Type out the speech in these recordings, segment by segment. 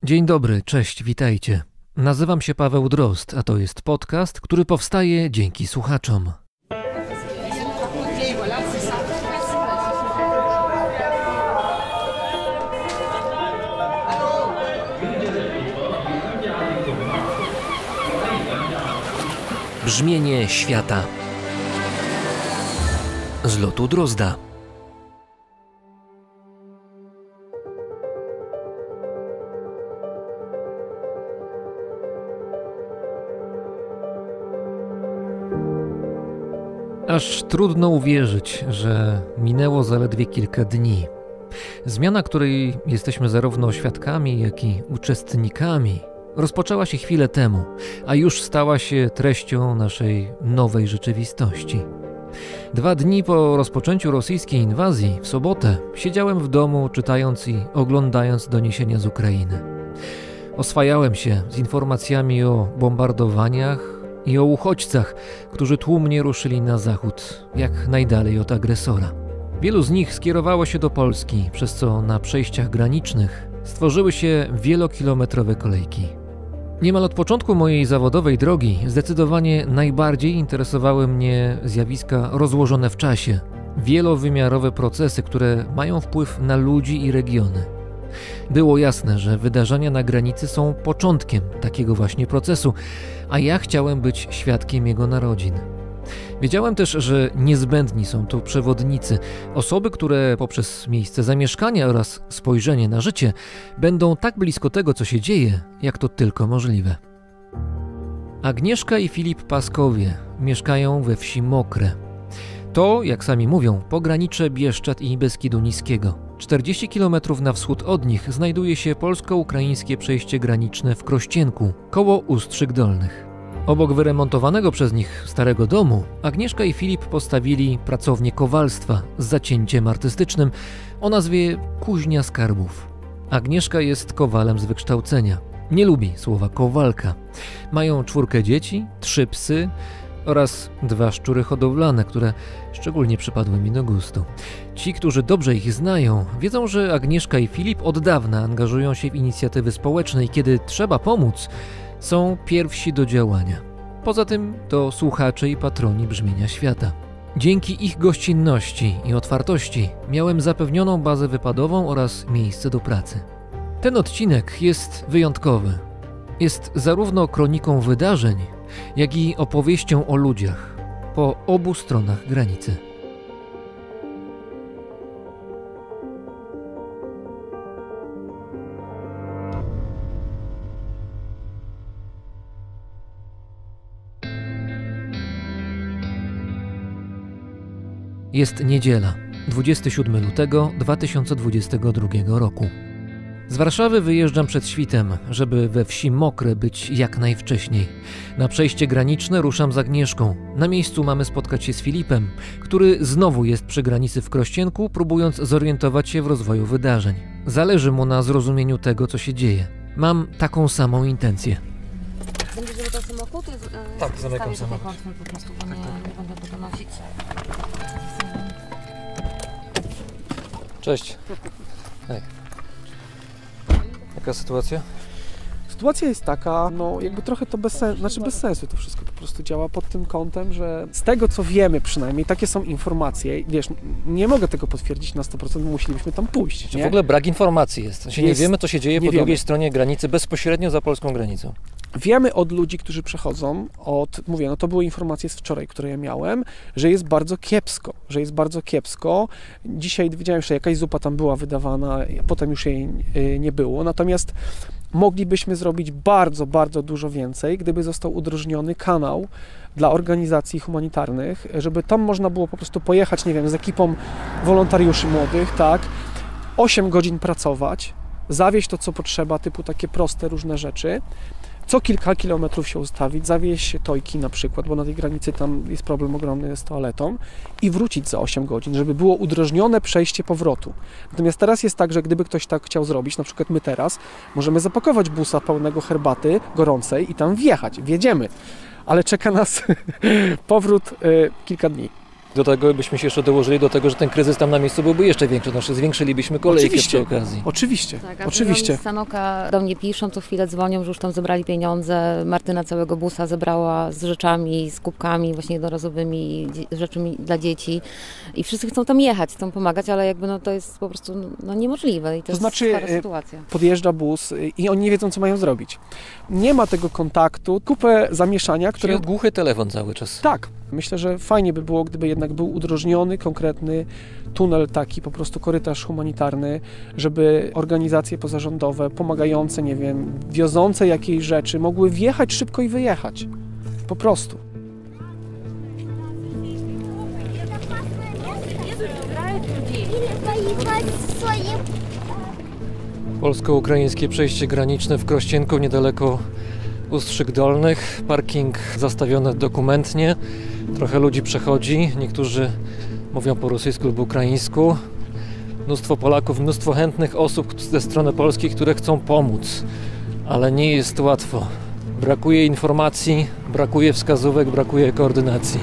Dzień dobry, cześć, witajcie. Nazywam się Paweł Drozd, a to jest podcast, który powstaje dzięki słuchaczom. Brzmienie świata z lotu Drozda. Aż trudno uwierzyć, że minęło zaledwie kilka dni. Zmiana, której jesteśmy zarówno świadkami, jak i uczestnikami, rozpoczęła się chwilę temu, a już stała się treścią naszej nowej rzeczywistości. 2 dni po rozpoczęciu rosyjskiej inwazji, w sobotę, siedziałem w domu, czytając i oglądając doniesienia z Ukrainy. Oswajałem się z informacjami o bombardowaniach i o uchodźcach, którzy tłumnie ruszyli na zachód, jak najdalej od agresora. Wielu z nich skierowało się do Polski, przez co na przejściach granicznych stworzyły się wielokilometrowe kolejki. Niemal od początku mojej zawodowej drogi zdecydowanie najbardziej interesowały mnie zjawiska rozłożone w czasie, wielowymiarowe procesy, które mają wpływ na ludzi i regiony. Było jasne, że wydarzenia na granicy są początkiem takiego właśnie procesu, a ja chciałem być świadkiem jego narodzin. Wiedziałem też, że niezbędni są tu przewodnicy, osoby, które poprzez miejsce zamieszkania oraz spojrzenie na życie będą tak blisko tego, co się dzieje, jak to tylko możliwe. Agnieszka i Filip Paskowie mieszkają we wsi Mokre. To, jak sami mówią, pogranicze Bieszczad i Beskidu Niskiego. 40 km na wschód od nich znajduje się polsko-ukraińskie przejście graniczne w Krościenku, koło Ustrzyk Dolnych. Obok wyremontowanego przez nich starego domu, Agnieszka i Filip postawili pracownię kowalstwa z zacięciem artystycznym o nazwie Kuźnia Skarbów. Agnieszka jest kowalem z wykształcenia. Nie lubi słowa kowalka. Mają 4 dzieci, 3 psy oraz 2 szczury hodowlane, które szczególnie przypadły mi do gustu. Ci, którzy dobrze ich znają, wiedzą, że Agnieszka i Filip od dawna angażują się w inicjatywy społeczne i kiedy trzeba pomóc, są pierwsi do działania. Poza tym to słuchacze i patroni Brzmienia Świata. Dzięki ich gościnności i otwartości miałem zapewnioną bazę wypadową oraz miejsce do pracy. Ten odcinek jest wyjątkowy. Jest zarówno kroniką wydarzeń, jak i opowieścią o ludziach po obu stronach granicy. Jest niedziela, 27 lutego 2022 roku. Z Warszawy wyjeżdżam przed świtem, żeby we wsi Mokre być jak najwcześniej. Na przejście graniczne ruszam z Agnieszką. Na miejscu mamy spotkać się z Filipem, który znowu jest przy granicy w Krościenku, próbując zorientować się w rozwoju wydarzeń. Zależy mu na zrozumieniu tego, co się dzieje. Mam taką samą intencję. Będziesz zamykał samochód? Tak, zamykam samochód. Po prostu, bo nie będę tego nosić. Cześć. Hej. Jaka sytuacja? Sytuacja jest taka, no jakby trochę to bez sensu to wszystko po prostu działa pod tym kątem, że z tego co wiemy przynajmniej, takie są informacje, wiesz, nie mogę tego potwierdzić na 100%, musielibyśmy tam pójść, nie? W ogóle brak informacji jest. Nie wiemy, co się dzieje po drugiej stronie granicy, bezpośrednio za polską granicą. Wiemy od ludzi, którzy przechodzą, mówię, no to były informacje z wczoraj, które ja miałem, że jest bardzo kiepsko, Dzisiaj widziałem, że jakaś zupa tam była wydawana, potem już jej nie było, natomiast moglibyśmy zrobić bardzo, bardzo dużo więcej, gdyby został udrożniony kanał dla organizacji humanitarnych, żeby tam można było po prostu pojechać, nie wiem, z ekipą wolontariuszy młodych, tak, 8 godzin pracować, zawieźć to, co potrzeba, typu takie proste różne rzeczy, co kilka kilometrów się ustawić, zawieźć tojki na przykład, bo na tej granicy tam jest problem ogromny z toaletą i wrócić za 8 godzin, żeby było udrożnione przejście powrotu. Natomiast teraz jest tak, że gdyby ktoś tak chciał zrobić, na przykład my teraz, możemy zapakować busa pełnego herbaty gorącej i tam wjechać, wjedziemy, ale czeka nas powrót kilka dni. Do tego byśmy się jeszcze dołożyli do tego, że ten kryzys tam na miejscu byłby jeszcze większy, znaczy zwiększylibyśmy kolejkę przy okazji. Oczywiście, Tak, a oczywiście. z Sanoka do mnie piszą, co chwilę dzwonią, że już tam zebrali pieniądze. Martyna całego busa zebrała z rzeczami, z kubkami właśnie jednorazowymi, rzeczami dla dzieci i wszyscy chcą tam jechać, chcą pomagać, ale jakby no to jest po prostu niemożliwe i to znaczy, jest stara sytuacja. Podjeżdża bus i oni nie wiedzą, co mają zrobić. Nie ma tego kontaktu, kupę zamieszania, które... Czyli głuchy telefon cały czas. Tak. Myślę, że fajnie by było, gdyby jednak był udrożniony, konkretny tunel taki, po prostu korytarz humanitarny, żeby organizacje pozarządowe, pomagające, nie wiem, wiozące jakieś rzeczy, mogły wjechać szybko i wyjechać. Po prostu. Polsko-ukraińskie przejście graniczne w Krościenku, niedaleko Ustrzyk Dolnych. Parking zastawiony dokumentnie. Trochę ludzi przechodzi. Niektórzy mówią po rosyjsku lub ukraińsku. Mnóstwo Polaków, mnóstwo chętnych osób ze strony polskiej, które chcą pomóc. Ale nie jest łatwo. Brakuje informacji, brakuje wskazówek, brakuje koordynacji.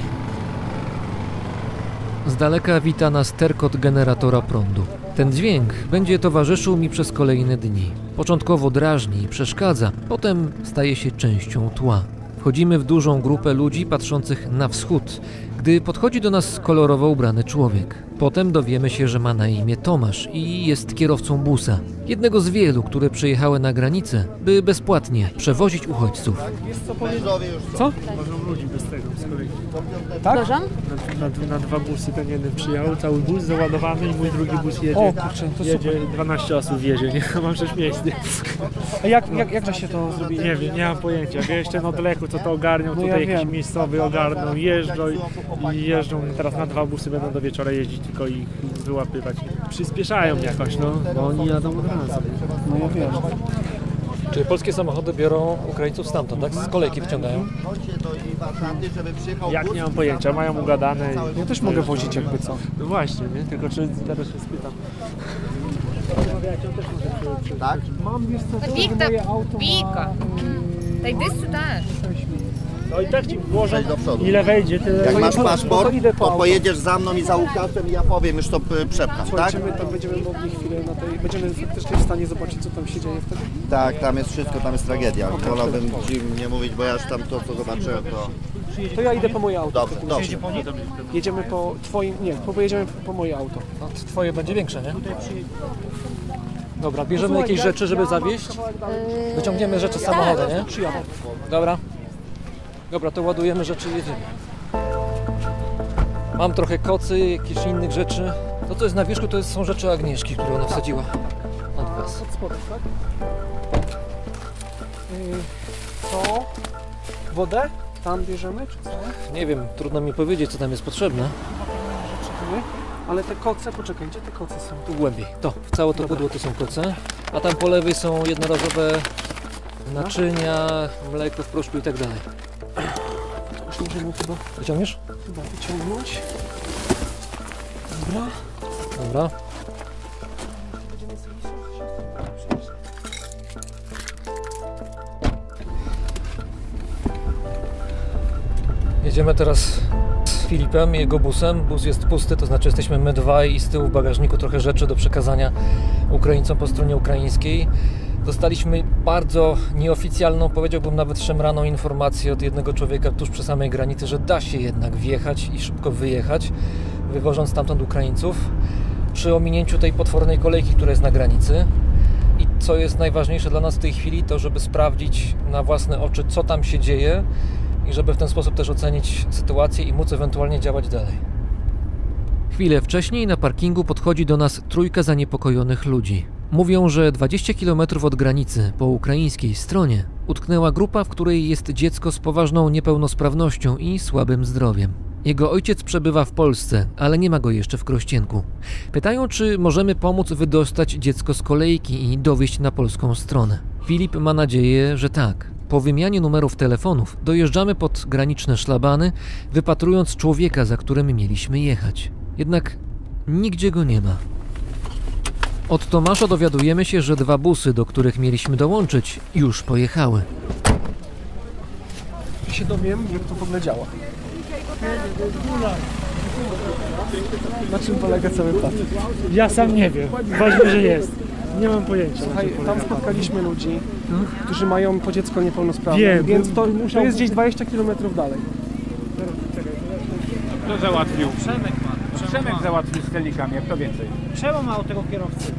Z daleka wita nas terkot generatora prądu. Ten dźwięk będzie towarzyszył mi przez kolejne dni. Początkowo drażni i przeszkadza, potem staje się częścią tła. Wchodzimy w dużą grupę ludzi patrzących na wschód, gdy podchodzi do nas kolorowo ubrany człowiek. Potem dowiemy się, że ma na imię Tomasz i jest kierowcą busa. Jednego z wielu, które przyjechały na granicę, by bezpłatnie przewozić uchodźców. Co? Wożą ludzi bez tego, z kolei. Tak? Przepraszam? Na dwa busy ten jeden przyjechał, cały bus załadowany i mój drugi bus jedzie. O kurczę, to jedzie, super. 12 osób jedzie, nie? Mam 6 miejsc. A jakże się to zrobi? Nie wiem, nie mam pojęcia. Ja jeszcze na odleku, co to ogarnią, No tutaj ja jakiś wiem. miejscowy ogarną, jeżdżą i jeżdżą. Teraz na 2 busy będą do wieczora jeździć, tylko ich wyłapywać. Przyspieszają jakoś, no, bo oni jadą od razu. No ja wiem. Czyli polskie samochody biorą Ukraińców stamtąd, tak? Z kolejki wciągają. Jak nie mam pojęcia, mają ugadane. Ja też mogę wozić jakby co. No właśnie, nie? Tylko czy teraz się spytam. Tak? Mam, wiesz co, to Wiktor, moje auto Wiko, to йди сюди. No i tak ci włożę, Wejdź do przodu. ile wejdzie, tyle. Jak masz paszport, to idę po to auto. pojedziesz za mną i za Łukaszem i ja powiem, już to przepcham, tak? My tam będziemy mogli chwilę na tej... Będziemy faktycznie w stanie zobaczyć, co tam się dzieje wtedy. Tak, tam jest wszystko, tam jest tragedia. Wolałbym ci nie mówić, bo ja już tam to, co zobaczyłem, to... To ja idę po moje auto. Dobrze, dobrze. Jedziemy po twoim... Nie, pojedziemy po moje auto. No, twoje będzie większe, nie? Dobra, bierzemy Słuchaj, jakieś ja- rzeczy, żeby ja mam zawieźć. kawałek dalej. Wyciągniemy rzeczy z samochodu, nie? Przyjadę. Dobra. Dobra, to ładujemy rzeczy i jedziemy. Mam trochę kocy, jakichś innych rzeczy. To, co jest na wierzchu, to są rzeczy Agnieszki, które ona wsadziła od was. Od spodu, tak? Co? Wodę? Tam bierzemy, czy co? Nie wiem, trudno mi powiedzieć, co tam jest potrzebne. Czekamy. Ale te koce, poczekaj, gdzie te koce są? Tu głębiej. To, całe to pudło to są koce. A tam po lewej są jednorazowe naczynia, mleko w proszku i tak dalej. To już możemy chyba Wyciągniesz? wyciągnąć. Dobra. Dobra. Jedziemy teraz z Filipem i jego busem. Bus jest pusty, to znaczy jesteśmy my dwaj i z tyłu w bagażniku trochę rzeczy do przekazania Ukraińcom po stronie ukraińskiej. Dostaliśmy bardzo nieoficjalną, powiedziałbym nawet szemraną informację od jednego człowieka tuż przy samej granicy, że da się jednak wjechać i szybko wyjechać, wywożąc stamtąd Ukraińców przy ominięciu tej potwornej kolejki, która jest na granicy. I co jest najważniejsze dla nas w tej chwili, to żeby sprawdzić na własne oczy, co tam się dzieje i żeby w ten sposób też ocenić sytuację i móc ewentualnie działać dalej. Chwilę wcześniej na parkingu podchodzi do nas trójka zaniepokojonych ludzi. Mówią, że 20 km od granicy, po ukraińskiej stronie, utknęła grupa, w której jest dziecko z poważną niepełnosprawnością i słabym zdrowiem. Jego ojciec przebywa w Polsce, ale nie ma go jeszcze w Krościenku. Pytają, czy możemy pomóc wydostać dziecko z kolejki i dowieźć na polską stronę. Filip ma nadzieję, że tak. Po wymianie numerów telefonów dojeżdżamy pod graniczne szlabany, wypatrując człowieka, za którym mieliśmy jechać. Jednak nigdzie go nie ma. Od Tomasza dowiadujemy się, że 2 busy, do których mieliśmy dołączyć, już pojechały. Ja się dowiem, jak to w ogóle działa. Na czym polega cały plan? Ja sam nie wiem. Ważne, że jest. Nie mam pojęcia. Słuchaj, tam spotkaliśmy ludzi, którzy mają po dziecko niepełnosprawne, Wiem, więc to jest gdzieś 20 km dalej. Kto załatwił? Przemek załatwił z celnikami, jak to więcej. Czemu ma od tego kierowcy?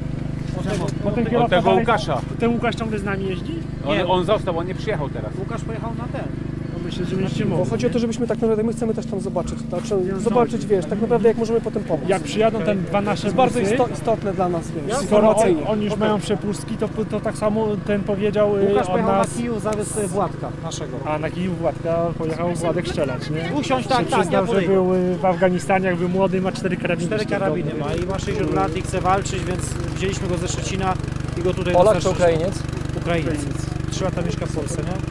Od tego Łukasza. Ten Łukasz ciągle z nami jeździ? On został, on nie przyjechał teraz. Łukasz pojechał na ten. No myślę, że będziecie Bo mogli. chodzi o to, żebyśmy tak naprawdę, my chcemy też tam zobaczyć, zobaczyć, wiesz, tak naprawdę jak możemy potem pomóc. Jak przyjadą te dwa To nasze jest bardzo busy, istotne dla nas, wiesz, skoro informacyjnie. oni już mają przepustki, to tak samo ten powiedział Łukasz od pojechał nas... na Kijów, zawiózł Władka naszego. A na Kijów Władka pojechał Władek strzelać, nie? Usiąść, Się tak, przyznał, ja że podejdę. był w Afganistanie, jak był młody, ma 4 karabiny. 4 karabiny ma i ma 60 lat i chce walczyć, więc wzięliśmy go ze Szczecina i go tutaj Polak czy Ukrainiec? Ukrainiec. 3 lata mieszka w Polsce, nie?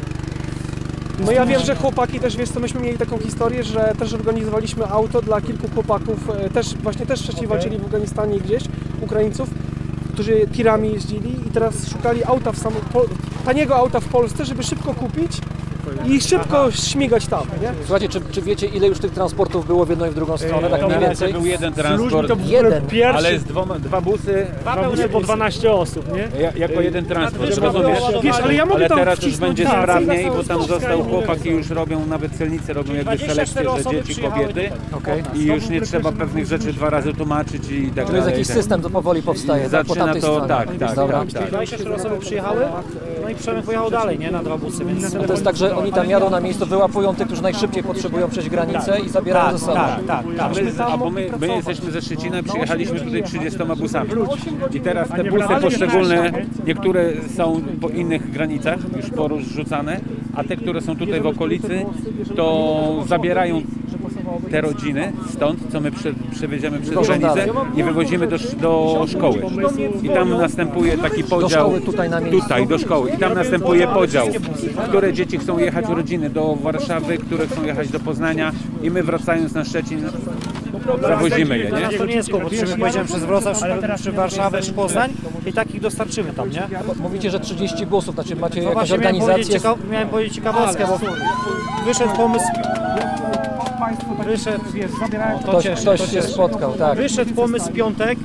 No ja wiem, że chłopaki też, wiesz co, myśmy mieli taką historię, że też organizowaliśmy auto dla kilku chłopaków, też wcześniej walczyli w Afganistanie gdzieś, Ukraińców, którzy tirami jeździli i teraz szukali auta taniego auta w Polsce, żeby szybko kupić i szybko śmigać tam, nie? Słuchajcie, czy wiecie, ile już tych transportów było w jedną i w drugą stronę, tak mniej więcej? Był jeden Z ludźmi transport, to był Jeden. pierwszy, ale z dwa busy, dwa busy po 12 osób, nie? jako jeden transport, Nadwyżka rozumiesz? była Wiesz, ale ja mogę Ale tam teraz już wcisnąć będzie tak, sprawniej, na bo tam całą został Polskę. chłopaki już robią, nawet celnicy robią jakby 24 selekcję, że osoby dzieci, przyjechały kobiety Okej. i już nie trzeba pewnych rzeczy 2 razy tłumaczyć i tak To jest dalej. jakiś system, to powoli powstaje, tak? Po Zaczyna tamtej to, stronie. tak, Dobra. tak. 24 osoby przyjechały, no i Przemek pojechał dalej, nie? Na 2 busy, więc... To jest tak, że oni tam jadą na miejscu, wyłapują tych, którzy najszybciej potrzebują przejść granicę i zabierają ze sobą. tak. Bo my jesteśmy ze Szczecina, przyjechaliśmy tutaj 30 busami. I teraz te busy poszczególne, niektóre są po innych granicach już porozrzucane, a te, które są tutaj w okolicy, to zabierają te rodziny stąd, co my przewieziemy przez granicę i wywozimy do szkoły. I tam następuje taki podział. Do szkoły tutaj na miejscu? Tutaj, do szkoły. I tam następuje podział, które dzieci chcą jechać rodziny do Warszawy, które chcą jechać do Poznania i my wracając na Szczecin zawozimy je, To nas nie? to nie jest kłopot, czy my pojedziemy przez Wrocław, czy Warszawę, czy Poznań i takich dostarczymy tam, nie? Mówicie, że 30 busów, znaczy macie No jakąś właśnie organizację? miałem powiedzieć ciekawostkę, bo wyszedł pomysł... Ktoś się spotkał, tak. Wyszedł pomysł w piątek,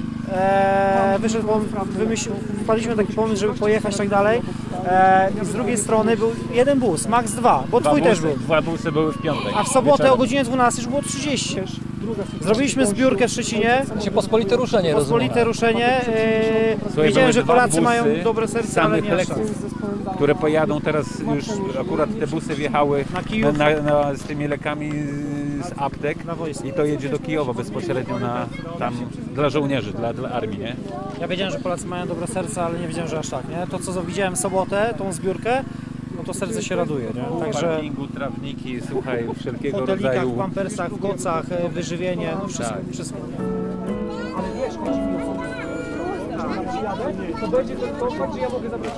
wpadliśmy taki pomysł, żeby pojechać tak dalej. I z drugiej strony był jeden bus, max 2, bo twój też był. 2 busy były w piątek. A w sobotę o godzinie 12 już było 30. Zrobiliśmy zbiórkę w Szczecinie, Się pospolite ruszenie, rozumiem. pospolite ruszenie. Słuchaj, Wiedziałem, były że 2 Polacy busy mają dobre serce, ale samych nie aż tak. leków, które pojadą teraz już, akurat te busy wjechały Na Kijów. z tymi lekami z aptek Na wojsko. i to jedzie do Kijowa bezpośrednio tam dla żołnierzy, dla armii, nie? Ja wiedziałem, że Polacy mają dobre serce, ale nie wiedziałem, że aż tak, nie? To co widziałem w sobotę, tą zbiórkę, no to serce się raduje, nie? W Także parkingu, trawniki, słuchaj, w wszelkiego hotelikach, rodzaju. w pampersach, w kocach, wyżywienie, no wszystko, Tak. wszystko. To będzie to, że ja mogę zabrać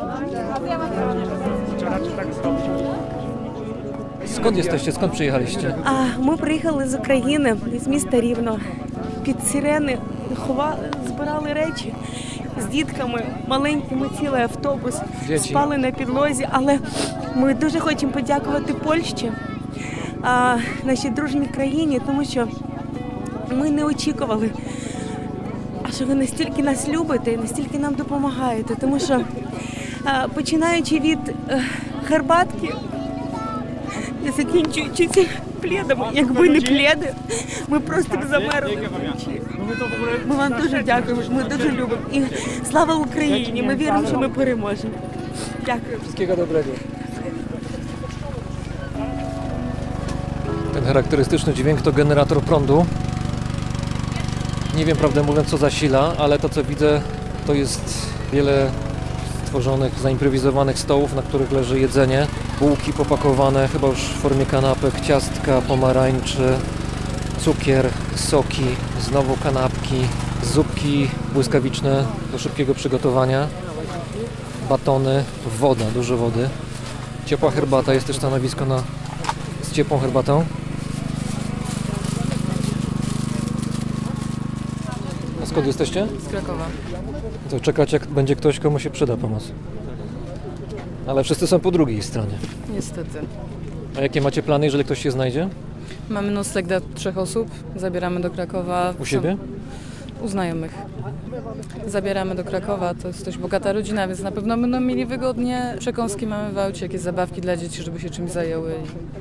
Skąd jesteście? Skąd przyjechaliście? Ми приїхали з України, з міста Рівно. Під сирени збирали речі з дітками, маленькими, цілий автобус, Дячі. спали на підлозі. Але ми дуже хочемо подякувати Польщі, нашій дружній країні, тому що ми не очікували, що ви настільки нас любите і настільки нам допомагаєте. Тому що, починаючи від Харбатки, і закінчуючи пледами, якби не пледи, ми просто б замерли вночі. Ми вам дуже дякуємо, ми дуже любимо. І слава Україні! Ми віримо, що ми переможемо. Дякую. Wszystkiego dobrego. Ten charakterystyczny dźwięk to generator prądu. Nie wiem, prawdę mówiąc, co zasila, ale to, co widzę, to jest wiele stworzonych, zaimprowizowanych stołów, na których leży jedzenie. Bułki popakowane, chyba już w formie kanapek, ciastka, pomarańcze, cukier, soki, znowu kanapki, zupki błyskawiczne do szybkiego przygotowania, batony, woda, dużo wody. Ciepła herbata, jest też stanowisko z ciepłą herbatą. A skąd jesteście? Z Krakowa. To czekać, jak będzie ktoś, komu się przyda pomoc. Ale wszyscy są po drugiej stronie. Niestety. A jakie macie plany, jeżeli ktoś się znajdzie? Mamy nocleg dla 3 osób, zabieramy do Krakowa. U siebie? U znajomych. Zabieramy do Krakowa, to jest dość bogata rodzina, więc na pewno będą mieli wygodnie. Przekąski mamy w aucie, jakieś zabawki dla dzieci, żeby się czymś zajęły.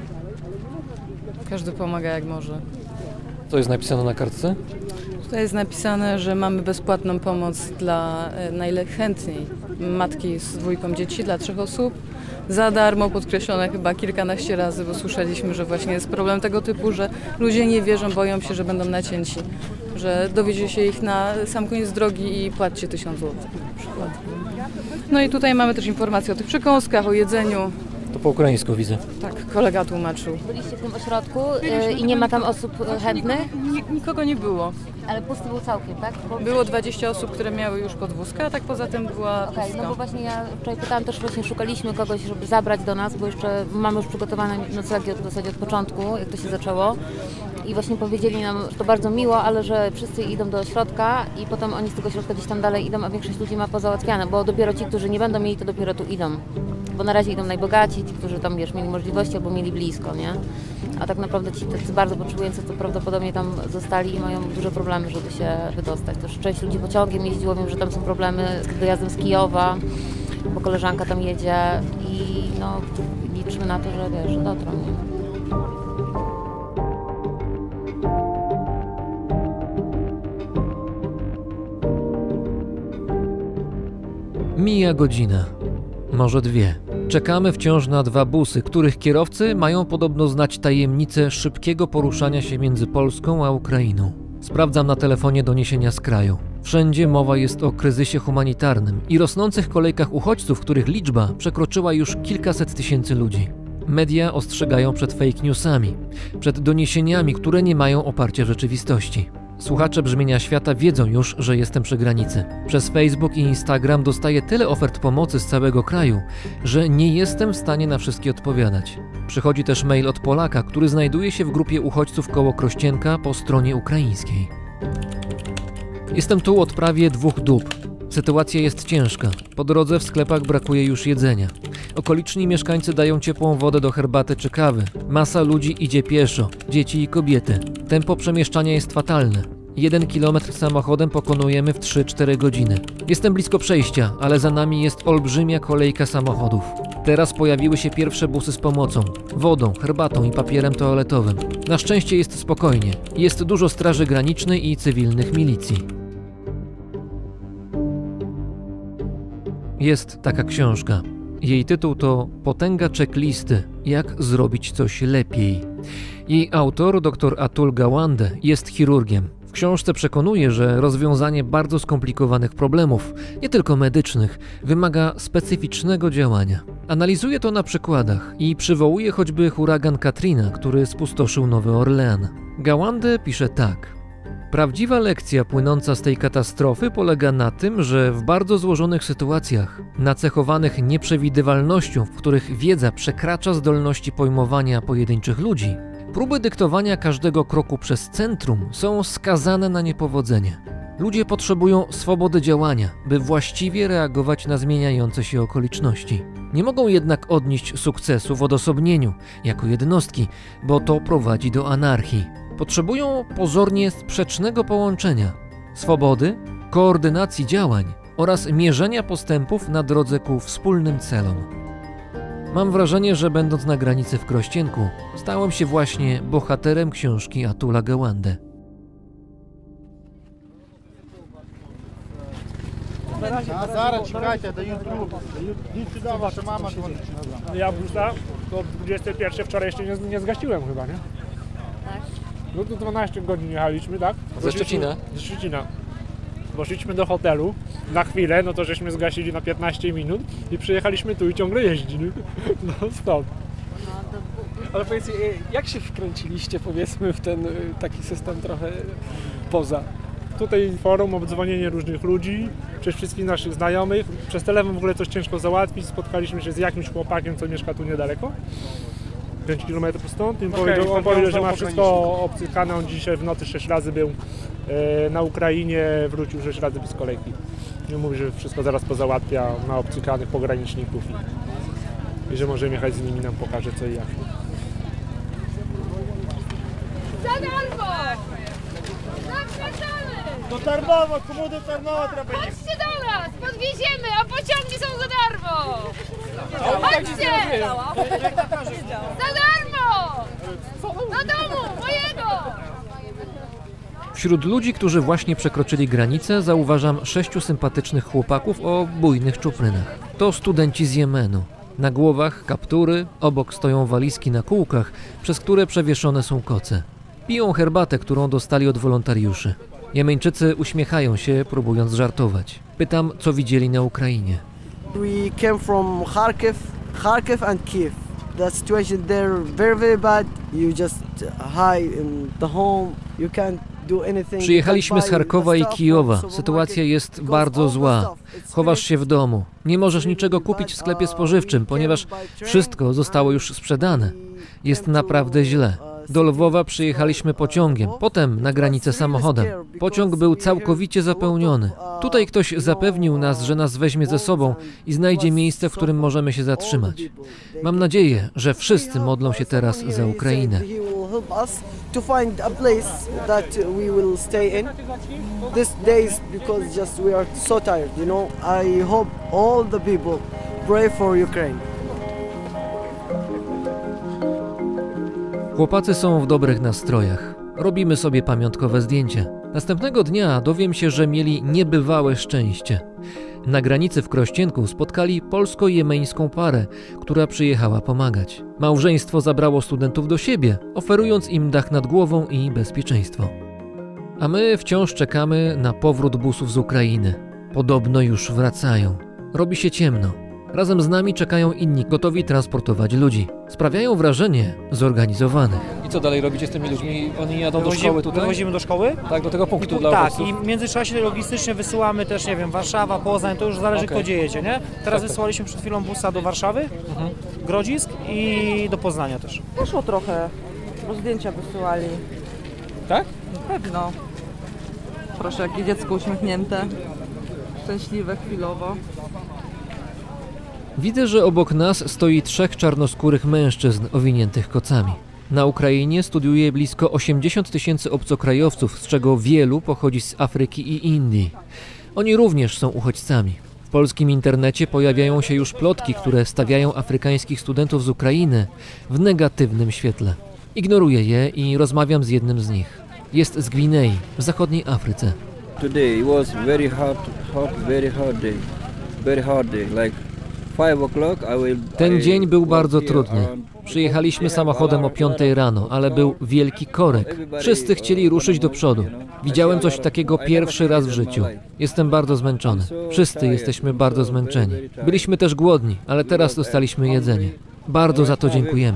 Każdy pomaga jak może. Co jest napisane na kartce? Tutaj jest napisane, że mamy bezpłatną pomoc dla najchętniej matki z 2 dzieci, dla 3 osób. Za darmo, podkreślone chyba kilkanaście razy, bo słyszeliśmy, że właśnie jest problem tego typu, że ludzie nie wierzą, boją się, że będą nacięci, że dowiedzie się ich na sam koniec drogi i płaccie 1000 zł na przykład. No i tutaj mamy też informacje o tych przekąskach, o jedzeniu. To po ukraińsku widzę. Tak, kolega tłumaczył. Byliście w tym ośrodku i nie ma tam osób chętnych? Nikogo nie było. Ale pusty był całkiem, tak? Było 20 osób, które miały już podwózkę, a tak poza tym była pustka. No bo właśnie ja wczoraj pytałam, też właśnie szukaliśmy kogoś, żeby zabrać do nas, bo jeszcze mamy już przygotowane noclegi w zasadzie od początku, jak to się zaczęło. I właśnie powiedzieli nam, że to bardzo miło, ale że wszyscy idą do ośrodka i potem oni z tego ośrodka gdzieś tam dalej idą, a większość ludzi ma pozałatwiane, bo dopiero ci, którzy nie będą mieli, to dopiero tu idą. Bo na razie idą najbogaci, ci, którzy tam, wiesz, mieli możliwości albo mieli blisko, nie? A tak naprawdę ci tacy bardzo potrzebujący to prawdopodobnie tam zostali i mają duże problemy, żeby się wydostać. Też część ludzi pociągiem jeździło, wiem, że tam są problemy z dojazdem z Kijowa, bo koleżanka tam jedzie i no liczymy na to, że wiesz, że dotrą, nie? Mija godzina, może 2. Czekamy wciąż na 2 busy, których kierowcy mają podobno znać tajemnicę szybkiego poruszania się między Polską a Ukrainą. Sprawdzam na telefonie doniesienia z kraju. Wszędzie mowa jest o kryzysie humanitarnym i rosnących kolejkach uchodźców, których liczba przekroczyła już kilkaset tysięcy ludzi. Media ostrzegają przed fake newsami, przed doniesieniami, które nie mają oparcia w rzeczywistości. Słuchacze Brzmienia Świata wiedzą już, że jestem przy granicy. Przez Facebook i Instagram dostaję tyle ofert pomocy z całego kraju, że nie jestem w stanie na wszystkie odpowiadać. Przychodzi też mail od Polaka, który znajduje się w grupie uchodźców koło Krościenka po stronie ukraińskiej. Jestem tu od prawie 2 dób. Sytuacja jest ciężka. Po drodze w sklepach brakuje już jedzenia. Okoliczni mieszkańcy dają ciepłą wodę do herbaty czy kawy. Masa ludzi idzie pieszo, dzieci i kobiety. Tempo przemieszczania jest fatalne. 1 kilometr samochodem pokonujemy w 3-4 godziny. Jestem blisko przejścia, ale za nami jest olbrzymia kolejka samochodów. Teraz pojawiły się pierwsze busy z pomocą, wodą, herbatą i papierem toaletowym. Na szczęście jest spokojnie. Jest dużo straży granicznej i cywilnych milicji. Jest taka książka. Jej tytuł to Potęga checklisty. Jak zrobić coś lepiej. Jej autor, dr Atul Gawande, jest chirurgiem. W książce przekonuje, że rozwiązanie bardzo skomplikowanych problemów, nie tylko medycznych, wymaga specyficznego działania. Analizuje to na przykładach i przywołuje choćby huragan Katrina, który spustoszył Nowy Orlean. Gawande pisze tak. Prawdziwa lekcja płynąca z tej katastrofy polega na tym, że w bardzo złożonych sytuacjach, nacechowanych nieprzewidywalnością, w których wiedza przekracza zdolności pojmowania pojedynczych ludzi, próby dyktowania każdego kroku przez centrum są skazane na niepowodzenie. Ludzie potrzebują swobody działania, by właściwie reagować na zmieniające się okoliczności. Nie mogą jednak odnieść sukcesu w odosobnieniu, jako jednostki, bo to prowadzi do anarchii. Potrzebują pozornie sprzecznego połączenia, swobody, koordynacji działań oraz mierzenia postępów na drodze ku wspólnym celom. Mam wrażenie, że będąc na granicy w Krościenku, stałem się właśnie bohaterem książki Atula Gawande. Zaraz czekajcie, daję drugą. Wasza mama dzwoni. Ja busa do 21 wczoraj jeszcze nie zgasiłem chyba, nie? Tak. No to 12 godzin jechaliśmy, tak? Ze Szczecina? Ze Szczecina. Poszliśmy do hotelu na chwilę, no to żeśmy zgasili na 15 minut i przyjechaliśmy tu i ciągle jeździ, nie? No stop. Ale powiedzcie, jak się wkręciliście, powiedzmy, w ten taki system trochę poza? Tutaj forum, obdzwonienie różnych ludzi, przez wszystkich naszych znajomych. Przez telefon w ogóle coś ciężko załatwić. Spotkaliśmy się z jakimś chłopakiem, co mieszka tu niedaleko. 5 km stąd. On powiedział, że ma wszystko obcykane. On dzisiaj w nocy 6 razy był na Ukrainie, wrócił 6 razy bez kolejki. I mówi, że wszystko zaraz pozałatwia, ma obcykanych pograniczników i że możemy jechać z nimi, nam pokaże co i jak. Za darmo! Zapraszamy! Do Tarnowa, komu do Tarnowa trzeba jechać? Chodźcie do nas, podwieziemy, a pociągi są za darmo! Chodźcie! Za darmo! Do domu, mojego! Wśród ludzi, którzy właśnie przekroczyli granicę, zauważam 6 sympatycznych chłopaków o bujnych czuprynach. To studenci z Jemenu. Na głowach kaptury, obok stoją walizki na kółkach, przez które przewieszone są koce. Piją herbatę, którą dostali od wolontariuszy. Jemeńczycy uśmiechają się, próbując żartować. Pytam, co widzieli na Ukrainie. We came from Kharkiv and Kiev. The situation there very, very bad. You just hide in the home. You can't do anything. Przyjechaliśmy z Charkowa i Kijowa. Sytuacja jest bardzo zła. Chowasz się w domu. Nie możesz niczego kupić w sklepie spożywczym, ponieważ wszystko zostało już sprzedane. Jest naprawdę źle. Do Lwowa przyjechaliśmy pociągiem, potem na granicę samochodem. Pociąg był całkowicie zapełniony. Tutaj ktoś zapewnił nas, że nas weźmie ze sobą i znajdzie miejsce, w którym możemy się zatrzymać. Mam nadzieję, że wszyscy modlą się teraz za Ukrainę. Chłopacy są w dobrych nastrojach. Robimy sobie pamiątkowe zdjęcie. Następnego dnia dowiem się, że mieli niebywałe szczęście. Na granicy w Krościenku spotkali polsko-jemeńską parę, która przyjechała pomagać. Małżeństwo zabrało studentów do siebie, oferując im dach nad głową i bezpieczeństwo. A my wciąż czekamy na powrót busów z Ukrainy. Podobno już wracają. Robi się ciemno. Razem z nami czekają inni, gotowi transportować ludzi. Sprawiają wrażenie zorganizowanych. I co dalej robicie z tymi ludźmi? Oni jadą do szkoły tutaj? Wywozimy do szkoły? Tak, do tego punktu dla Tak, uchodźców. i w międzyczasie logistycznie wysyłamy też, nie wiem, Warszawa, Poznań, to już zależy kto gdzie jedzie, nie? Teraz wysłaliśmy przed chwilą busa do Warszawy, Grodzisk i do Poznania też. Poszło trochę, bo zdjęcia wysyłali. Tak? Pewno. Proszę, jakie dziecko uśmiechnięte, szczęśliwe chwilowo. Widzę, że obok nas stoi 3 czarnoskórych mężczyzn owiniętych kocami. Na Ukrainie studiuje blisko 80 000 obcokrajowców, z czego wielu pochodzi z Afryki i Indii. Oni również są uchodźcami. W polskim internecie pojawiają się już plotki, które stawiają afrykańskich studentów z Ukrainy w negatywnym świetle. Ignoruję je i rozmawiam z jednym z nich. Jest z Gwinei, w zachodniej Afryce. Today it was very hard day. Like 5 o'clock Ten dzień był bardzo trudny. Przyjechaliśmy samochodem o 5 rano, ale był wielki korek. Wszyscy chcieli ruszyć do przodu. Widziałem coś takiego pierwszy raz w życiu. Jestem bardzo zmęczony. Wszyscy jesteśmy bardzo zmęczeni. Byliśmy też głodni, ale teraz dostaliśmy jedzenie. Bardzo za to dziękujemy.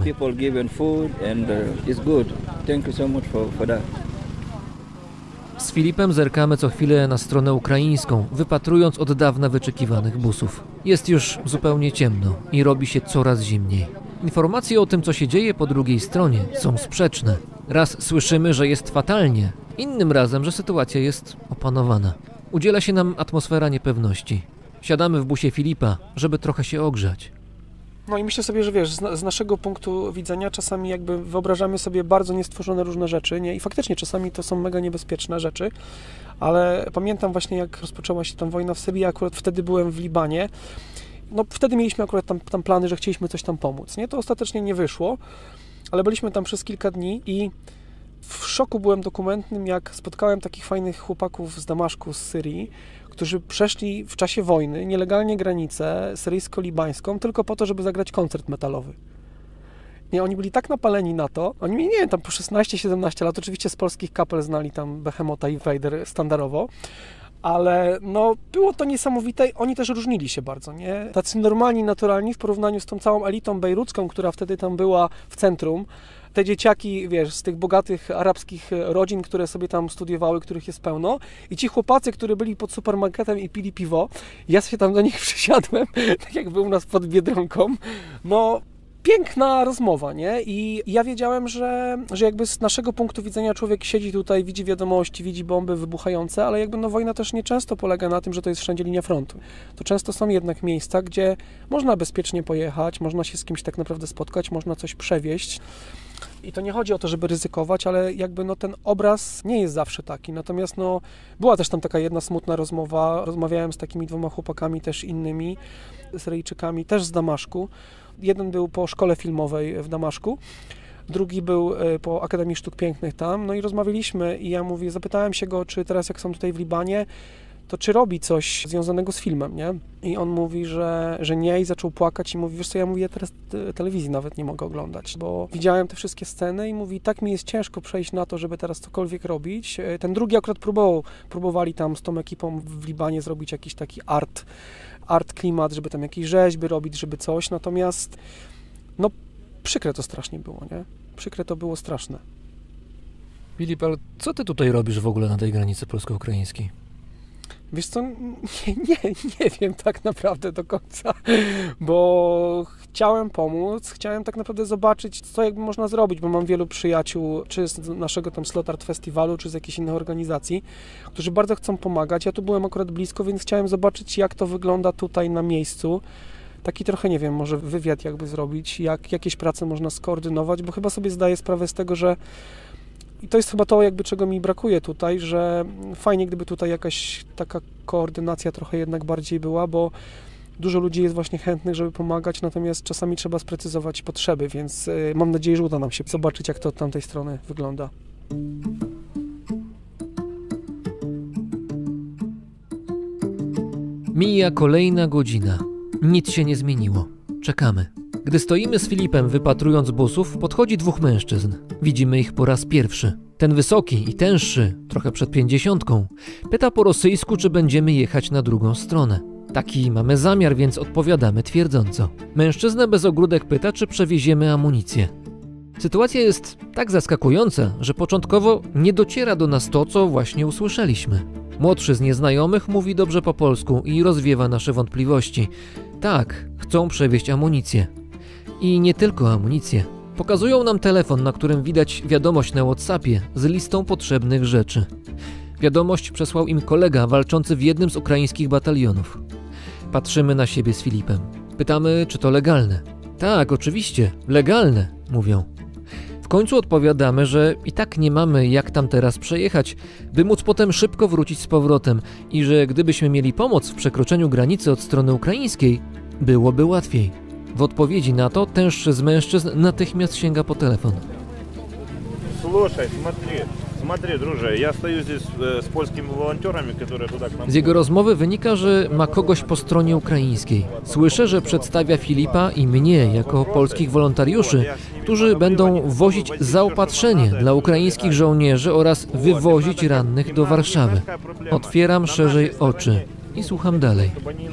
Z Filipem zerkamy co chwilę na stronę ukraińską, wypatrując od dawna wyczekiwanych busów. Jest już zupełnie ciemno i robi się coraz zimniej. Informacje o tym, co się dzieje po drugiej stronie, są sprzeczne. Raz słyszymy, że jest fatalnie, innym razem, że sytuacja jest opanowana. Udziela się nam atmosfera niepewności. Siadamy w busie Filipa, żeby trochę się ogrzać. No i myślę sobie, że wiesz, z naszego punktu widzenia czasami jakby wyobrażamy sobie bardzo niestworzone różne rzeczy, nie? I faktycznie czasami to są mega niebezpieczne rzeczy, ale pamiętam właśnie jak rozpoczęła się tam wojna w Syrii, akurat wtedy byłem w Libanie, no wtedy mieliśmy akurat tam plany, że chcieliśmy coś tam pomóc, nie? To ostatecznie nie wyszło, ale byliśmy tam przez kilka dni i w szoku byłem dokumentnym, jak spotkałem takich fajnych chłopaków z Damaszku, z Syrii, którzy przeszli w czasie wojny nielegalnie granicę syryjsko-libańską tylko po to, żeby zagrać koncert metalowy. Nie, oni byli tak napaleni na to, oni mieli, nie wiem, tam po 16-17 lat, oczywiście z polskich kapel znali tam Behemota i Vader standardowo, ale no było to niesamowite, oni też różnili się bardzo, nie? Tacy normalni, naturalni w porównaniu z tą całą elitą bejrucką, która wtedy tam była w centrum. Te dzieciaki, wiesz, z tych bogatych arabskich rodzin, które sobie tam studiowały, których jest pełno, i ci chłopacy, którzy byli pod supermarketem i pili piwo, ja się tam do nich przysiadłem, tak jak był u nas pod Biedronką, no piękna rozmowa, nie? I ja wiedziałem, że jakby z naszego punktu widzenia człowiek siedzi tutaj, widzi wiadomości, widzi bomby wybuchające, ale jakby no wojna też nie często polega na tym, że to jest wszędzie linia frontu. To często są jednak miejsca, gdzie można bezpiecznie pojechać, można się z kimś tak naprawdę spotkać, można coś przewieźć. I to nie chodzi o to, żeby ryzykować, ale jakby no ten obraz nie jest zawsze taki. Natomiast no była też tam taka jedna smutna rozmowa. Rozmawiałem z takimi 2 chłopakami też innymi, Syryjczykami, też z Damaszku. Jeden był po szkole filmowej w Damaszku, drugi był po Akademii Sztuk Pięknych tam. No i rozmawialiśmy i ja zapytałem się go, czy teraz jak są tutaj w Libanie, to czy robi coś związanego z filmem, nie? I on mówi, że nie i zaczął płakać i mówi, wiesz co, ja teraz telewizji nawet nie mogę oglądać, bo widziałem te wszystkie sceny i mówi, tak mi jest ciężko przejść na to, żeby teraz cokolwiek robić. Ten drugi akurat próbowali tam z tą ekipą w Libanie zrobić jakiś taki art klimat, żeby tam jakieś rzeźby robić, żeby coś, natomiast no przykre to strasznie było, nie? Przykre to było straszne. Filip, ale co ty tutaj robisz w ogóle na tej granicy polsko-ukraińskiej? Wiesz co, nie wiem tak naprawdę do końca, bo chciałem pomóc, chciałem tak naprawdę zobaczyć, co jakby można zrobić, bo mam wielu przyjaciół, czy z naszego tam Slot Art Festiwalu, czy z jakichś innych organizacji, którzy bardzo chcą pomagać. Ja tu byłem akurat blisko, więc chciałem zobaczyć, jak to wygląda tutaj na miejscu. Taki trochę, nie wiem, może wywiad jakby zrobić, jakieś prace można skoordynować, bo chyba sobie zdaję sprawę z tego, że i to jest chyba to, jakby czego mi brakuje tutaj, że fajnie, gdyby tutaj jakaś taka koordynacja trochę jednak bardziej była, bo dużo ludzi jest właśnie chętnych, żeby pomagać, natomiast czasami trzeba sprecyzować potrzeby, więc mam nadzieję, że uda nam się zobaczyć, jak to od tamtej strony wygląda. Mija kolejna godzina. Nic się nie zmieniło. Czekamy. Gdy stoimy z Filipem wypatrując busów, podchodzi 2 mężczyzn. Widzimy ich po raz pierwszy. Ten wysoki i tęższy, trochę przed 50, pyta po rosyjsku, czy będziemy jechać na drugą stronę. Taki mamy zamiar, więc odpowiadamy twierdząco. Mężczyzna bez ogródek pyta, czy przewieziemy amunicję. Sytuacja jest tak zaskakująca, że początkowo nie dociera do nas to, co właśnie usłyszeliśmy. Młodszy z nieznajomych mówi dobrze po polsku i rozwiewa nasze wątpliwości. Tak, chcą przewieźć amunicję. I nie tylko amunicję. Pokazują nam telefon, na którym widać wiadomość na WhatsAppie z listą potrzebnych rzeczy. Wiadomość przesłał im kolega walczący w jednym z ukraińskich batalionów. Patrzymy na siebie z Filipem. Pytamy, czy to legalne. Tak, oczywiście, legalne, mówią. W końcu odpowiadamy, że i tak nie mamy jak tam teraz przejechać, by móc potem szybko wrócić z powrotem i że gdybyśmy mieli pomoc w przekroczeniu granicy od strony ukraińskiej, byłoby łatwiej. W odpowiedzi na to tęższy z mężczyzn natychmiast sięga po telefon. Słuchaj, смотри, друже, ja stoję здесь z polskimi волонтерами, które tutaj k nam... Z jego rozmowy wynika, że ma kogoś po stronie ukraińskiej. Słyszę, że przedstawia Filipa i mnie jako polskich wolontariuszy, którzy będą wozić zaopatrzenie dla ukraińskich żołnierzy oraz wywozić rannych do Warszawy. Otwieram szerzej oczy i słucham dalej.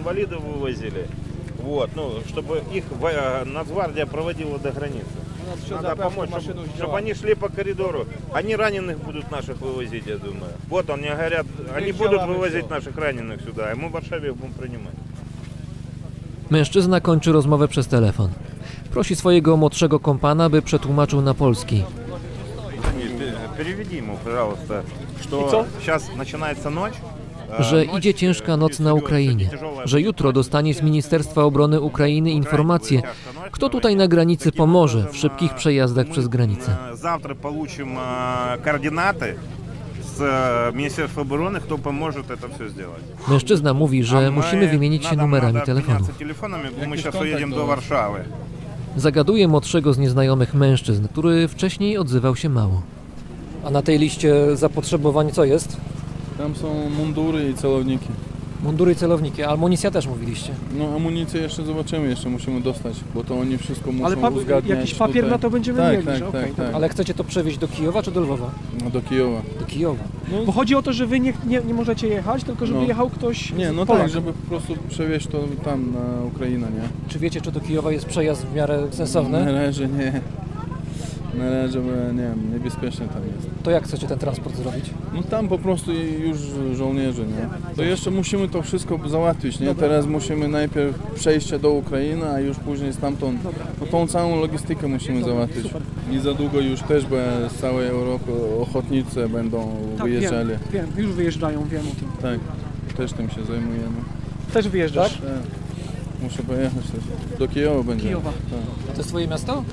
Вот, ну, чтобы их Нацгвардия проводила до границы. Надо помочь, чтобы они шли по коридору. Они раненых будут наших вывозить, я думаю. Вот они говорят, они будут вывозить наших раненых сюда, и мы в Варшаве их будем принимать. Mężczyzna kończy rozmowę przez telefon. Prosi swojego młodszego kompana, by przetłumaczył na polski. Переведи ему, пожалуйста, что сейчас начинается ночь. Że idzie ciężka noc na Ukrainie, że jutro dostanie z Ministerstwa Obrony Ukrainy informację, kto tutaj na granicy pomoże w szybkich przejazdach przez granicę. Завтра получим координаты z Ministerstwa Obrony, kto pomoże to wszystko zrobić. Mężczyzna mówi, że musimy wymienić się numerami telefonów. Bo my teraz jedziemy do Warszawy. Zagaduje młodszego z nieznajomych mężczyzn, który wcześniej odzywał się mało. A na tej liście zapotrzebowań co jest? Tam są mundury i celowniki. Mundury i celowniki, a amunicja też mówiliście? No amunicję jeszcze zobaczymy, jeszcze musimy dostać, bo to oni wszystko muszą uzgadniać. Jakiś papier tutaj. na to będziemy mieli, tak, że tak. Ale chcecie to przewieźć do Kijowa czy do Lwowa? No do Kijowa. Do Kijowa. No, bo chodzi o to, że wy nie możecie jechać, tylko żeby jechał ktoś no Polak. tak, żeby po prostu przewieźć to tam na Ukrainę, nie? Czy wiecie, czy do Kijowa jest przejazd w miarę sensowny? Na razie nie. Na razie, nie wiem, niebezpiecznie tam jest. To jak chcecie ten transport zrobić? No tam po prostu już żołnierze, nie? To jeszcze musimy to wszystko załatwić, nie? Teraz musimy najpierw przejście do Ukrainy, a już później stamtąd, no tą całą logistykę musimy załatwić. I za długo już też z całej Europy ochotnicy będą wyjeżdżali. Wiem, już wyjeżdżają, wiem o tym. Tak, też tym się zajmujemy. Też wyjeżdżasz? Tak. Muszę pojechać też. Do Kijowa będzie. Kijowa. Tak. A to jest twoje miasto?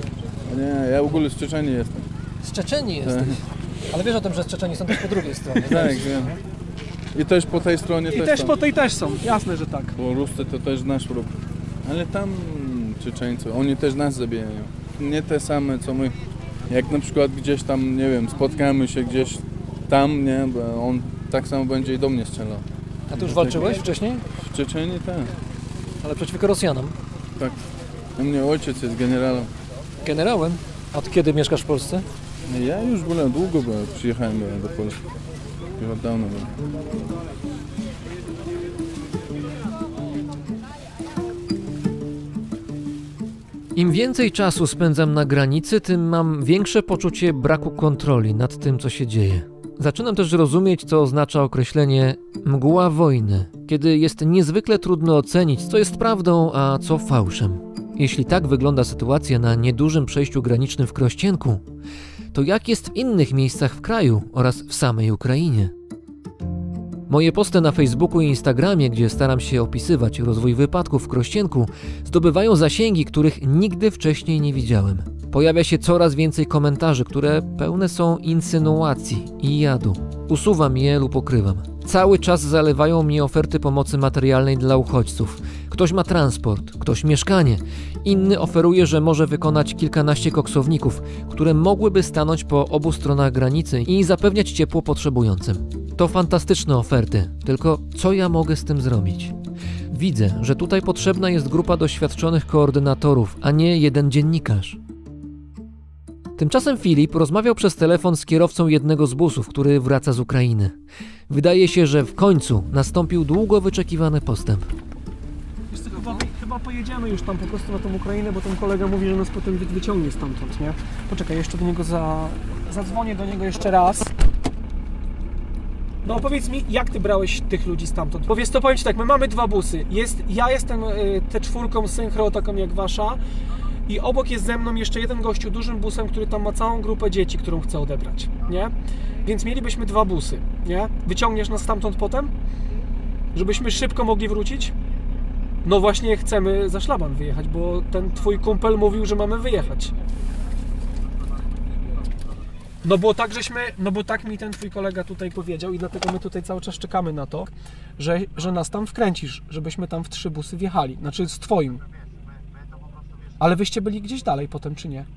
Nie, ja w ogóle z Czeczenii jestem. Z Czeczenii jesteś? Ale wiesz o tym, że z Czeczenii są też po drugiej stronie. Tak, wiem. I też po tej stronie I też po tej też są, jasne, że tak. Bo Ruscy to też nasz wróg. Ale tam Czeczeńcy, oni też nas zabijają. Nie te same co my. Jak na przykład gdzieś tam, nie wiem, spotkamy się gdzieś tam, nie, bo on tak samo będzie i do mnie strzelał. A ty już walczyłeś wcześniej? W Czeczenii tak. Ale przeciwko Rosjanom? Tak. U mnie ojciec jest generałem. Generałem? Od kiedy mieszkasz w Polsce? Ja już byłem długo, bo przyjechałem do Polski. Już od dawna byłem. Im więcej czasu spędzam na granicy, tym mam większe poczucie braku kontroli nad tym, co się dzieje. Zaczynam też rozumieć, co oznacza określenie mgła wojny, kiedy jest niezwykle trudno ocenić, co jest prawdą, a co fałszem. Jeśli tak wygląda sytuacja na niedużym przejściu granicznym w Krościenku, to jak jest w innych miejscach w kraju oraz w samej Ukrainie? Moje posty na Facebooku i Instagramie, gdzie staram się opisywać rozwój wypadków w Krościenku, zdobywają zasięgi, których nigdy wcześniej nie widziałem. Pojawia się coraz więcej komentarzy, które pełne są insynuacji i jadu. Usuwam je lub ukrywam. Cały czas zalewają mnie oferty pomocy materialnej dla uchodźców. Ktoś ma transport, ktoś mieszkanie. Inny oferuje, że może wykonać kilkanaście koksowników, które mogłyby stanąć po obu stronach granicy i zapewniać ciepło potrzebującym. To fantastyczne oferty, tylko co ja mogę z tym zrobić? Widzę, że tutaj potrzebna jest grupa doświadczonych koordynatorów, a nie jeden dziennikarz. Tymczasem Filip rozmawiał przez telefon z kierowcą jednego z busów, który wraca z Ukrainy. Wydaje się, że w końcu nastąpił długo wyczekiwany postęp. Wiesz co, chyba pojedziemy już tam po prostu na tą Ukrainę, bo ten kolega mówi, że nas potem wyciągnie stamtąd, nie? Poczekaj, jeszcze do niego zadzwonię do niego jeszcze raz. No powiedz mi, jak ty brałeś tych ludzi stamtąd? Bo wiesz co, powiem ci tak, my mamy dwa busy. Ja jestem T4 synchro, taką jak wasza. I obok jest ze mną jeszcze jeden gościu dużym busem, który tam ma całą grupę dzieci, którą chce odebrać, nie? Więc mielibyśmy dwa busy, nie? Wyciągniesz nas stamtąd potem? Żebyśmy szybko mogli wrócić? No właśnie chcemy za szlaban wyjechać, bo ten twój kumpel mówił, że mamy wyjechać. No bo tak mi ten twój kolega tutaj powiedział i dlatego my tutaj cały czas czekamy na to, że nas tam wkręcisz, żebyśmy tam w 3 busy wjechali, znaczy z twoim. Ale wyście byli gdzieś dalej potem, czy nie?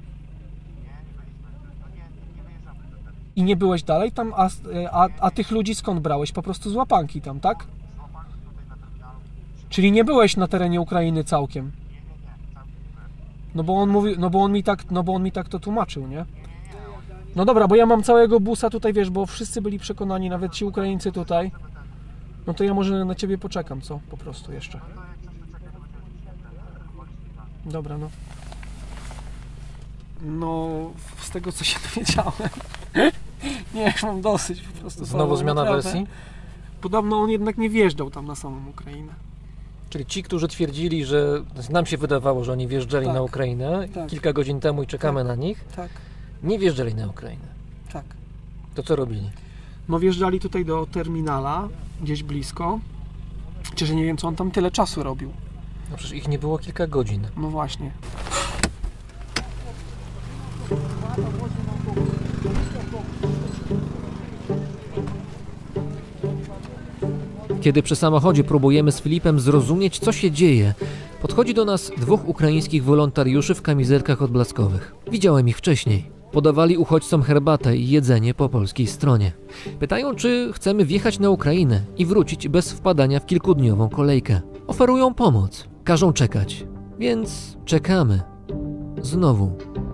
I nie byłeś dalej tam, a tych ludzi skąd brałeś? Po prostu z łapanki tam, tak? Czyli nie byłeś na terenie Ukrainy całkiem? No bo on mówi, no bo on mi tak to tłumaczył, nie? No dobra, bo ja mam całego busa tutaj, wiesz, bo wszyscy byli przekonani, nawet ci Ukraińcy tutaj. No to ja może na ciebie poczekam, co? Po prostu jeszcze. Dobra, no. No, z tego co się dowiedziałem. Nie, już mam dosyć po prostu. Znowu zmiana wersji? Podobno on jednak nie wjeżdżał tam na samą Ukrainę. Czyli ci, którzy twierdzili, że nam się wydawało, że oni wjeżdżali na Ukrainę kilka godzin temu i czekamy na nich, nie wjeżdżali na Ukrainę. Tak. To co robili? No wjeżdżali tutaj do terminala, gdzieś blisko. Chociaż nie wiem, co on tam tyle czasu robił. No przecież ich nie było kilka godzin. No właśnie. Kiedy przy samochodzie próbujemy z Filipem zrozumieć, co się dzieje, podchodzi do nas 2 ukraińskich wolontariuszy w kamizelkach odblaskowych. Widziałem ich wcześniej. Podawali uchodźcom herbatę i jedzenie po polskiej stronie. Pytają, czy chcemy wjechać na Ukrainę i wrócić bez wpadania w kilkudniową kolejkę. Oferują pomoc. Każą czekać. Więc czekamy. Znowu.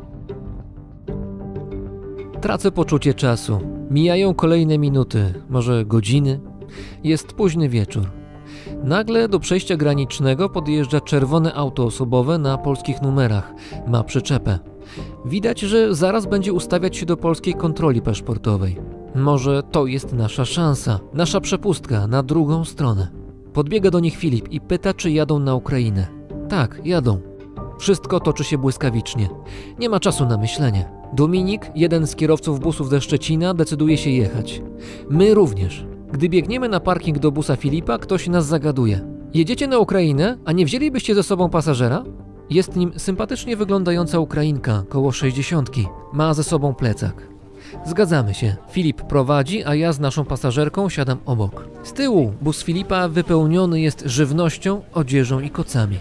Tracę poczucie czasu. Mijają kolejne minuty, może godziny. Jest późny wieczór. Nagle do przejścia granicznego podjeżdża czerwone auto osobowe na polskich numerach. Ma przyczepę. Widać, że zaraz będzie ustawiać się do polskiej kontroli paszportowej. Może to jest nasza szansa, nasza przepustka na drugą stronę. Podbiega do nich Filip i pyta, czy jadą na Ukrainę. Tak, jadą. Wszystko toczy się błyskawicznie. Nie ma czasu na myślenie. Dominik, jeden z kierowców busów ze Szczecina, decyduje się jechać. My również. Gdy biegniemy na parking do busa Filipa, ktoś nas zagaduje. Jedziecie na Ukrainę, a nie wzięlibyście ze sobą pasażera? Jest nim sympatycznie wyglądająca Ukrainka, koło 60. Ma ze sobą plecak. Zgadzamy się. Filip prowadzi, a ja z naszą pasażerką siadam obok. Z tyłu bus Filipa wypełniony jest żywnością, odzieżą i kocami.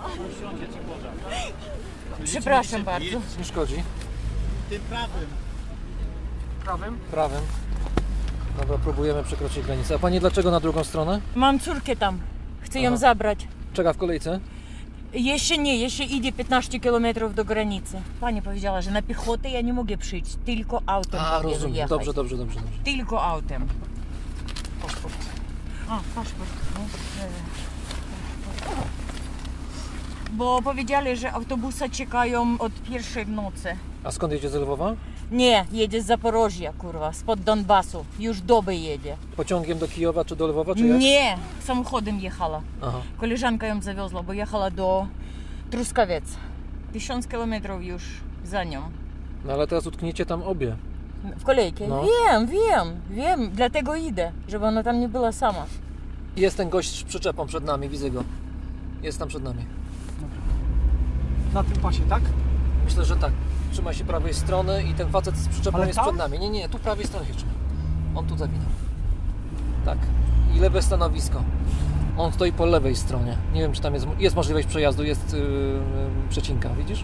Przepraszam bardzo. Nie szkodzi. Tym prawym. Prawym? Prawym. Dobra, próbujemy przekroczyć granicę. A pani dlaczego na drugą stronę? Mam córkę tam. Chcę ją zabrać. Czeka w kolejce? Jeszcze nie, jeszcze idzie 15 km do granicy. Pani powiedziała, że na piechotę ja nie mogę przyjść, tylko autem. A, rozumiem. Jechać. Dobrze. Tylko autem. Paszport. A, paszport. Bo powiedzieli, że autobusy czekają od pierwszej w nocy. A skąd jedzie z Lwowa? Nie, jedzie z Zaporożia, kurwa, spod Donbasu. Już dobę jedzie. Pociągiem do Kijowa czy do Lwowa, czy jak? Nie, samochodem jechała. Aha. Koleżanka ją zawiozła, bo jechała do Truskawiec. 1000 kilometrów już za nią. No ale teraz utkniecie tam obie. W kolejce? No. Wiem, dlatego idę, żeby ona tam nie była sama. Jest ten gość z przyczepą przed nami, widzę go. Jest tam przed nami. Na tym pasie, tak? Myślę, że tak. Trzyma się prawej strony i ten facet z przyczepą Ale jest tam? przed nami. Nie, tu prawej strony się trzyma. On tu zawinął. Tak. I lewe stanowisko. On stoi po lewej stronie. Nie wiem, czy tam jest możliwość przejazdu, jest przecinka, widzisz?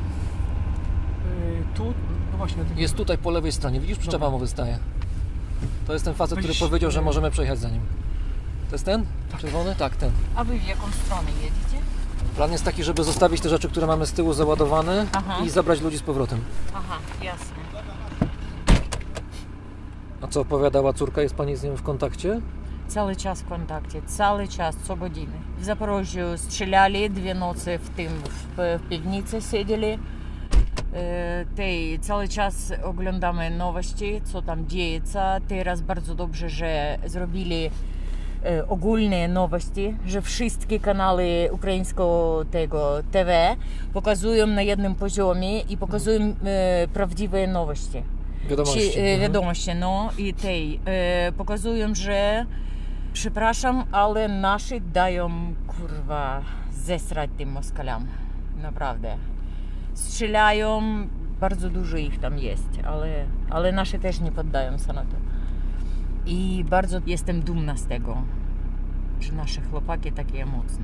Tu, no właśnie. Jest tutaj po lewej stronie, widzisz? Przyczepa mu wystaje. To jest ten facet, który powiedział, że możemy przejechać za nim. To jest ten? Czerwony? Tak, ten. A wy w jaką stronę jedziecie? Plan jest taki, żeby zostawić te rzeczy, które mamy z tyłu załadowane i zabrać ludzi z powrotem. Aha, jasne. A co opowiadała córka? Jest pani z nią w kontakcie? Cały czas w kontakcie, cały czas, co godziny. W Zaporożu strzelali, 2 nocy w tym, w piwnicy siedzieli. Cały czas oglądamy nowości, co tam dzieje się. Teraz bardzo dobrze, że zrobili ogólne nowości, że wszystkie kanały ukraińskiego TV pokazują na jednym poziomie i pokazują prawdziwe nowości. Wiadomości, no i pokazują, że przepraszam, ale nasi dają, kurwa, zesrać tym Moskaliom. Naprawdę. Strzelają, bardzo dużo ich tam jest, ale nasi też nie poddają się na to. I bardzo jestem dumna z tego, że nasze chłopaki takie mocne.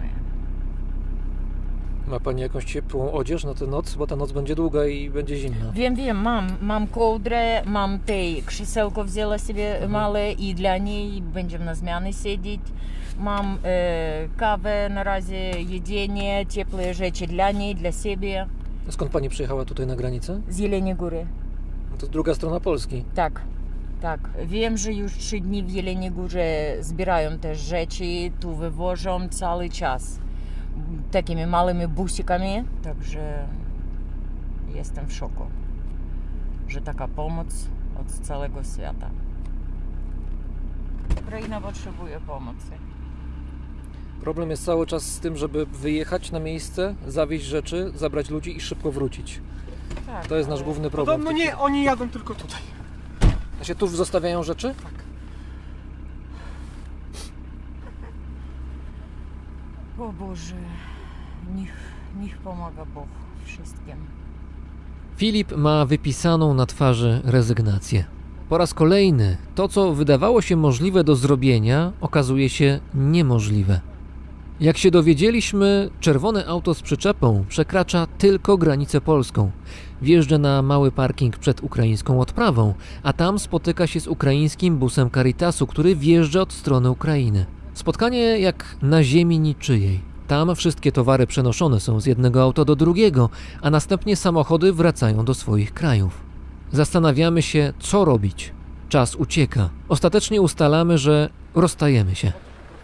Ma pani jakąś ciepłą odzież na tę noc? Bo ta noc będzie długa i będzie zimna. Wiem, mam kołdrę, mam krzesełko wzięła sobie małe i dla niej będziemy na zmiany siedzieć. Mam kawę na razie, jedzenie, ciepłe rzeczy dla niej, dla siebie. A skąd pani przyjechała tutaj na granicę? Z Jeleniej Góry. No to druga strona Polski. Tak. Wiem, że już 3 dni w Jeleniej Górze zbierają te rzeczy, tu wywożą cały czas. Takimi małymi busikami, także jestem w szoku, że taka pomoc od całego świata. Ukraina potrzebuje pomocy. Problem jest cały czas z tym, żeby wyjechać na miejsce, zawieźć rzeczy, zabrać ludzi i szybko wrócić. Tak, to jest nasz główny problem. No nie, oni jadą tylko tutaj. A się tu zostawiają rzeczy? Tak. O Boże, niech pomaga Bóg wszystkim. Filip ma wypisaną na twarzy rezygnację. Po raz kolejny to, co wydawało się możliwe do zrobienia, okazuje się niemożliwe. Jak się dowiedzieliśmy, czerwone auto z przyczepą przekracza tylko granicę polską. Wjeżdża na mały parking przed ukraińską odprawą, a tam spotyka się z ukraińskim busem Caritasu, który wjeżdża od strony Ukrainy. Spotkanie jak na ziemi niczyjej. Tam wszystkie towary przenoszone są z jednego auta do drugiego, a następnie samochody wracają do swoich krajów. Zastanawiamy się, co robić. Czas ucieka. Ostatecznie ustalamy, że rozstajemy się.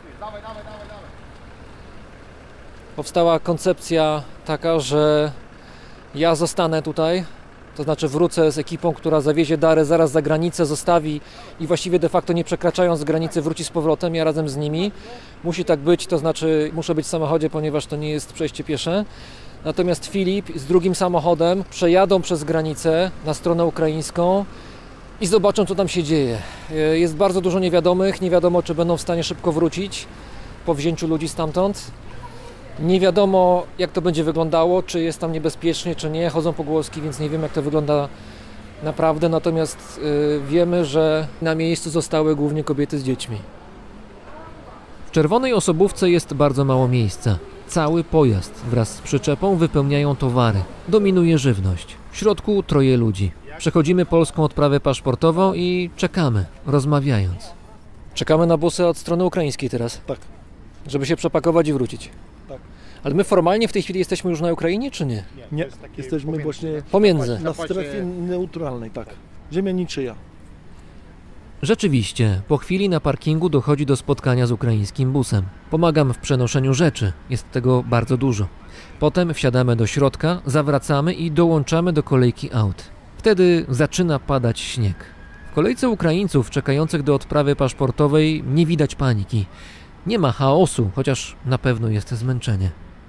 Powstała koncepcja taka, że ja zostanę tutaj, to znaczy wrócę z ekipą, która zawiezie dary zaraz za granicę, zostawi i właściwie de facto nie przekraczając granicy wróci z powrotem, ja razem z nimi. Musi tak być, to znaczy muszę być w samochodzie, ponieważ to nie jest przejście piesze. Natomiast Filip z drugim samochodem przejadą przez granicę na stronę ukraińską i zobaczą, co tam się dzieje. Jest bardzo dużo niewiadomych, nie wiadomo, czy będą w stanie szybko wrócić po wzięciu ludzi stamtąd. Nie wiadomo, jak to będzie wyglądało, czy jest tam niebezpiecznie, czy nie. Chodzą pogłoski, więc nie wiem, jak to wygląda naprawdę. Natomiast wiemy, że na miejscu zostały głównie kobiety z dziećmi. W czerwonej osobówce jest bardzo mało miejsca. Cały pojazd wraz z przyczepą wypełniają towary. Dominuje żywność. W środku 3 ludzi. Przechodzimy polską odprawę paszportową i czekamy, rozmawiając. Czekamy na busy od strony ukraińskiej teraz. Tak. Żeby się przepakować i wrócić. Tak. Ale my formalnie w tej chwili jesteśmy już na Ukrainie, czy nie? Nie, jesteśmy właśnie pomiędzy. Na strefie neutralnej, tak. Ziemia niczyja. Rzeczywiście, po chwili na parkingu dochodzi do spotkania z ukraińskim busem. Pomagam w przenoszeniu rzeczy, jest tego bardzo dużo. Potem wsiadamy do środka, zawracamy i dołączamy do kolejki aut. Wtedy zaczyna padać śnieg. W kolejce Ukraińców czekających do odprawy paszportowej nie widać paniki. Nie ma chaosu, chociaż na pewno jest zmęczenie.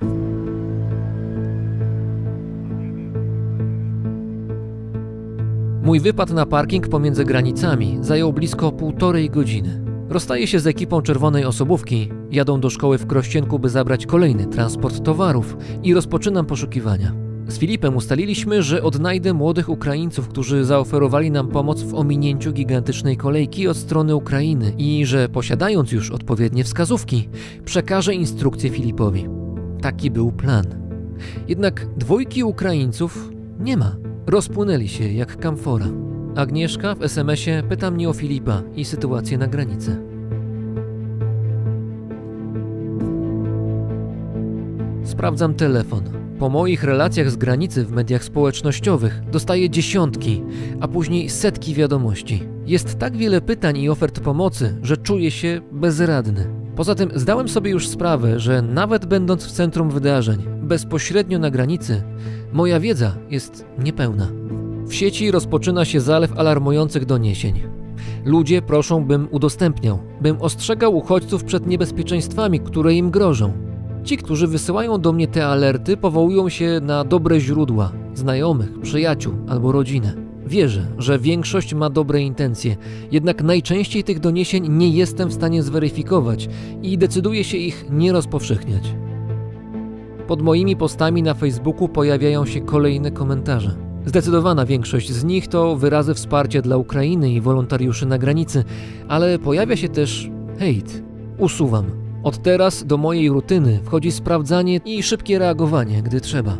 Mój wypad na parking pomiędzy granicami zajął blisko 1,5 godziny. Rozstaję się z ekipą czerwonej osobówki, jadą do szkoły w Krościenku, by zabrać kolejny transport towarów i rozpoczynam poszukiwania. Z Filipem ustaliliśmy, że odnajdę młodych Ukraińców, którzy zaoferowali nam pomoc w ominięciu gigantycznej kolejki od strony Ukrainy i że posiadając już odpowiednie wskazówki, przekażę instrukcję Filipowi. Taki był plan. Jednak 2 Ukraińców nie ma. Rozpłynęli się jak kamfora. Agnieszka w SMS-ie pyta mnie o Filipa i sytuację na granicy. Sprawdzam telefon. Po moich relacjach z granicy w mediach społecznościowych dostaję dziesiątki, a później setki wiadomości. Jest tak wiele pytań i ofert pomocy, że czuję się bezradny. Poza tym zdałem sobie już sprawę, że nawet będąc w centrum wydarzeń, bezpośrednio na granicy, moja wiedza jest niepełna. W sieci rozpoczyna się zalew alarmujących doniesień. Ludzie proszą, bym udostępniał, bym ostrzegał uchodźców przed niebezpieczeństwami, które im grożą. Ci, którzy wysyłają do mnie te alerty, powołują się na dobre źródła, znajomych, przyjaciół albo rodzinę. Wierzę, że większość ma dobre intencje, jednak najczęściej tych doniesień nie jestem w stanie zweryfikować i decyduję się ich nie rozpowszechniać. Pod moimi postami na Facebooku pojawiają się kolejne komentarze. Zdecydowana większość z nich to wyrazy wsparcia dla Ukrainy i wolontariuszy na granicy, ale pojawia się też hejt. Usuwam. Od teraz do mojej rutyny wchodzi sprawdzanie i szybkie reagowanie, gdy trzeba.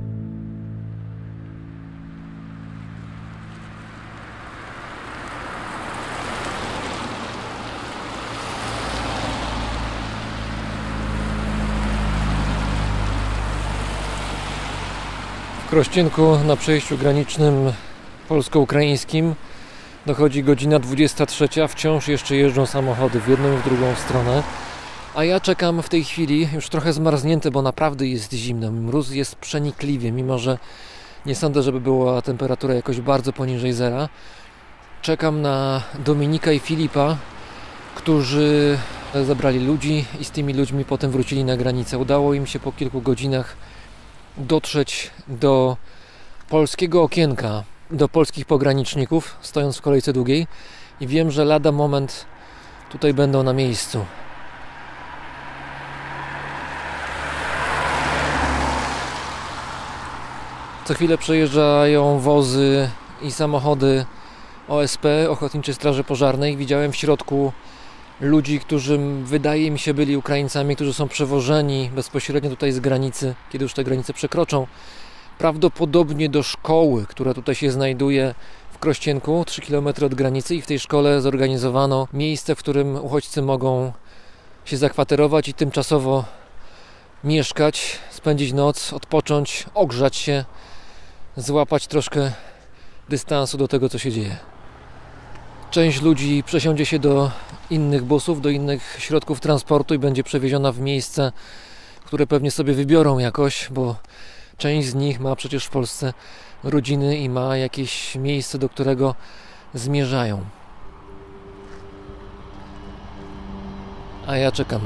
W Krościenku na przejściu granicznym polsko-ukraińskim dochodzi godzina 23, wciąż jeszcze jeżdżą samochody w jedną i w drugą stronę. A ja czekam w tej chwili, już trochę zmarznięty, bo naprawdę jest zimno. Mróz jest przenikliwie, mimo że nie sądzę, żeby była temperatura jakoś bardzo poniżej zera. Czekam na Dominika i Filipa, którzy zabrali ludzi i z tymi ludźmi potem wrócili na granicę. Udało im się po kilku godzinach dotrzeć do polskiego okienka, do polskich pograniczników, stojąc w kolejce długiej, i wiem, że lada moment tutaj będą na miejscu. Co chwilę przejeżdżają wozy i samochody OSP, Ochotniczej Straży Pożarnej. Widziałem w środku ludzi, którzy wydaje mi się byli Ukraińcami, którzy są przewożeni bezpośrednio tutaj z granicy, kiedy już te granice przekroczą, prawdopodobnie do szkoły, która tutaj się znajduje w Krościenku, 3 km od granicy, i w tej szkole zorganizowano miejsce, w którym uchodźcy mogą się zakwaterować i tymczasowo mieszkać, spędzić noc, odpocząć, ogrzać się, złapać troszkę dystansu do tego, co się dzieje. Część ludzi przesiądzie się do innych busów, do innych środków transportu i będzie przewieziona w miejsce, które pewnie sobie wybiorą jakoś, bo część z nich ma przecież w Polsce rodziny i ma jakieś miejsce, do którego zmierzają. A ja czekam.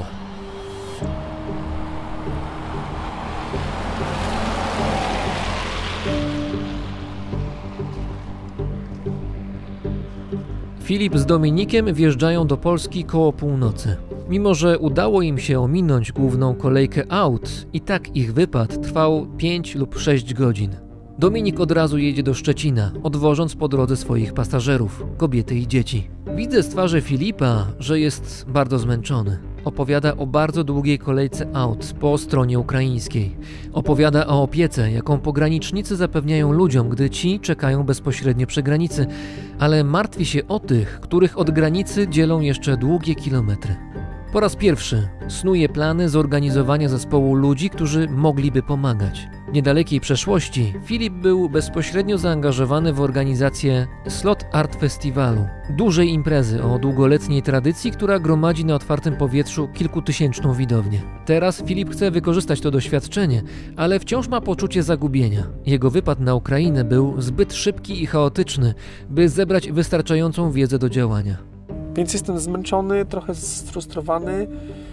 Filip z Dominikiem wjeżdżają do Polski koło północy. Mimo że udało im się ominąć główną kolejkę aut, i tak ich wypad trwał 5 lub 6 godzin. Dominik od razu jedzie do Szczecina, odwożąc po drodze swoich pasażerów, kobiety i dzieci. Widzę z twarzy Filipa, że jest bardzo zmęczony. Opowiada o bardzo długiej kolejce aut po stronie ukraińskiej. Opowiada o opiece, jaką pogranicznicy zapewniają ludziom, gdy ci czekają bezpośrednio przy granicy, ale martwi się o tych, których od granicy dzielą jeszcze długie kilometry. Po raz pierwszy snuje plany zorganizowania zespołu ludzi, którzy mogliby pomagać. W niedalekiej przeszłości Filip był bezpośrednio zaangażowany w organizację Slot Art Festiwalu, dużej imprezy o długoletniej tradycji, która gromadzi na otwartym powietrzu kilkutysięczną widownię. Teraz Filip chce wykorzystać to doświadczenie, ale wciąż ma poczucie zagubienia. Jego wypad na Ukrainę był zbyt szybki i chaotyczny, by zebrać wystarczającą wiedzę do działania. Więc jestem zmęczony, trochę sfrustrowany.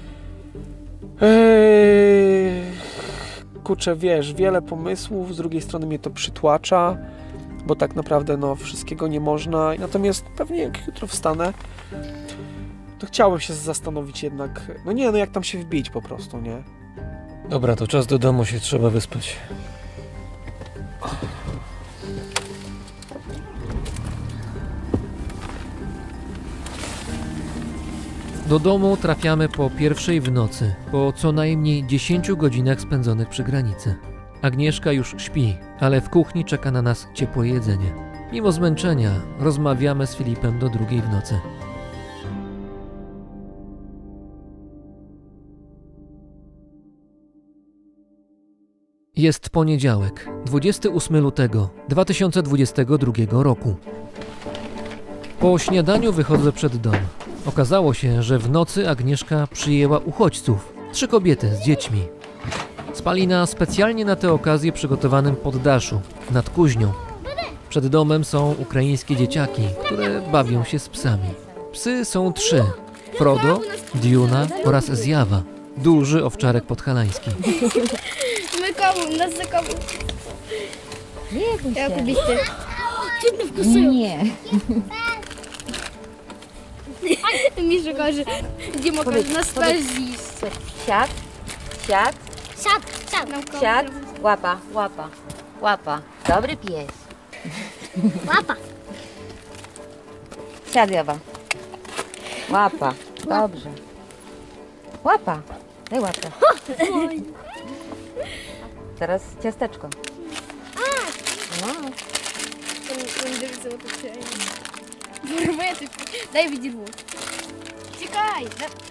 Kurczę, wiesz, wiele pomysłów, z drugiej strony mnie to przytłacza, bo tak naprawdę no, wszystkiego nie można. Natomiast pewnie jak jutro wstanę, to chciałem się zastanowić jednak, no jak tam się wbić po prostu, nie? Dobra, to czas do domu, się trzeba wyspać. Do domu trafiamy po 1:00 w nocy, po co najmniej 10 godzinach spędzonych przy granicy. Agnieszka już śpi, ale w kuchni czeka na nas ciepłe jedzenie. Mimo zmęczenia rozmawiamy z Filipem do 2:00 w nocy. Jest poniedziałek, 28 lutego 2022 roku. Po śniadaniu wychodzę przed dom. Okazało się, że w nocy Agnieszka przyjęła uchodźców, 3 kobiety z dziećmi. Spali na specjalnie na tę okazję przygotowanym poddaszu, nad kuźnią. Przed domem są ukraińskie dzieciaki, które bawią się z psami. Psy są 3. Frodo, Diuna oraz Zjawa, duży owczarek podhalański. My komu, nas za komu. Nie, Jak byście? Ciut mnie wkusują. Nie. Misza każe, gdzie mogę nas pędzić. Siad, siad, Siad. siad, łapa, łapa, łapa. Dobry pies. Łapa. Siad, Jawa. Łapa, dobrze. Łapa, daj łapę. Teraz ciasteczko. No. Дай відірву. Тікай.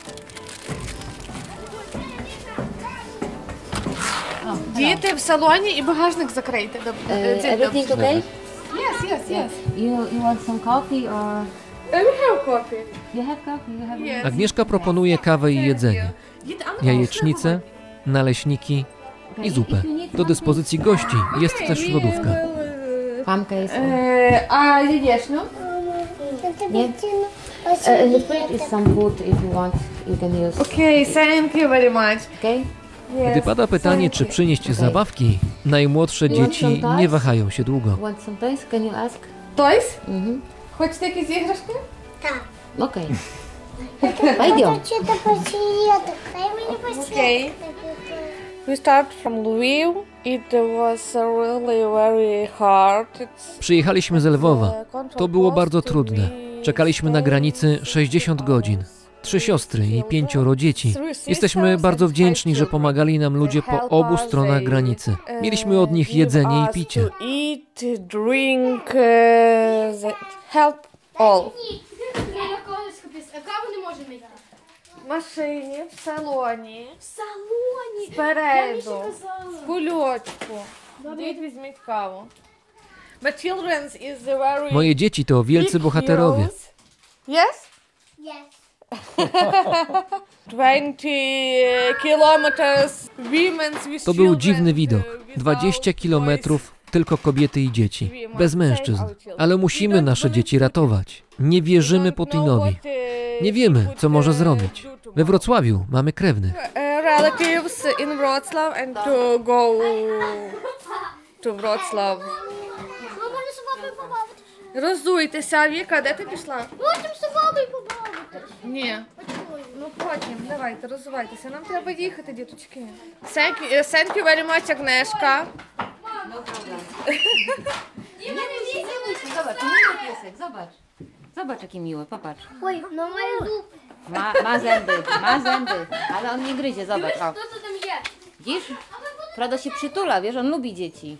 Діти в салоні і багажник закрийте. Everything okay? Yes. You want some coffee or... We have coffee. You have coffee? You have... Yes. Agnieszka proponuje kawę i jedzenie, jajecznicę, naleśniki i zupę. Do dyspozycji gości jest też lodówka. Pamka jest... А яєчню? Nie? In the fridge is some food if you want, you can use. Okay, thank you very much. Okay? Gdy pada pytanie, czy przynieść zabawki, najmłodsze dzieci nie wahają się długo. Want some toys? Can you ask? Toys? Хочете якісь іграшки? Okay. Пойдем. Okay. We start from Lviv. It was really very hard. Przyjechaliśmy z Lwowa. To było bardzo trudne. Czekaliśmy na granicy 60 godzin. 3 siostry i 5 dzieci. Jesteśmy bardzo wdzięczni, że pomagali nam ludzie po obu stronach granicy. Mieliśmy od nich jedzenie i picie. Eat, drink, help all. Каву не може мити. В машині, в салоні, В салоні. спереду, в кульочку. Йдіть, візьміть каву. But children's is very Moje dzieci to wielcy bohaterowie. Yes? Yes. 20 kilometers women's with To był children, dziwny widok. 20 kilometrów, tylko kobiety i dzieci. Bez mężczyzn. Ale musimy nasze dzieci ratować. Nie wierzymy Putinowi. Nie wiemy, co może zrobić. We Wrocławiu mamy krewnych. relatives in Wrocław and to go to Wrocław. Можна собою побавити. Розуйтеся, Віка, де ти пішла? Можемо собою побавити. Ні. Ну, Ну потім, давайте, розвивайтеся. Нам треба їхати, діточки. Thank you very much, Agnieszka. Zobacz, miły piesek, zobacz. Zobacz, jaki miły, popatrz. Ой, no moje zupy. Ma zęby, ale on nie gryzie, zobacz. O. Co tam jest? Widzisz? Frodo się przytula, wiesz, on lubi dzieci.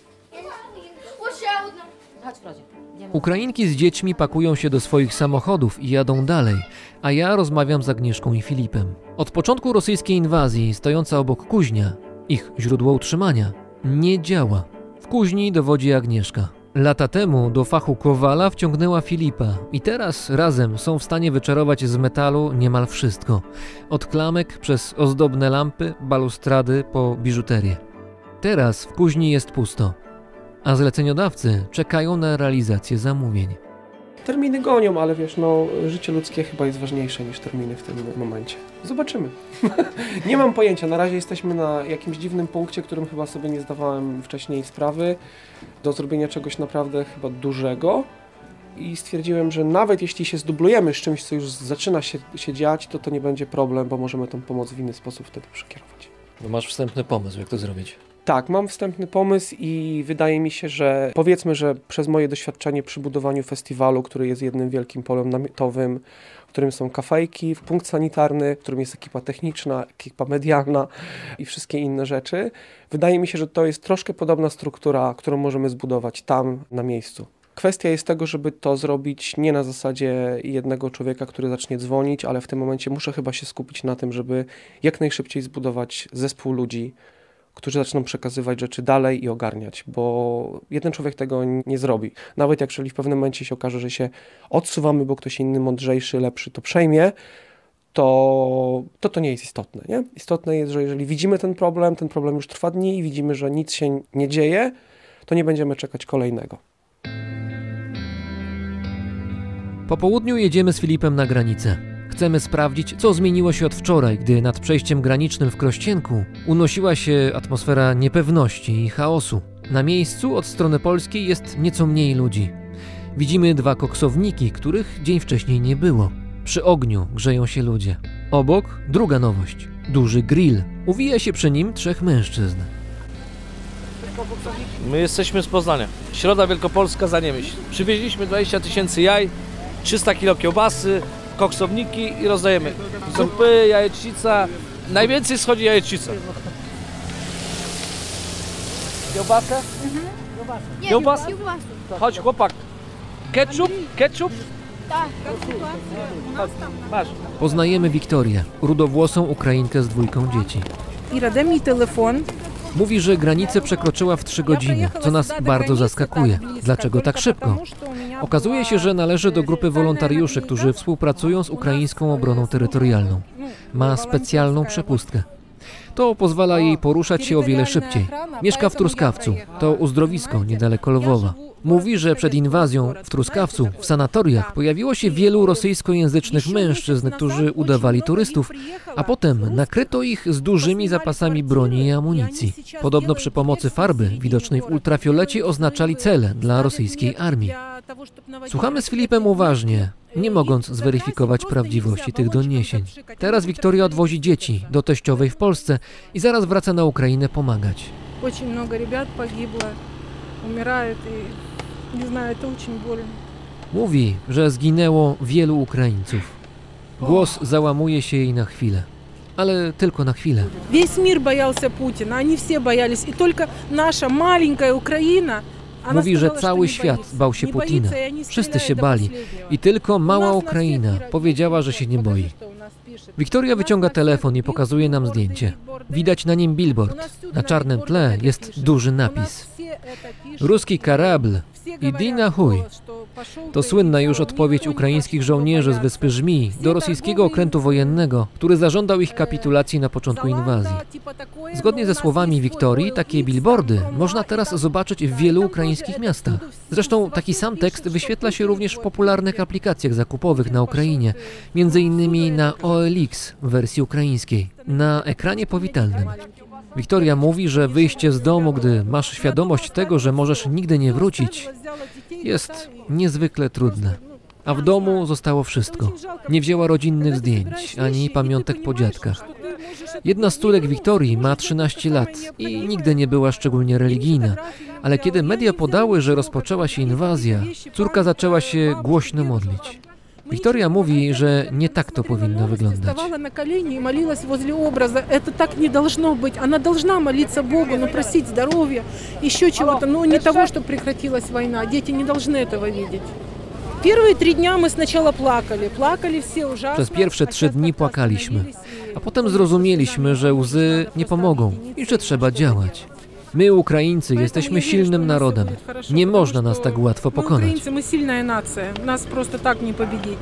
Ще одна. Chodź, Frodzie. Ukrainki z dziećmi pakują się do swoich samochodów i jadą dalej, a ja rozmawiam z Agnieszką i Filipem. Od początku rosyjskiej inwazji stojąca obok kuźnia, ich źródło utrzymania, nie działa. W kuźni dowodzi Agnieszka. Lata temu do fachu kowala wciągnęła Filipa i teraz razem są w stanie wyczarować z metalu niemal wszystko. Od klamek przez ozdobne lampy, balustrady po biżuterię. Teraz w kuźni jest pusto, a zleceniodawcy czekają na realizację zamówień. Terminy gonią, ale wiesz, no życie ludzkie chyba jest ważniejsze niż terminy w tym momencie. Zobaczymy. Nie mam pojęcia, na razie jesteśmy na jakimś dziwnym punkcie, którym chyba sobie nie zdawałem wcześniej sprawy, do zrobienia czegoś naprawdę chyba dużego i stwierdziłem, że nawet jeśli się zdublujemy z czymś, co już zaczyna się dziać, to nie będzie problem, bo możemy tą pomoc w inny sposób wtedy przekierować. No masz wstępny pomysł, jak to zrobić? Tak, mam wstępny pomysł i wydaje mi się, że powiedzmy, że przez moje doświadczenie przy budowaniu festiwalu, który jest jednym wielkim polem namiotowym, w którym są kafejki, punkt sanitarny, w którym jest ekipa techniczna, ekipa medialna i wszystkie inne rzeczy, wydaje mi się, że to jest troszkę podobna struktura, którą możemy zbudować tam na miejscu. Kwestia jest tego, żeby to zrobić nie na zasadzie jednego człowieka, który zacznie dzwonić, ale w tym momencie muszę chyba się skupić na tym, żeby jak najszybciej zbudować zespół ludzi, którzy zaczną przekazywać rzeczy dalej i ogarniać, bo jeden człowiek tego nie zrobi. Nawet jeżeli w pewnym momencie się okaże, że się odsuwamy, bo ktoś inny, mądrzejszy, lepszy to przejmie, to nie jest istotne. Nie? Istotne jest, że jeżeli widzimy ten problem już trwa dni i widzimy, że nic się nie dzieje, to nie będziemy czekać kolejnego. Po południu jedziemy z Filipem na granicę. Chcemy sprawdzić, co zmieniło się od wczoraj, gdy nad przejściem granicznym w Krościenku unosiła się atmosfera niepewności i chaosu. Na miejscu od strony polskiej jest nieco mniej ludzi. Widzimy 2 koksowniki, których dzień wcześniej nie było. Przy ogniu grzeją się ludzie. Obok druga nowość. Duży grill. Uwija się przy nim 3 mężczyzn. My jesteśmy z Poznania. Środa Wielkopolska, Zaniemyśl. Przywieźliśmy 20 000 jaj, 300 kg kiełbasy, koksowniki i rozdajemy. Zupy, jajecznica. Najwięcej schodzi jajecznica. Kiełbasę? Kiełbasę? Chodź chłopak. Ketchup? Ketchup? Tak. Masz. Poznajemy Wiktorię, rudowłosą Ukrainkę z 2 dzieci. Ira, daj mi telefon. Mówi, że granicę przekroczyła w 3 godziny, co nas bardzo zaskakuje. Dlaczego tak szybko? Okazuje się, że należy do grupy wolontariuszy, którzy współpracują z ukraińską obroną terytorialną. Ma specjalną przepustkę. To pozwala jej poruszać się o wiele szybciej. Mieszka w Truskawcu, to uzdrowisko niedaleko Lwowa. Mówi, że przed inwazją w Truskawcu, w sanatoriach, pojawiło się wielu rosyjskojęzycznych mężczyzn, którzy udawali turystów, a potem nakryto ich z dużymi zapasami broni i amunicji. Podobno przy pomocy farby widocznej w ultrafiolecie oznaczali cele dla rosyjskiej armii. Słuchamy z Filipem uważnie, nie mogąc zweryfikować prawdziwości tych doniesień. Teraz Wiktoria odwozi dzieci do teściowej w Polsce i zaraz wraca na Ukrainę pomagać. Очень много ребят погибло, умирает и не знаю, это очень больно. Mówi, że zginęło wielu Ukraińców. Głos załamuje się jej na chwilę, ale tylko na chwilę. Весь мир боялся Путина, они все боялись, и только наша маленькая Украина. Mówi, że cały świat bał się Putina. Wszyscy się bali. I tylko mała Ukraina powiedziała, że się nie boi. Wiktoria wyciąga telefon i pokazuje nam zdjęcie. Widać na nim billboard. Na czarnym tle jest duży napis. Ruski karabl, idy na chuj. To słynna już odpowiedź ukraińskich żołnierzy z Wyspy Żmij do rosyjskiego okrętu wojennego, który zażądał ich kapitulacji na początku inwazji. Zgodnie ze słowami Wiktorii, takie billboardy można teraz zobaczyć w wielu ukraińskich miastach. Zresztą taki sam tekst wyświetla się również w popularnych aplikacjach zakupowych na Ukrainie, między innymi na OLX w wersji ukraińskiej, na ekranie powitalnym. Wiktoria mówi, że wyjście z domu, gdy masz świadomość tego, że możesz nigdy nie wrócić, jest niezwykle trudne. A w domu zostało wszystko. Nie wzięła rodzinnych zdjęć, ani pamiątek po dziadkach. Jedna z córek Wiktorii ma 13 lat i nigdy nie była szczególnie religijna, ale kiedy media podały, że rozpoczęła się inwazja, córka zaczęła się głośno modlić. Wiktoria mówi, że nie tak to powinno wyglądać. Wstawała na kolenie i молилась возле образа. Это так не должно быть. Она должна молиться Богу, но просить здоровья, еще чего-то, но не того, что прекратилась война. Дети не должны этого видеть. Pierwsze 3 dni my сначала płakali все ужасно. Przez pierwsze 3 dni płakaliśmy, a potem zrozumieliśmy, że łzy nie pomogą i że trzeba działać. My, Ukraińcy, jesteśmy silnym narodem. Nie można nas tak łatwo pokonać. Ukraińcy, my silna nacja. Nas prosto tak nie pobiedić.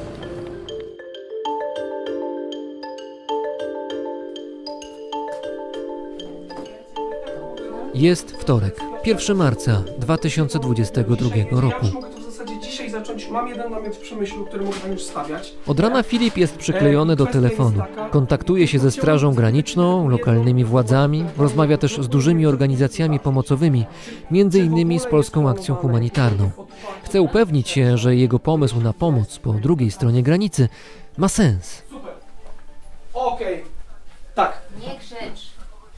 Jest wtorek, 1 marca 2022 roku. Dzisiaj zacząć, mam jeden namiot w Przemyślu, który mogę już stawiać. Od rana Filip jest przyklejony do telefonu. Kontaktuje się ze Strażą Graniczną, lokalnymi władzami, rozmawia też z dużymi organizacjami pomocowymi, między innymi z Polską Akcją Humanitarną. Chce upewnić się, że jego pomysł na pomoc po drugiej stronie granicy ma sens. Super. Okej. Tak. Nie krzycz.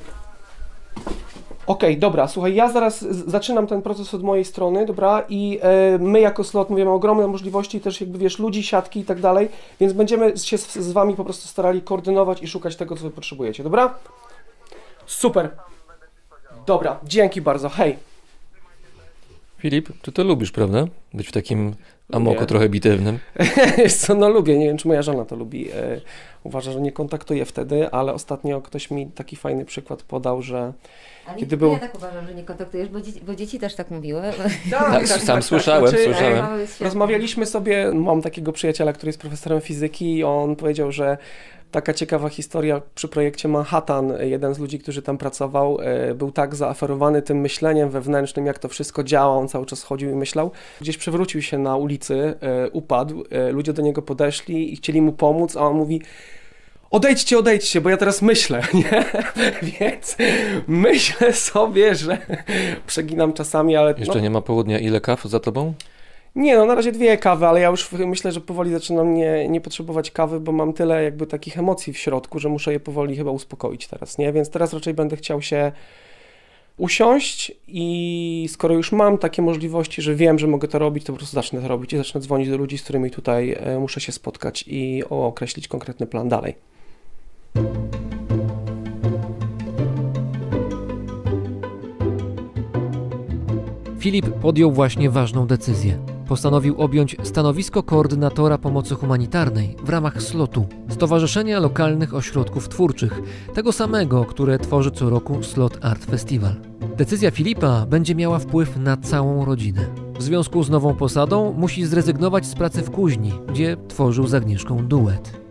Okej, dobra, słuchaj, ja zaraz zaczynam ten proces od mojej strony, dobra, i my jako slot mówimy o ogromne możliwości, też jakby wiesz, ludzi, siatki i tak dalej, więc będziemy się z wami po prostu starali koordynować i szukać tego, co wy potrzebujecie, dobra? Super. Dobra, dzięki bardzo, hej. Filip, ty to lubisz, prawda? Być w takim amoku trochę bitewnym. Wiesz co, no lubię, nie wiem, czy moja żona to lubi. Uważa, że nie kontaktuje wtedy, ale ostatnio ktoś mi taki fajny przykład podał, że Ale kiedy był... był... Ja tak uważam, że nie kontaktujesz, bo dzieci też tak mówiły. Tak, sam słyszałem. Rozmawialiśmy sobie, mam takiego przyjaciela, który jest profesorem fizyki i on powiedział, że taka ciekawa historia przy projekcie Manhattan. Jeden z ludzi, który tam pracował, był tak zaaferowany tym myśleniem wewnętrznym, jak to wszystko działa, on cały czas chodził i myślał. Gdzieś przewrócił się na ulicy, upadł, ludzie do niego podeszli i chcieli mu pomóc, a on mówi: odejdźcie, bo ja teraz myślę, nie? Więc myślę sobie, że przeginam czasami, ale... Jeszcze nie ma południa. Ile kaw za tobą? Nie, no na razie 2 kawy, ale ja już myślę, że powoli zaczynam nie potrzebować kawy, bo mam tyle jakby takich emocji w środku, że muszę je powoli chyba uspokoić teraz, nie? Więc teraz raczej będę chciał się usiąść i skoro już mam takie możliwości, że wiem, że mogę to robić, to po prostu zacznę to robić i zacznę dzwonić do ludzi, z którymi tutaj muszę się spotkać i określić konkretny plan dalej. Filip podjął właśnie ważną decyzję. Postanowił objąć stanowisko koordynatora pomocy humanitarnej w ramach SLOT-u, Stowarzyszenia Lokalnych Ośrodków Twórczych, tego samego, które tworzy co roku Slot Art Festival. Decyzja Filipa będzie miała wpływ na całą rodzinę. W związku z nową posadą musi zrezygnować z pracy w kuźni, gdzie tworzył z Agnieszką duet.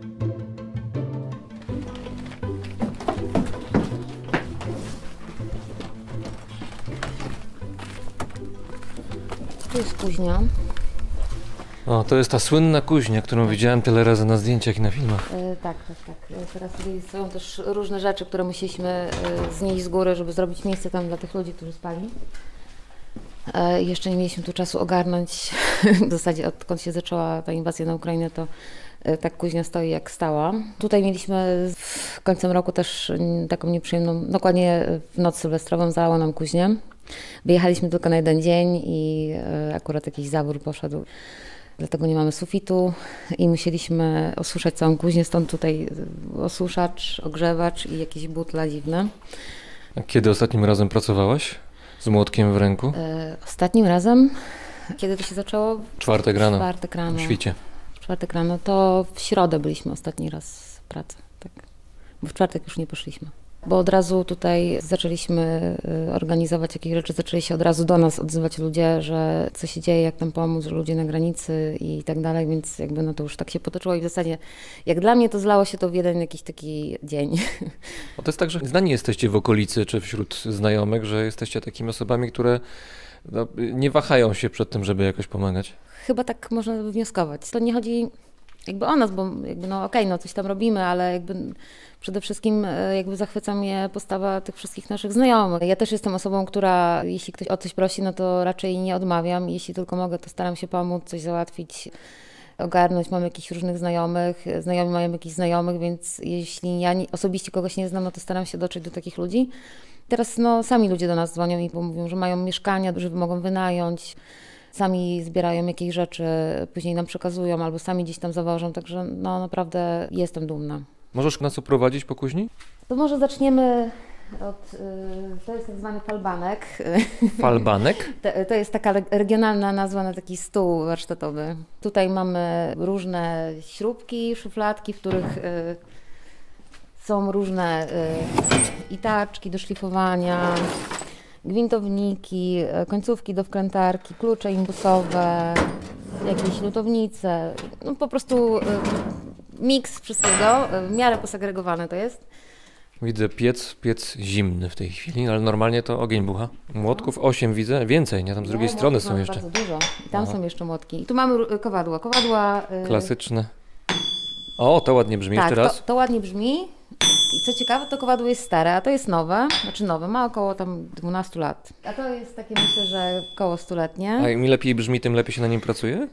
Tu jest kuźnia. O, to jest ta słynna kuźnia, którą widziałem tyle razy na zdjęciach i na filmach. Tak. Teraz tutaj są też różne rzeczy, które musieliśmy znieść z góry, żeby zrobić miejsce tam dla tych ludzi, którzy spali. Jeszcze nie mieliśmy tu czasu ogarnąć. W zasadzie odkąd się zaczęła ta inwazja na Ukrainę, to tak kuźnia stoi jak stała. Tutaj mieliśmy końcem roku też taką nieprzyjemną, dokładnie w noc sylwestrową zalało nam kuźnię. Wyjechaliśmy tylko na 1 dzień i akurat jakiś zawór poszedł. Dlatego nie mamy sufitu i musieliśmy osuszać całą kuźnię, stąd tutaj osuszacz, ogrzewacz i jakieś butla dziwne. A kiedy ostatnim razem pracowałaś? Z młotkiem w ręku? Ostatnim razem? Kiedy to się zaczęło? 4 rano. 4 rano. W świcie. 4 rano, to w środę byliśmy ostatni raz w pracy, tak. Bo w czwartek już nie poszliśmy. Bo od razu tutaj zaczęliśmy organizować jakieś rzeczy, zaczęli się od razu do nas odzywać ludzie, że co się dzieje, jak tam pomóc, że ludzie na granicy i tak dalej, więc jakby no to już tak się potoczyło i w zasadzie jak dla mnie to zlało się to w jeden jakiś taki dzień. Bo to jest tak, że znani jesteście w okolicy czy wśród znajomych, że jesteście takimi osobami, które nie wahają się przed tym, żeby jakoś pomagać. Chyba tak można wywnioskować. To nie chodzi jakby o nas, bo jakby no okej, no coś tam robimy, ale jakby przede wszystkim jakby zachwyca mnie postawa tych wszystkich naszych znajomych. Ja też jestem osobą, która jeśli ktoś o coś prosi, no to raczej nie odmawiam. Jeśli tylko mogę, to staram się pomóc, coś załatwić, ogarnąć. Mam jakichś różnych znajomych, znajomi mają jakichś znajomych, więc jeśli ja osobiście kogoś nie znam, no to staram się dotrzeć do takich ludzi. Teraz no sami ludzie do nas dzwonią i mówią, że mają mieszkania, że mogą wynająć. Sami zbierają jakieś rzeczy, później nam przekazują albo sami gdzieś tam zawożą, także no naprawdę jestem dumna. Możesz nas oprowadzić po kuźni? To może zaczniemy od, to jest tak zwany falbanek. Falbanek? To jest taka regionalna nazwa na taki stół warsztatowy. Tutaj mamy różne śrubki, szufladki, w których są różne i taczki do szlifowania, gwintowniki, końcówki do wkrętarki, klucze imbusowe, jakieś lutownice, no po prostu miks wszystkiego, w miarę posegregowane to jest. Widzę piec zimny w tej chwili, ale normalnie to ogień bucha. Młotków 8 widzę, więcej, nie? Tam z drugiej strony są jeszcze. Bardzo dużo i tam są jeszcze młotki. I tu mamy kowadła. Klasyczne. O, to ładnie brzmi, tak, jeszcze raz. To ładnie brzmi. I co ciekawe, to kowadło jest stare, a to jest nowe, ma około tam 12 lat. A to jest takie, myślę, że koło 100-letnie. A im lepiej brzmi, tym lepiej się na nim pracuje?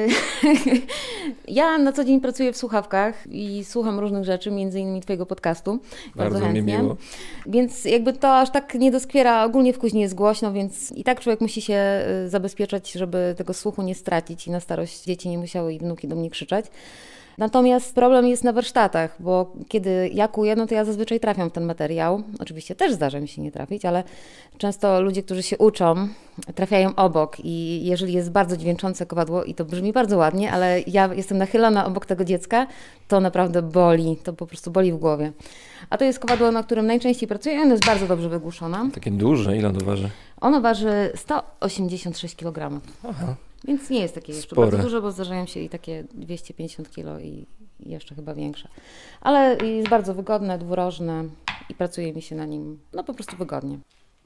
Ja na co dzień pracuję w słuchawkach i słucham różnych rzeczy, między innymi twojego podcastu. Bardzo mi miło. Więc jakby to aż tak nie doskwiera, ogólnie w kuźni jest głośno, więc i tak człowiek musi się zabezpieczać, żeby tego słuchu nie stracić i na starość dzieci nie musiały i wnuki do mnie krzyczeć. Natomiast problem jest na warsztatach, bo kiedy ja kuję, no to ja zazwyczaj trafiam w ten materiał. Oczywiście też zdarza mi się nie trafić, ale często ludzie, którzy się uczą, trafiają obok i jeżeli jest bardzo dźwięczące kowadło i to brzmi bardzo ładnie, ale ja jestem nachylona obok tego dziecka, to naprawdę boli, to po prostu boli w głowie. A to jest kowadło, na którym najczęściej pracuję i ono jest bardzo dobrze wygłuszone. Takie duże, ile ono waży? Ono waży 186 kg. Aha. Więc nie jest takie jeszcze bardzo dużo, bo zdarzają się i takie 250 kg i jeszcze chyba większe. Ale jest bardzo wygodne, dwurożne i pracuje mi się na nim no po prostu wygodnie.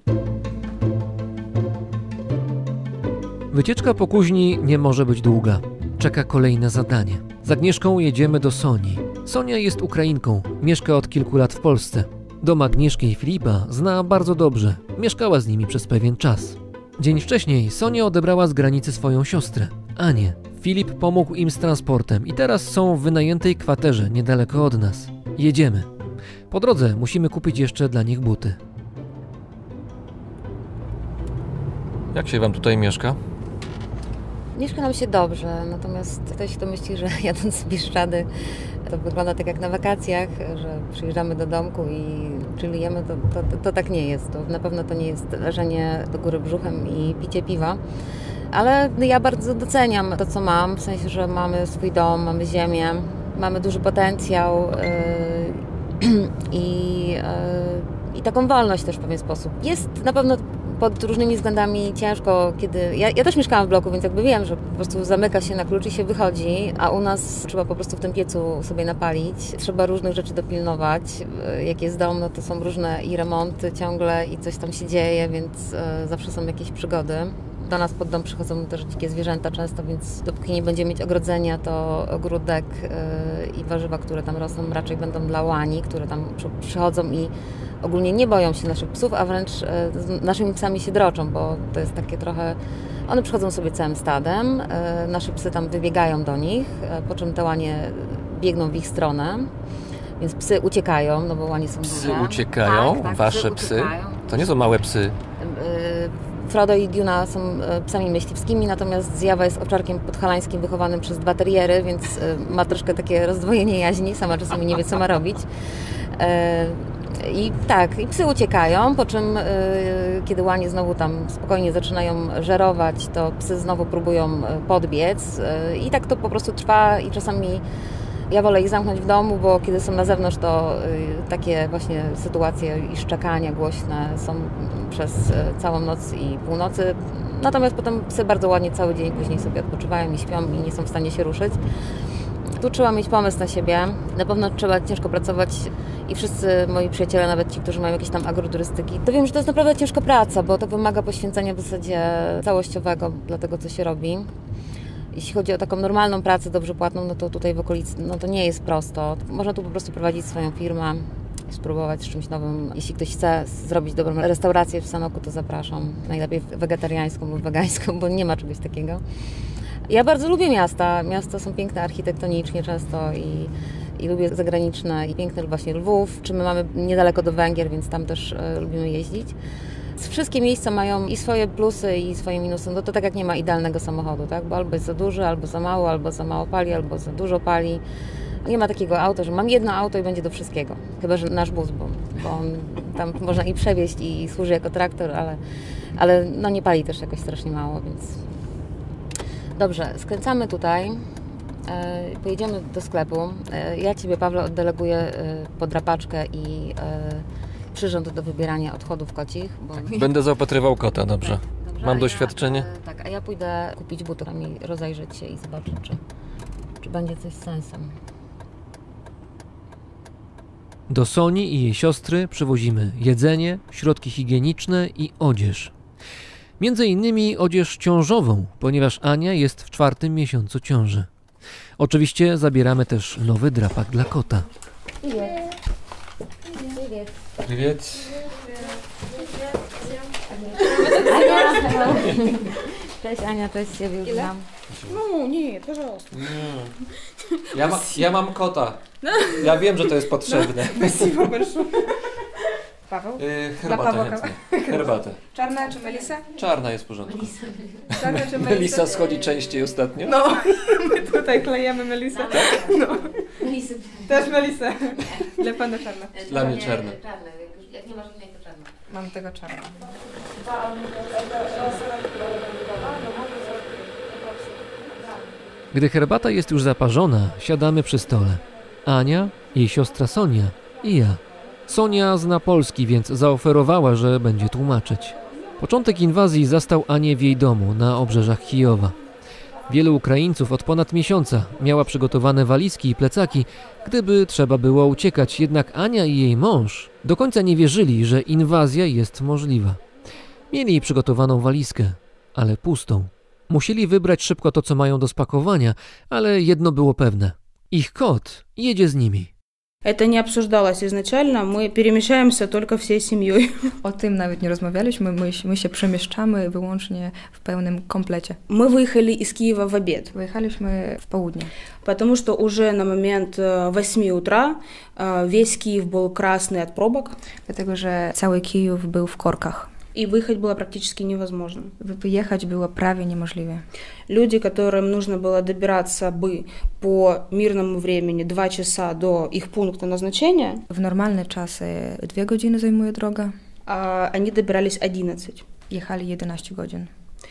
Wycieczka po kuźni nie może być długa. Czeka kolejne zadanie. Z Agnieszką jedziemy do Sonii. Sonia jest Ukrainką, mieszka od kilku lat w Polsce. Dom Agnieszki i Filipa zna bardzo dobrze. Mieszkała z nimi przez pewien czas. Dzień wcześniej Sonia odebrała z granicy swoją siostrę, Anię. Filip pomógł im z transportem i teraz są w wynajętej kwaterze niedaleko od nas. Jedziemy. Po drodze musimy kupić jeszcze dla nich buty. Jak się wam tutaj mieszka? Mieszka nam się dobrze, natomiast ktoś, kto myśli, że jadąc z Bieszczady to wygląda tak jak na wakacjach, że przyjeżdżamy do domku i chillujemy, to tak nie jest. To na pewno to nie jest leżenie do góry brzuchem i picie piwa. Ale ja bardzo doceniam to, co mam, w sensie, że mamy swój dom, mamy ziemię, mamy duży potencjał i taką wolność też w pewien sposób. Jest na pewno pod różnymi względami ciężko, kiedy... Ja też mieszkałam w bloku, więc jakby wiem, że po prostu zamyka się na klucz i się wychodzi, a u nas trzeba po prostu w tym piecu sobie napalić. Trzeba różnych rzeczy dopilnować. Jak jest dom, no to są różne i remonty ciągle i coś tam się dzieje, więc zawsze są jakieś przygody. Do nas pod dom przychodzą też dzikie zwierzęta często, więc dopóki nie będziemy mieć ogrodzenia, to ogródek i warzywa, które tam rosną, raczej będą dla łani, które tam przychodzą i ogólnie nie boją się naszych psów, a wręcz z naszymi psami się droczą, bo to jest takie trochę... One przychodzą sobie całym stadem, nasze psy tam wybiegają do nich, po czym te łanie biegną w ich stronę, więc psy uciekają, no bo łanie są duże. Psy uciekają? Tak, wasze psy? Uciekają. To nie są małe psy. Frodo i Duna są psami myśliwskimi, natomiast Zjawa jest owczarkiem podhalańskim wychowanym przez 2 teriery, więc ma troszkę takie rozdwojenie jaźni, sama czasami nie wie, co ma robić. I tak, i psy uciekają, po czym kiedy łanie znowu tam spokojnie zaczynają żerować, to psy znowu próbują podbiec i tak to po prostu trwa i czasami ja wolę ich zamknąć w domu, bo kiedy są na zewnątrz, to takie właśnie sytuacje i szczekania głośne są przez całą noc i północy. Natomiast potem psy bardzo ładnie cały dzień później sobie odpoczywają i śpią i nie są w stanie się ruszyć. Tu trzeba mieć pomysł na siebie, na pewno trzeba ciężko pracować i wszyscy moi przyjaciele, nawet ci, którzy mają jakieś tam agroturystyki, to wiem, że to jest naprawdę ciężka praca, bo to wymaga poświęcenia w zasadzie całościowego dla tego, co się robi. Jeśli chodzi o taką normalną pracę, dobrze płatną, no to tutaj w okolicy, no to nie jest prosto. Można tu po prostu prowadzić swoją firmę, spróbować z czymś nowym. Jeśli ktoś chce zrobić dobrą restaurację w Sanoku, to zapraszam. Najlepiej wegetariańską lub wegańską, bo nie ma czegoś takiego. Ja bardzo lubię miasta. Miasta są piękne architektonicznie często i lubię zagraniczne i piękny właśnie Lwów, czy my mamy niedaleko do Węgier, więc tam też lubimy jeździć. Wszystkie miejsca mają i swoje plusy, i swoje minusy. No to tak jak nie ma idealnego samochodu, tak? Bo albo jest za duży, albo za mało pali, albo za dużo pali. Nie ma takiego auta, że mam jedno auto i będzie do wszystkiego. Chyba że nasz bus, bo on tam można i przewieźć i służy jako traktor, ale no nie pali też jakoś strasznie mało, więc... Dobrze, skręcamy tutaj. Pojedziemy do sklepu. Ja Ciebie, Pawle, oddeleguję podrapaczkę i przyrząd do wybierania odchodów kocich. Bo... Będę zaopatrywał kota, dobrze. Mam doświadczenie? Tak, a ja pójdę kupić butów, i rozejrzeć się i zobaczyć, czy będzie coś z sensem. Do Soni i jej siostry przywozimy jedzenie, środki higieniczne i odzież. Między innymi odzież ciążową, ponieważ Ania jest w 4. miesiącu ciąży. Oczywiście zabieramy też nowy drapak dla kota. Привет. Cześć Ania, cześć Ciebie już znam. No nie, пожалуйста. Ja mam kota. Ja wiem, że to jest potrzebne. Спасибо большое. Paweł? Herbata chętnie. Herbatę. Czarna czy Melisa? Czarna jest w porządku. Czarna czy Melisa? Melisa schodzi częściej ostatnio. No, my tutaj klejemy Melisę. No. Też Melisę. Dla pana czarna. Dla mnie czarna. Jak nie masz innej, to czarna. Mam tego czarna. Gdy herbata jest już zaparzona, siadamy przy stole. Ania, jej siostra Sonia i ja. Sonia zna polski, więc zaoferowała, że będzie tłumaczyć. Początek inwazji zastał Anię w jej domu na obrzeżach Kijowa. Wielu Ukraińców od ponad miesiąca miała przygotowane walizki i plecaki, gdyby trzeba było uciekać, jednak Ania i jej mąż do końca nie wierzyli, że inwazja jest możliwa. Mieli przygotowaną walizkę, ale pustą. Musieli wybrać szybko to, co mają do spakowania, ale jedno było pewne. Ich kot jedzie z nimi. Это не обсуждалось изначально, мы перемещаемся только всей семьей. O tym nawet nie rozmawialiśmy, my się przemieszczamy wyłącznie w pełnym komplecie. Мы выехали из Киева в обед. Wyjechaliśmy w południe. Потому что уже на момент 8 утра весь Киев был красный от пробок. Dlatego, że cały Kijów był w korkach. И выехать было практически невозможно. Wyjechać było prawie niemożliwe. Люди, которым нужно было добираться бы по мирному времени 2 часа до их пункта назначения, w normalne czasy 2 godziny zajmuje droga, они добирались 11. Jechali 11 godzin.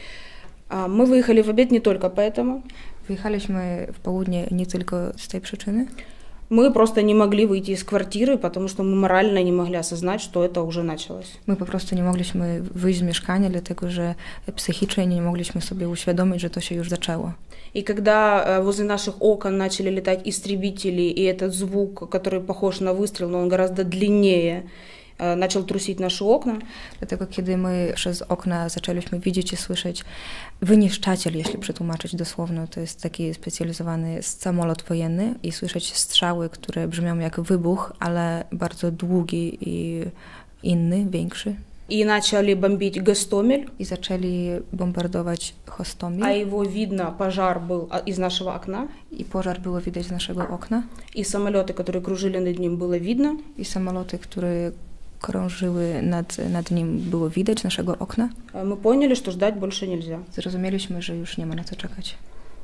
Мы выехали в обед не только поэтому. Wyjechaliśmy w południe nie tylko z tej przyczyny. Мы просто не могли выйти из квартиры, потому что мы морально не могли осознать, что это уже началось. My po prostu nie mogliśmy wyjść z mieszkania, dlatego że psychicznie nie mogliśmy sobie uświadomić, że to się już zaczęło. И когда возле наших окон начали летать истребители, и этот звук, который похож на выстрел, но он гораздо длиннее, начал трусить наши окна. Dlatego kiedy my przez okna zaczęliśmy widzieć i słyszeć wyniszczaciel, jeśli przetłumaczyć dosłownie, to jest taki specjalizowany samolot wojenny i słyszeć strzały, które brzmią jak wybuch, ale bardzo długi i inny, większy. И начали бомбить Гостомель. I zaczęli bombardować Hostomel. А его видно, пожар был из нашего окна. I pożar było widać z naszego okna. И самолеты, которые кружили над ним, было видно. I samoloty, które krążyły nad nim, było widać z naszego okna. Мы поняли, что ждать больше нельзя. Zrozumieliśmy, że już nie ma na co czekać.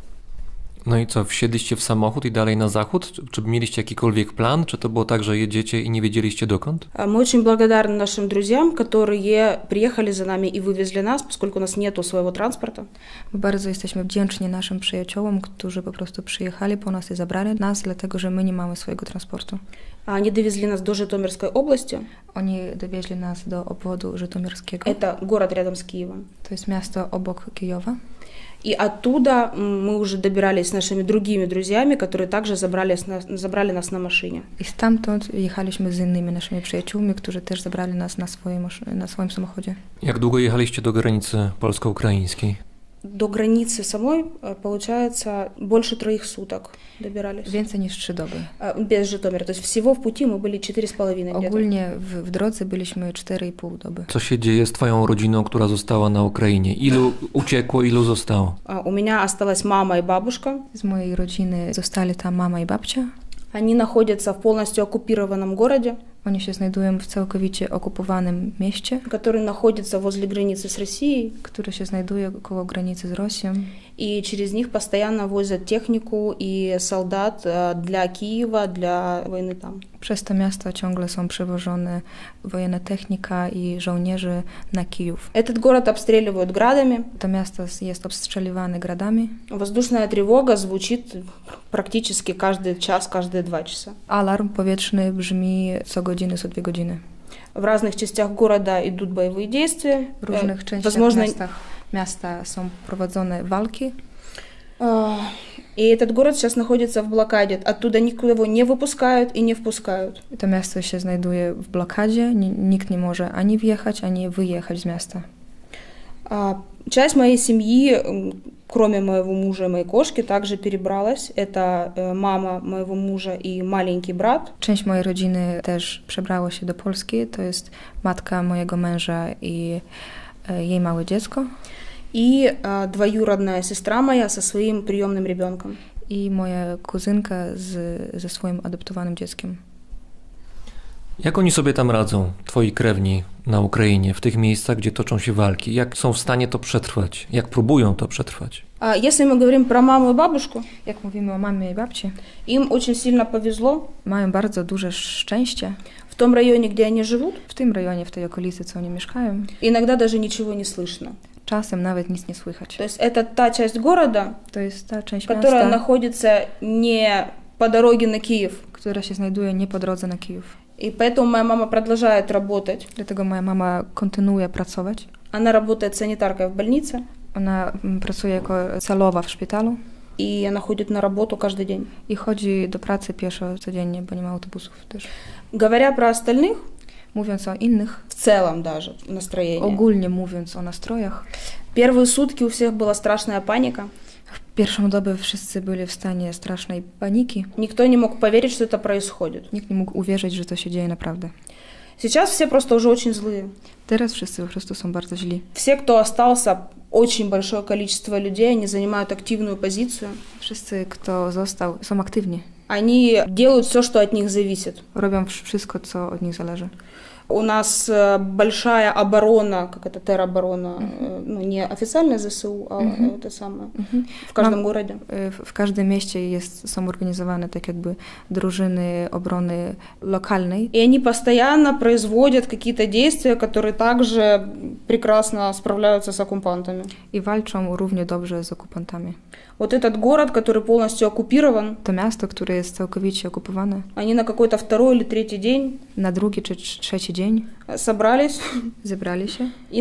No i co, wsiedliście w samochód i dalej na zachód? Czy mieliście jakikolwiek plan? Czy to było tak, że jedziecie i nie wiedzieliście dokąd? Мы очень благодарны нашим друзьям, которые приехали за нами и вывезли нас, поскольку у нас нету своего транспорта. Bardzo jesteśmy wdzięczni naszym przyjaciołom, którzy po prostu przyjechali po nas i zabrali nas, dlatego że my nie mamy swojego transportu. Они довезли нас до Житомирской области. Oni dowieźli nas do obwodu żytomierskiego. Это город рядом с Киевом. To jest miasto obok Kijowa. И оттуда мы уже добирались с нашими другими друзьями, которые также забрали нас на машине. I stamtąd jechaliśmy z innymi naszymi przyjaciółmi, którzy też zabrali nas na swoim samochodzie. Jak długo jechaliście do granicy polsko-ukraińskiej? До границы самой, получается, больше 3 суток добирались. Więcej niż 3 doby. Без Житомира. То есть всего в пути мы были 4,5 где-то. Ogólnie w drodze byliśmy 4,5 doby. Co się dzieje z twoją rodziną, która została na Ukrainie? Ilu uciekło, ilu zostało? У меня осталась мама и бабушка. Z mojej rodziny zostali tam mama i babcia. Они находятся в полностью оккупированном городе. Oni się znajdują w całkowicie okupowanym mieście, который находится возле границы с Россией, które się znajduje koło granicy z Rosją. И через них постоянно возят технику и солдат для Киева, для войны там. Przez to miasto ciągle są przewożone wojenna technika i żołnierzy na Kijów. Этот город обстреливают градами. To miasto jest obstrzeliwane gradami. Воздушная тревога звучит практически каждый час, каждые 2 часа. Alarm powietrzny brzmi co godzinę, co 2 godziny. В разных частях города идут боевые действия. W różnych częściach miasta są prowadzone walki. И этот город сейчас находится в блокаде. Оттуда никого не выпускают и не впускают. To miasto się znajduje w blokadzie. Nikt nie może ani wjechać, ani wyjechać z miasta. Часть моей семьи, кроме моего мужа и моей кошки, также перебралась. Это мама моего мужа и маленький брат. Część mojej rodziny też przebrało się do Polski. To jest matka mojego męża i jej małe dziecko. И двоюродная сестра моя со своим приемным ребенком. I moja kuzynka ze swoim adoptowanym dzieckiem. Jak oni sobie tam radzą, twoi krewni na Ukrainie, w tych miejscach, gdzie toczą się walki? Jak są w stanie to przetrwać? Jak próbują to przetrwać? Если мы говорим про маму и бабушку, jak mówimy o mamie i babci, им очень сильно повезло. Mają bardzo duże szczęście. В том районе, где они живут, w tym rejonie, w tej okolicy, co oni mieszkają, иногда даже ничего не слышно. Czasem nawet nic nie słychać. То есть это та часть города, to jest ta część которая miasta, находится не по дороге на Киев, która się znajduje nie po drodze na Kijów. И поэтому моя мама продолжает работать. Dlatego moja mama kontynuuje pracować. Она работает санитаркой в больнице. Ona pracuje jako celowa w szpitalu. И она ходит на работу каждый день. I chodzi do pracy pieszo codziennie, bo nie ma autobusów też. Говоря про остальных, mówiąc o innych, в целом даже настроение. Ogólnie mówiąc o nastrojach. Первые сутки у всех была страшная паника. W pierwszą dobę wszyscy byli w stanie strasznej paniki. Никто не мог поверить, что это происходит. Nikt nie mógł uwierzyć, że to się dzieje naprawdę. Сейчас все просто уже очень злые. Teraz wszyscy po prostu są bardzo źli. Все, кто остался, очень большое количество людей, они занимают активную позицию. Wszyscy, kto został, są aktywni. Они делают все, что от них зависит. Robią wszystko, co od nich zależy. У нас большая оборона, как это тероборона, ну не официальная ЗСУ, а это самое, в каждом городе. W każdym mieście są organizowane tak jakby drużyny obrony lokalnej. И они постоянно производят какие-то действия, которые также прекрасно справляются с оккупантами. I walczą równie dobrze z okupantami. Вот этот город, который полностью оккупирован, to miasto, które jest całkowicie okupowane, они на какой-то 2 или 3 день, na 2 czy 3 dzień, собрались, zebrali się и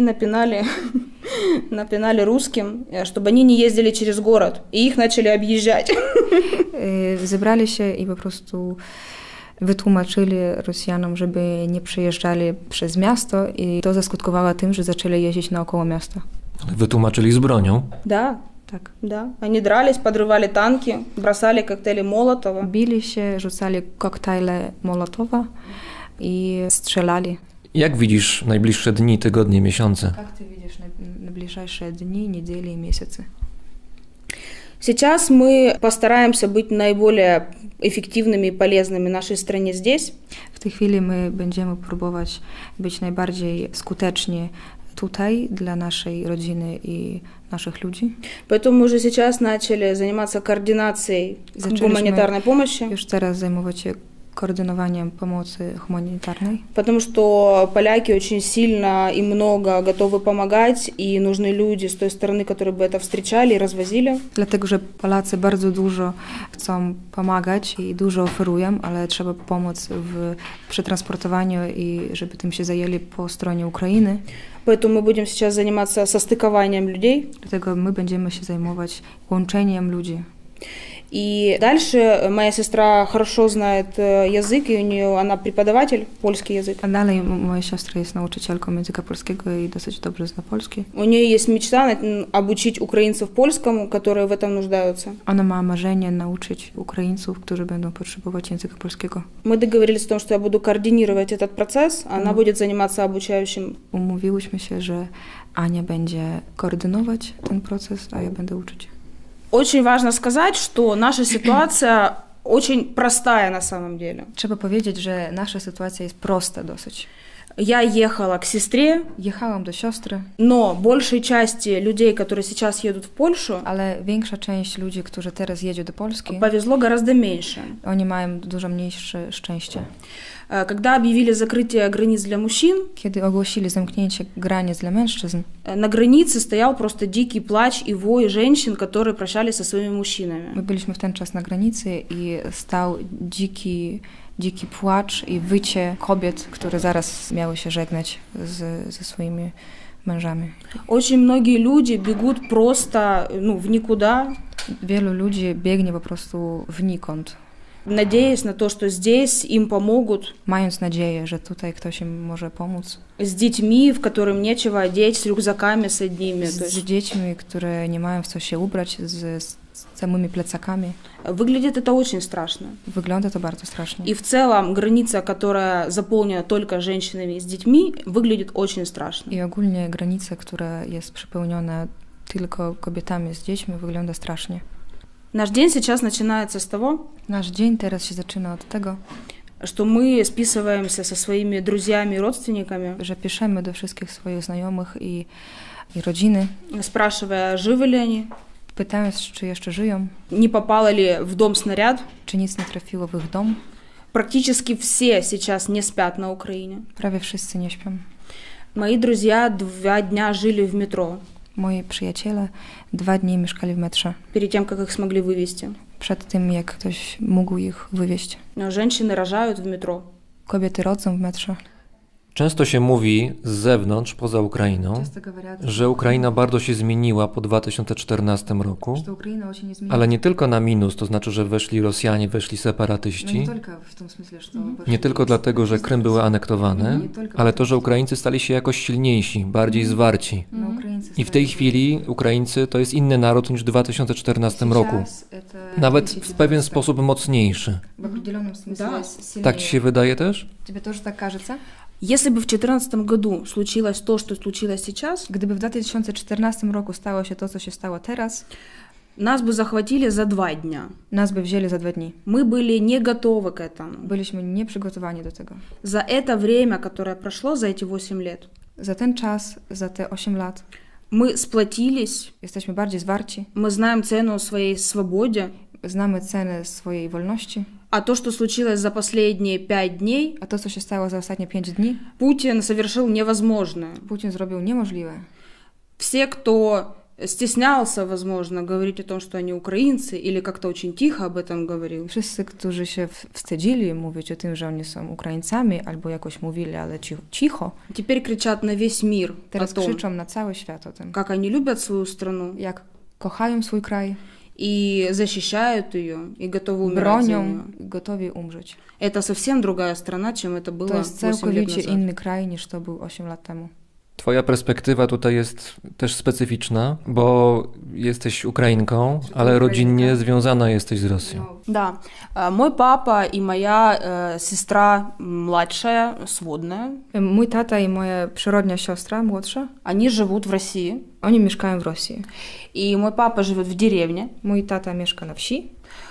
напинали русским, чтобы они не ездили через город, и их начали объезжать. Zebrali się i po prostu wytłumaczyli Rosjanom, żeby nie przejeżdżali przez miasto i to zaskutkowało tym, że zaczęli jeździć naokoło miasta. Wytłumaczyli z bronią? Да. Так. Да. Они дрались, подрывали танки, бросали коктейли Молотова. Bili się, rzucali koktajle Mołotowa i strzelali. Jak widzisz najbliższe dni, tygodnie, miesiące? Jak ty widzisz najbliższe dni, niedzieli i miesiące? Сейчас мы постараемся быть наиболее эффективными и полезными нашей стране здесь. W tej chwili my będziemy próbować być najbardziej skuteczni tutaj dla naszej rodziny i naszych ludzi. Поэтому мы уже сейчас начали заниматься координацией гуманитарной помощи. Już teraz zajmować się koordynowaniem pomocy humanitarnej. Потому что поляки очень сильно и много готовы помогать, и нужны люди с той стороны, которые бы это встречали и развозили. Dlatego, że Polacy bardzo dużo chcą pomagać i dużo oferują, ale trzeba pomóc w przetransportowaniu i żeby tym się zajęli po stronie Ukrainy. Поэтому мы будем сейчас заниматься состыкованием людей. Dlatego my będziemy się zajmować łączeniem ludzi. И дальше моя сестра хорошо знает язык, и у нее она преподаватель, польский язык. A dalej moja siostra jest nauczycielką języka polskiego i dosyć dobrze zna polski. У нее есть мечта обучить украинцев польскому, которые в этом нуждаются. Ona ma marzenie nauczyć Ukraińców, którzy będą potrzebować języka polskiego. Мы договорились о том, что я буду координировать этот процесс, а она будет заниматься обучающим. Umówiłyśmy się, że Ania będzie koordynować ten proces, a ja będę uczyć. Очень важно сказать, что наша ситуация очень простая на самом деле. Trzeba powiedzieć, że nasza sytuacja jest prosta dosyć. Я ехала к сестре. Jechałam do siostry. Но большей части людей, которые сейчас едут в Польшу, ale większa część ludzi, którzy teraz jedzie do Polski, повезло гораздо меньше. Oni mają dużo mniejsze szczęście. Когда объявили закрытие границ для мужчин, kiedy ogłosili zamknięcie granic dla mężczyzn, на границе стоял просто дикий плач и вой женщин, которые прощались со своими мужчинами. My byliśmy w ten czas na granicy i stał dziki płacz i wycie kobiet, które zaraz miały się żegnać ze swoimi mężami. Очень многие люди бегут просто, в никуда. Wielu ludzi biegnie po prostu wnikąd. Надеясь на то, что здесь им помогут. Mając nadzieję, że tutaj ktoś im może pomóc. С детьми, в которым нечего одеть, с рюкзаками с одними. Z dziećmi, które nie mają w co się ubrać, z samymi plecakami. Выглядит это очень страшно. Wygląda to bardzo strasznie. И в целом граница, которая заполнена только женщинами и с детьми, выглядит очень страшно. I ogólnie granica, która jest przepełniona tylko kobietami z dziećmi, wygląda strasznie. Наш день сейчас начинается с того, Nasz dzień teraz się zaczyna od tego, что мы списываемся со своими друзьями и родственниками, że piszemy do wszystkich swoich znajomych i rodziny, спрашивая, живы ли они, pytając, czy jeszcze żyją, не попало ли в дом снаряд. Czy nic nie trafiło w ich dom. Практически все сейчас не спят на Украине. Prawie wszyscy nie śpią. Мои друзья 2 дня жили в метро. Moi przyjaciele 2 dni mieszkali w metrze. Перед тем, как их смогли вывести. Przed tym, jak ktoś mógł ich wywieźć. Женщины рожают в метро. Kobiety rodzą w metrze. Często się mówi z zewnątrz, poza Ukrainą, że Ukraina bardzo się zmieniła po 2014 roku, ale nie tylko na minus, to znaczy, że weszli Rosjanie, weszli separatyści, nie tylko dlatego, że Krym były anektowane, ale to, że Ukraińcy stali się jakoś silniejsi, bardziej zwarci. I w tej chwili Ukraińcy to jest inny naród niż w 2014 roku, nawet w pewien sposób mocniejszy. Tak ci się wydaje też? Тебе тоже так кажется? Если бы в 2014 году случилось то, что случилось сейчас, gdyby w 2014 roku stało się to, co się stało teraz, нас бы захватили за 2 дня. Nas by wzięli za 2 dni. Мы были не готовы к этому. Byliśmy nieprzygotowani do tego. За это время, которое прошло, за эти 8 лет, za ten czas, za te 8 lat, мы сплотились. Jesteśmy bardziej zwarci. Мы знаем цену своей свободе. Znamy cenę swojej wolności. А то, что случилось за последние 5 дней, a to, co się stało za ostatnie 5 dni, Путин совершил невозможное. Putin zrobił niemożliwe. Все, кто стеснялся, возможно, говорить о том, что они украинцы, или как-то очень тихо об этом говорил. Wszyscy, którzy się wstydzili mówić o tym, że oni są Ukraińcami, albo jakoś mówili, ale cicho. Теперь кричат на весь мир. Teraz krzyczą na cały świat o tym. Как они любят свою страну. Jak kochają swój kraj. И защищают ее, и готовы умирать bronią, за нее. gotowi umrzeć. Это совсем другая страна, чем это было 8 лет назад. To jest całkowicie inny kraj, niż to był 8 lat temu. Twoja perspektywa tutaj jest też specyficzna, bo jesteś Ukrainką, ale rodzinnie związana jesteś z Rosją. Да. Мой папа и моя сестра младшая, сводная. Mój tata i moja przyrodnia siostra, młodsza. Они живут в России. Oni mieszkają w Rosji. И мой папа живет в деревне. Mój tata mieszka na wsi.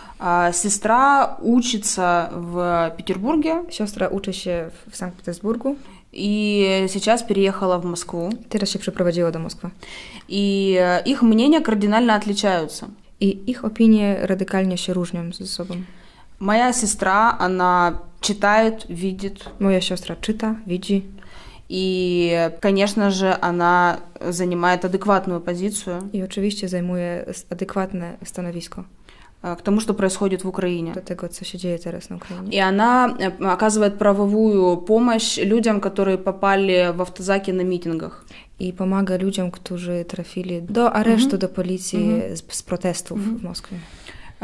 Сестра учится в Петербурге. Siostra uczy się w Sankt Petersburgu. И сейчас переехала в Москву. Teraz się przeprowadziła do Moskwy. И их мнения кардинально отличаются. I ich opinie radykalnie się różnią ze sobą. Моя сестра, она читает, видит. Moja siostra czyta, widzi. И, конечно же, она занимает адекватную позицию. I oczywiście zajmuje adekwatne stanowisko. К тому, что происходит в Украине. Do tego, co się dzieje teraz na Ukrainie. И она оказывает правовую помощь людям, которые попали в автозаки на митингах. I pomaga ludziom, którzy trafili do aresztu, do policji z protestów w Moskwie.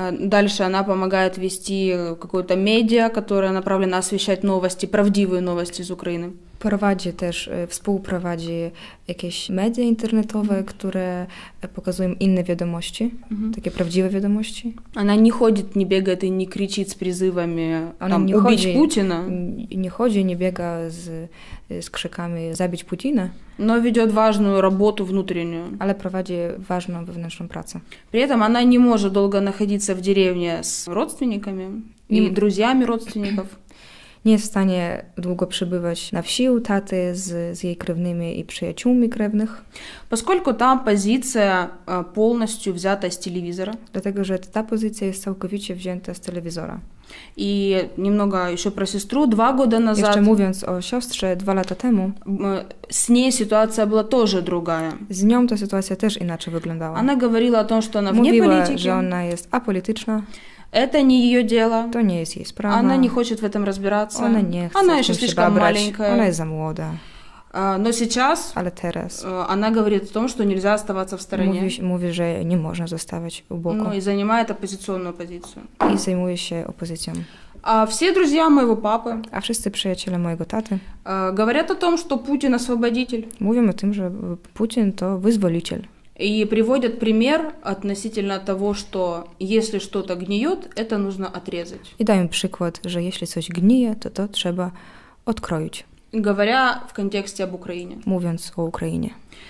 Дальше она помогает вести какое-то медиа, которое направлено освещать новости, правdziwe новости z Ukrainy. Prowadzi też, współprowadzi jakieś media internetowe, które pokazują inne wiadomości, takie prawdziwe wiadomości. Она не ходит, не бегает и не кричит с призывами убить Путина. Nie chodzi, nie biega z krzykami zabić Putina. Но ведет важную работу внутреннюю. Ale prowadzi ważną wewnętrzną pracę. При этом она не может долго находиться в деревне с родственниками и друзьями родственников. Nie jest w stanie długo przebywać na wsi u taty z jej krewnymi i przyjaciółmi krewnych. Поскольку там позиция полностью взята с телевизора. Dlatego, że ta pozycja jest całkowicie wzięta z telewizora. И немного еще про сестру. 2 года назад. Jeszcze mówiąc o siostrze, 2 lata temu. С ней ситуация была тоже другая. Z nią ta sytuacja też inaczej wyglądała. Она говорила о том, что она вне Mówiła, политики. że ona jest apolityczna. Это не ее дело. To nie jest jej sprawa. Она не хочет в этом разбираться. Ona nie chce Она w еще tym się слишком babrać. маленькая. Ona jest za młoda. Но сейчас Ale teraz она говорит о том, что нельзя оставаться в стороне. Mówi, że nie można zostawać u boku. Ну и занимает оппозиционную позицию. I zajmuje się opozycją. А все друзья моего папы A wszyscy przyjaciele mojego taty говорят о том, что Путин освободитель. mówią o tym, że Putin to wyzwoliciel. И приводят пример относительно того, что если что-то гниет, это нужно отрезать. I dają przykład, że jeśli coś gnije, to trzeba odkroić. Говоря в контексте об Украине. Mówiąc o Ukrainie.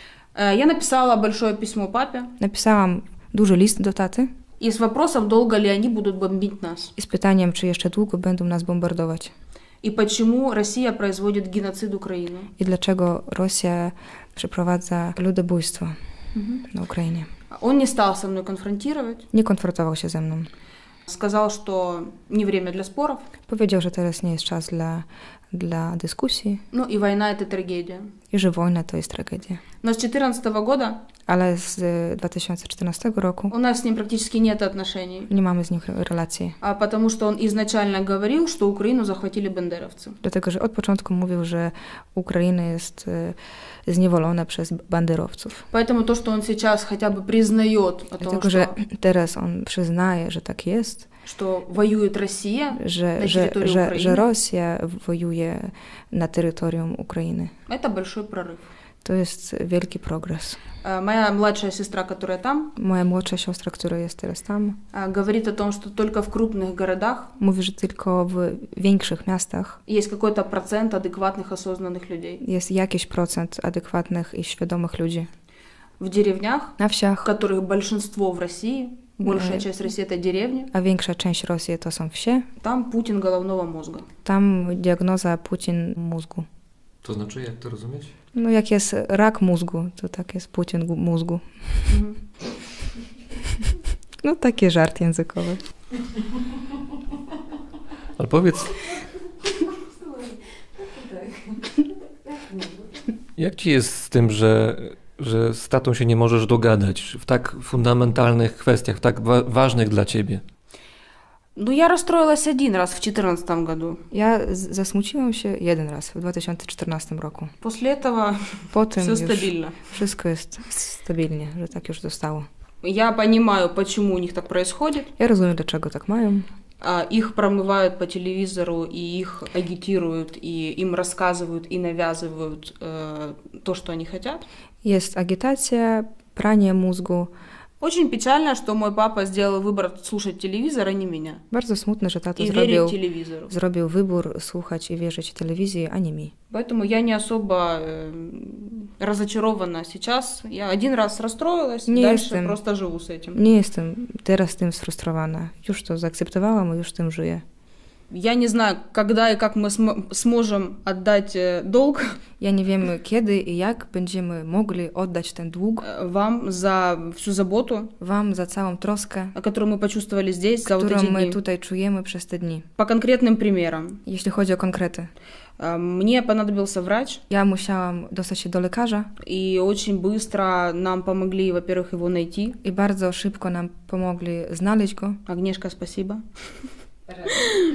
Я написала большое письмо папе. Napisałam duży list do taty. И с вопросом, долго ли они будут бомбить нас. I z pytaniem, czy jeszcze długo będą nas bombardować. И почему Россия производит геноцид Украины. I dlaczego Rosja przeprowadza ludobójstwo na Ukrainie. Он не стал со мной конфронтировать. Nie konfrontował się ze mną. Сказал, что не время для споров. Powiedział, że teraz nie jest czas dla dyskusji. Ну и война это трагедия. I że wojna to jest tragedia. Но с 2014 года Ale z 2014 roku у нас с ним практически нет отношений. Nie mamy z nim relacji. Потому что он изначально говорил, что Украину захватили бандеровцы. Dlatego, że od początku mówił, że Ukraina jest zniewolona przez banderowców. Поэтому то, что он сейчас хотя бы признает о том, Dlatego, że teraz on przyznaje, że tak jest. Что воюет Россия на территории Украины. Że Rosja wojuje na terytorium Ukrainy. Это большой прорыв. To jest wielki progres. Моя младшая сестра, которая там, moja młodsza siostra, która jest teraz tam, говорит о том, что только в крупных городах mówi, że tylko w większych miastach есть какой-то процент адекватных, осознанных людей. Jest jakiś procent adekwatnych i świadomych ludzi. В деревнях, na wsiach, которых большинство в России, большая часть России это деревни, a większa część Rosji to są wsie, там Путин головного мозга. Tam diagnoza Putin mózgu. To znaczy, jak to rozumieć? No jak jest rak mózgu, to tak jest Putin mózgu. No taki żart językowy. Ale powiedz, jak ci jest z tym, że z tatą się nie możesz dogadać w tak fundamentalnych kwestiach, tak ważnych dla ciebie? Ну, я расстроилась один раз в 2014 году. Ja zasmuciłam się jeden raz w 2014 roku. После этого Potem все стабильно. Wszystko jest stabilnie, że tak już zostało. Я понимаю, почему у них так происходит. Ja rozumiem, dlaczego tak mają. Их промывают по телевизору, и их агитируют, и им рассказывают, и навязывают то, что они хотят. Jest agitacja, pranie mózgu. Очень печально, что мой папа сделал выбор слушать телевизор, а не меня. Bardzo smutne, że tato zrobił wybór słuchać i wierzyć telewizji, a nie mi. Поэтому я не особо разочарована сейчас. Я один раз расстроилась, дальше просто живу с этим. Nie jestem teraz tym sfrustrowana. Już to zaakceptowałam, już tym żyję. Я не знаю, когда и как мы сможем отдать долг. Ja nie wiem, kiedy i jak będziemy mogli oddać ten dług. Вам за всю заботу. Wam za całą troskę, которую мы почувствовали здесь за вот эти którą my дни. tutaj czujemy przez te dni. По конкретным примерам. Jeśli chodzi o konkrety. Мне понадобился врач. Ja musiałam dostać się do lekarza. И очень быстро нам помогли, во-первых, его найти. I bardzo szybko nam pomogli znaleźć go. Agnieszka, спасибо.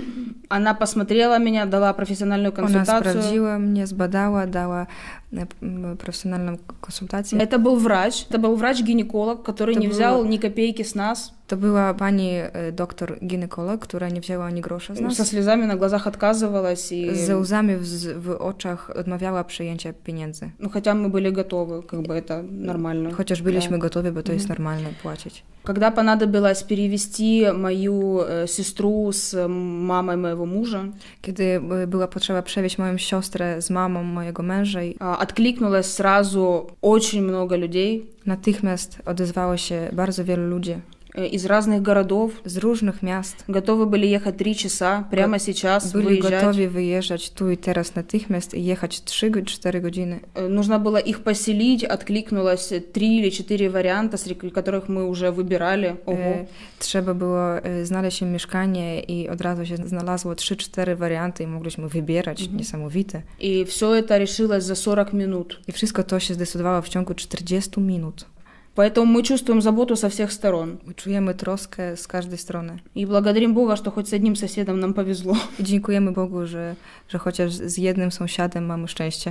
Она посмотрела меня, дала профессиональную консультацию. Ona sprawdziła mnie, zbadała, dała profesjonalną konsultację. Это был врач-гинеколог, который не взял ни копейки с нас. To była pani doktor ginekolog, która nie wzięła ani grosza z nas. Со слезами на глазах отказывалась. Ze łzami w oczach odmawiała przyjęcia pieniędzy. Хотя мы были готовы, это нормально. Chociaż byliśmy gotowi, bo to jest normalne płacić. Когда понадобилось перевести мою сестру с мамой моего мужа, kiedy była potrzeba przewieźć moją siostrę z mamą mojego męża, откликнулось сразу очень много людей. Natychmiast odezwało się bardzo wielu ludzi. Из разных городов, z różnych miast. Готовы были ехать 3 часа, прямо сейчас Byli выезжать. gotowi wyjeżdżać tu i teraz natychmiast i jechać 3-4 godziny. Нужно было их поселить, откликнулось 3 или 4 варианта, среди которых мы уже выбирали. Trzeba było znaleźć im mieszkanie i od razu się znalazło 3-4 warianty i mogliśmy wybierać. Niesamowite. И все это решилось за 40 минут. I wszystko to się zdecydowało w ciągu 40 minut. Поэтому мы чувствуем заботу со всех сторон. Czujemy troskę z każdej strony. И благодарим Бога, что хоть с одним соседом нам повезло. I dziękujemy Bogu, że chociaż z jednym sąsiadem mamy szczęście.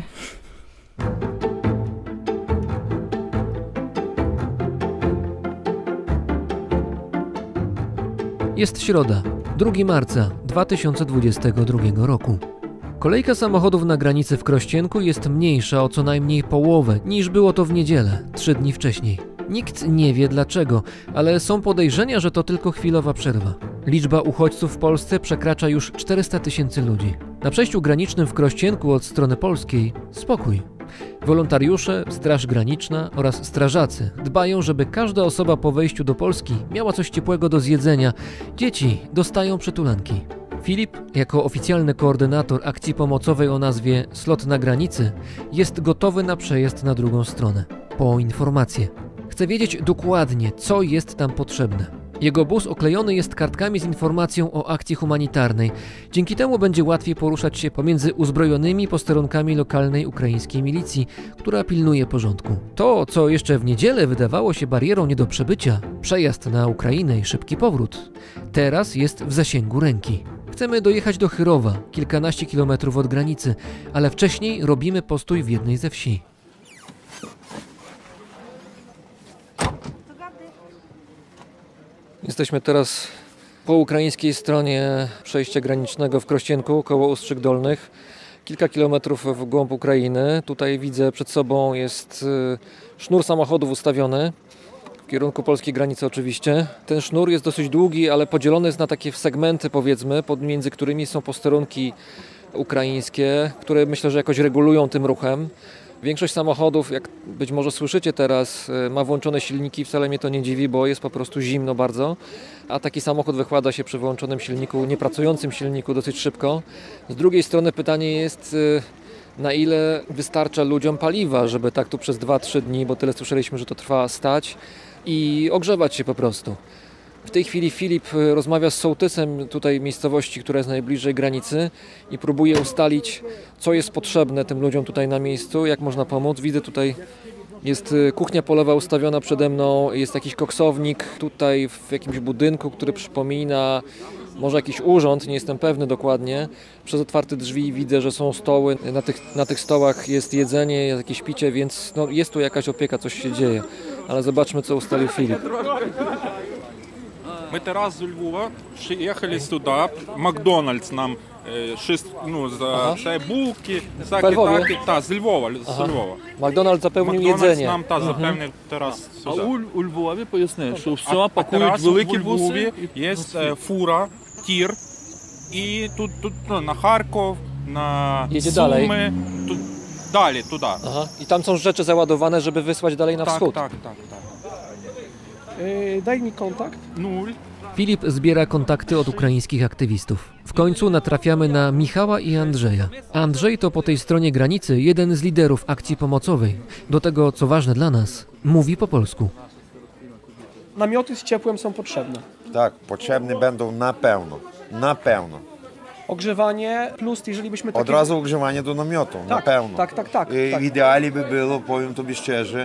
Jest środa, 2 marca 2022 roku. Kolejka samochodów na granicy w Krościenku jest mniejsza o co najmniej połowę niż było to w niedzielę, 3 dni wcześniej. Nikt nie wie dlaczego, ale są podejrzenia, że to tylko chwilowa przerwa. Liczba uchodźców w Polsce przekracza już 400 000 ludzi. Na przejściu granicznym w Krościenku od strony polskiej spokój. Wolontariusze, Straż Graniczna oraz strażacy dbają, żeby każda osoba po wejściu do Polski miała coś ciepłego do zjedzenia. Dzieci dostają przytulanki. Filip, jako oficjalny koordynator akcji pomocowej o nazwie Slot na granicy, jest gotowy na przejazd na drugą stronę. Po informację. Chce wiedzieć dokładnie, co jest tam potrzebne. Jego bus oklejony jest kartkami z informacją o akcji humanitarnej. Dzięki temu będzie łatwiej poruszać się pomiędzy uzbrojonymi posterunkami lokalnej ukraińskiej milicji, która pilnuje porządku. To, co jeszcze w niedzielę wydawało się barierą nie do przebycia, przejazd na Ukrainę i szybki powrót, teraz jest w zasięgu ręki. Chcemy dojechać do Chyrowa, kilkanaście kilometrów od granicy, ale wcześniej robimy postój w jednej ze wsi. Jesteśmy teraz po ukraińskiej stronie przejścia granicznego w Krościenku, koło Ustrzyk Dolnych. Kilka kilometrów w głąb Ukrainy. Tutaj widzę przed sobą jest sznur samochodów ustawiony. W kierunku polskiej granicy oczywiście. Ten sznur jest dosyć długi, ale podzielony jest na takie segmenty, powiedzmy, między którymi są posterunki ukraińskie, które myślę, że jakoś regulują tym ruchem. Większość samochodów, jak być może słyszycie teraz, ma włączone silniki. Wcale mnie to nie dziwi, bo jest po prostu zimno bardzo. A taki samochód wykłada się przy wyłączonym silniku, niepracującym silniku dosyć szybko. Z drugiej strony pytanie jest, na ile wystarcza ludziom paliwa, żeby tak tu przez 2-3 dni, bo tyle słyszeliśmy, że to trwa, stać i ogrzewać się po prostu. W tej chwili Filip rozmawia z sołtysem tutaj miejscowości, która jest najbliżej granicy i próbuje ustalić, co jest potrzebne tym ludziom tutaj na miejscu, jak można pomóc. Widzę tutaj jest kuchnia polowa ustawiona przede mną, jest jakiś koksownik tutaj w jakimś budynku, który przypomina może jakiś urząd, nie jestem pewny dokładnie. Przez otwarte drzwi widzę, że są stoły, na tych stołach jest jedzenie, jest jakieś picie, więc no, jest tu jakaś opieka, coś się dzieje. Ale zobaczmy, co ustalił Filip. Мы Тарас из Львова, ехали сюда, Макдональдс нам за булки, з Львова. Макдональдс запевнив їдзення. Нам запевнив Тарас сюди. А у Львові поясни, що все пакують великі буси. Є фура, тір, і тут на Харків, на Суми, далі туди. I tam są rzeczy załadowane, żeby wysłać dalej na wschód. Tak. Daj mi kontakt. 0. Filip zbiera kontakty od ukraińskich aktywistów. W końcu natrafiamy na Michała i Andrzeja. Andrzej to po tej stronie granicy jeden z liderów akcji pomocowej. Do tego, co ważne dla nas, mówi po polsku. Namioty z ciepłem są potrzebne. Tak, potrzebne będą na pewno. Na pewno. Ogrzewanie plus, jeżeli byśmy takie... Od razu ogrzewanie do namiotu, na pewno. Tak. W ideale by było, powiem tobie szczerze,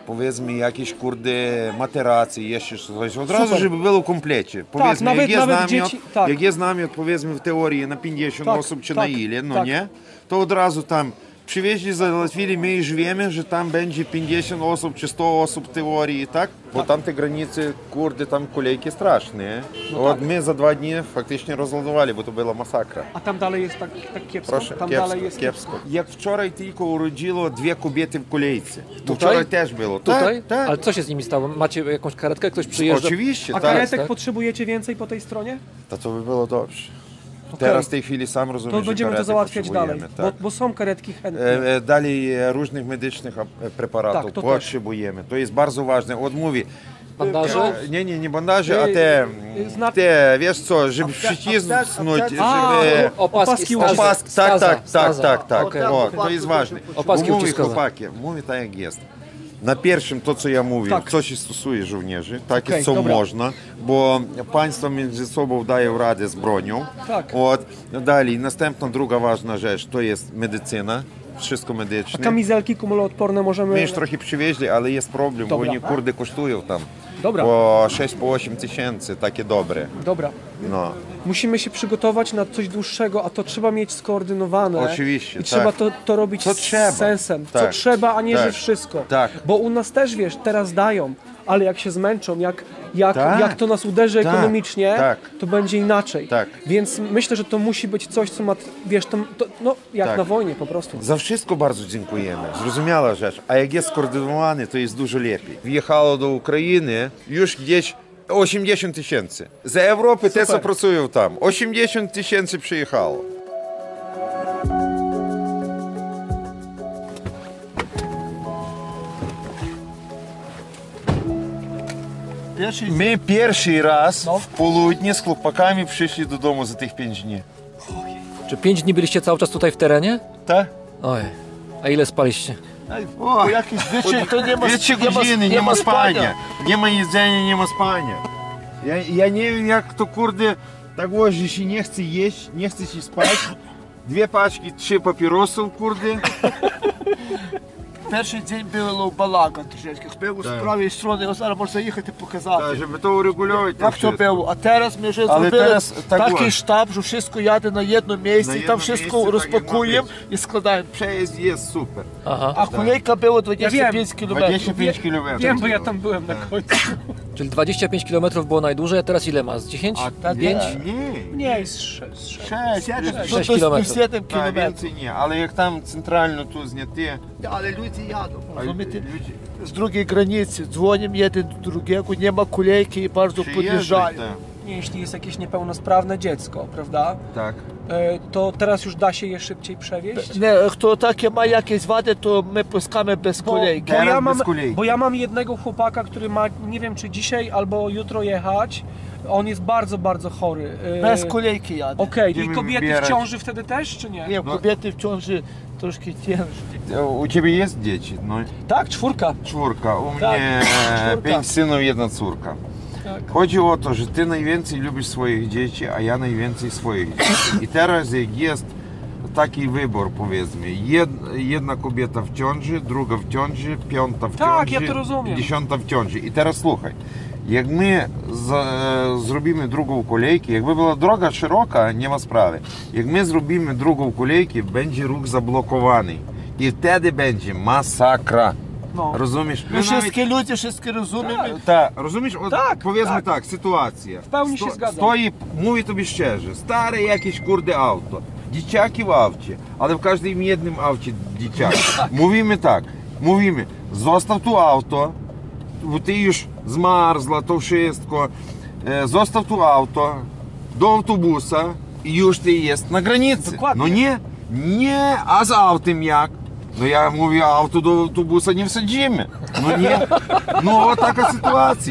powiedzmy jakieś materacje, jeszcze coś, od razu, żeby było w komplecie. Powiedzmy, jak jest namiot, powiedzmy w teorii na 50 osób czy na ile, no nie, to od razu tam przywieźli, załatwili, my już wiemy, że tam będzie 50 osób czy 100 osób w teorii, tak? Bo tam te granice, tam kolejki straszne. My za 2 dni faktycznie rozładowali, bo to była masakra. A tam dalej jest tak kiepsko? Proszę, tam kiepsko, dalej jest kiepsko. Jak wczoraj tylko urodziło 2 kobiety w kolejce. Tutaj? Wczoraj też było. Tutaj? Tak. Ale co się z nimi stało? Macie jakąś karetkę? Ktoś przyjeżdża? Oczywiście, A karetek potrzebujecie więcej po tej stronie? To by było dobrze. Teraz w tej chwili sam rozumiem, to będziemy to załatwiać dalej, tak. bo są karetki chętne. Dalej różnych medycznych preparatów potrzebujemy. To jest bardzo ważne. Odmówi. Bandaże? Nie bandaże, a te, wiesz co, żeby przycisnąć, żeby... Opaski. Tak. O, to jest ważne. Opaski uciskowe. Chłopaki, mówię tak jak jest. Na pierwszym to, co ja mówię, co się stosuje żołnierzy, takie co można, bo państwa między sobą dają radę z bronią. Dalej, następna, druga ważna rzecz, to jest medycyna. Wszystko medyczne. A kamizelki kumuloodporne możemy... My już trochę przywieźli, ale jest problem, bo oni kosztują tam. Dobra. Po 6-8 tysięcy, takie dobre. Dobra. No. Musimy się przygotować na coś dłuższego, a to trzeba mieć skoordynowane. Oczywiście, I trzeba to robić z sensem. Co trzeba, a nie że wszystko. Bo u nas też, wiesz, teraz dają, ale jak się zmęczą, jak to nas uderzy ekonomicznie, to będzie inaczej. Więc myślę, że to musi być coś, co ma, wiesz, jak na wojnie po prostu. Za wszystko bardzo dziękujemy. Zrozumiała rzecz. A jak jest skoordynowany, to jest dużo lepiej. Wjechało do Ukrainy już gdzieś 80 tysięcy. Z Europy te, co pracują tam. 80 tysięcy przyjechało. My pierwszy raz w południe z chłopakami przyszli do domu za tych 5 dni. Czy 5 dni byliście cały czas tutaj w terenie? Tak. Oj, a ile spaliście? O, jakieś 2 godziny, nie ma spania. Nie ma jedzenia, nie ma spania. Ja nie wiem, jak to tak że się nie chce jeść, nie chce się spać. 2 paczki, 3 papierosów, Перший день було балака трішечки. Хто з правої сторони, зараз можна їхати показати. Так, щоб то урегулювати. Як то було. А зараз ми вже зробили такий штаб, що все яде на одному місці, там все розпакуємо і складаємо. Przejazd jest super. A kolejka było 25 km. 25 km. Wiem, bo ja tam byłem na końcu. Czyli 25 km było najdłużej, a teraz ile ma? Z 10? 5? Nie, jest 6 km. 7 km. Więcej nie, ale jak tam centralno tu zняти. Ale ludzie jadą, rozumiecie? Z drugiej granicy dzwonią jeden do drugiego, nie ma kolejki i bardzo podjeżdżają. Jeśli jest jakieś niepełnosprawne dziecko, prawda? Tak. To teraz już da się je szybciej przewieźć? Nie, kto takie ma jakieś wady, to my puskamy bez kolejki. Bo ja mam jednego chłopaka, który ma, nie wiem czy dzisiaj albo jutro jechać. On jest bardzo, bardzo chory. Bez kolejki jadę. Okej, i kobiety w ciąży wtedy też, czy nie? Nie, kobiety w ciąży troszkę ciężej. U ciebie jest dzieci? No. Tak, 4. 4. U mnie 5 synów, 1 córka. Chodzi o to, że ty najwięcej lubisz swoich dzieci, a ja najwięcej swoich dzieci. I teraz jak jest taki wybór, powiedzmy, jedna kobieta w ciąży, druga w ciąży, 5 w ciąży, ja to rozumiem. 10 w ciąży. I teraz słuchaj, jak my zrobimy drugą kolejkę, jakby była droga szeroka, nie ma sprawy. Jak my zrobimy drugą kolejkę, będzie ruch zablokowany. I wtedy będzie masakra. No. Rozumiesz? My wszystkie ludzie, wszystkie rozumiemy. Tak, rozumiesz? Powiedzmy tak, sytuacja. W pełni się zgadzam. Stoi, mówię tobie szczerze, stare jakieś auto, dzieciaki w aucie, ale w każdym jednym aucie dzieciaki. Mówimy tak, zostaw tu auto, bo ty już zmarzła, to wszystko, zostaw tu auto, do autobusa i już ty jest na granicy. Dokładnie. No nie, a z autem jak? No ja mówię, auto do autobusa nie wsadzimy. No nie. No taka sytuacja.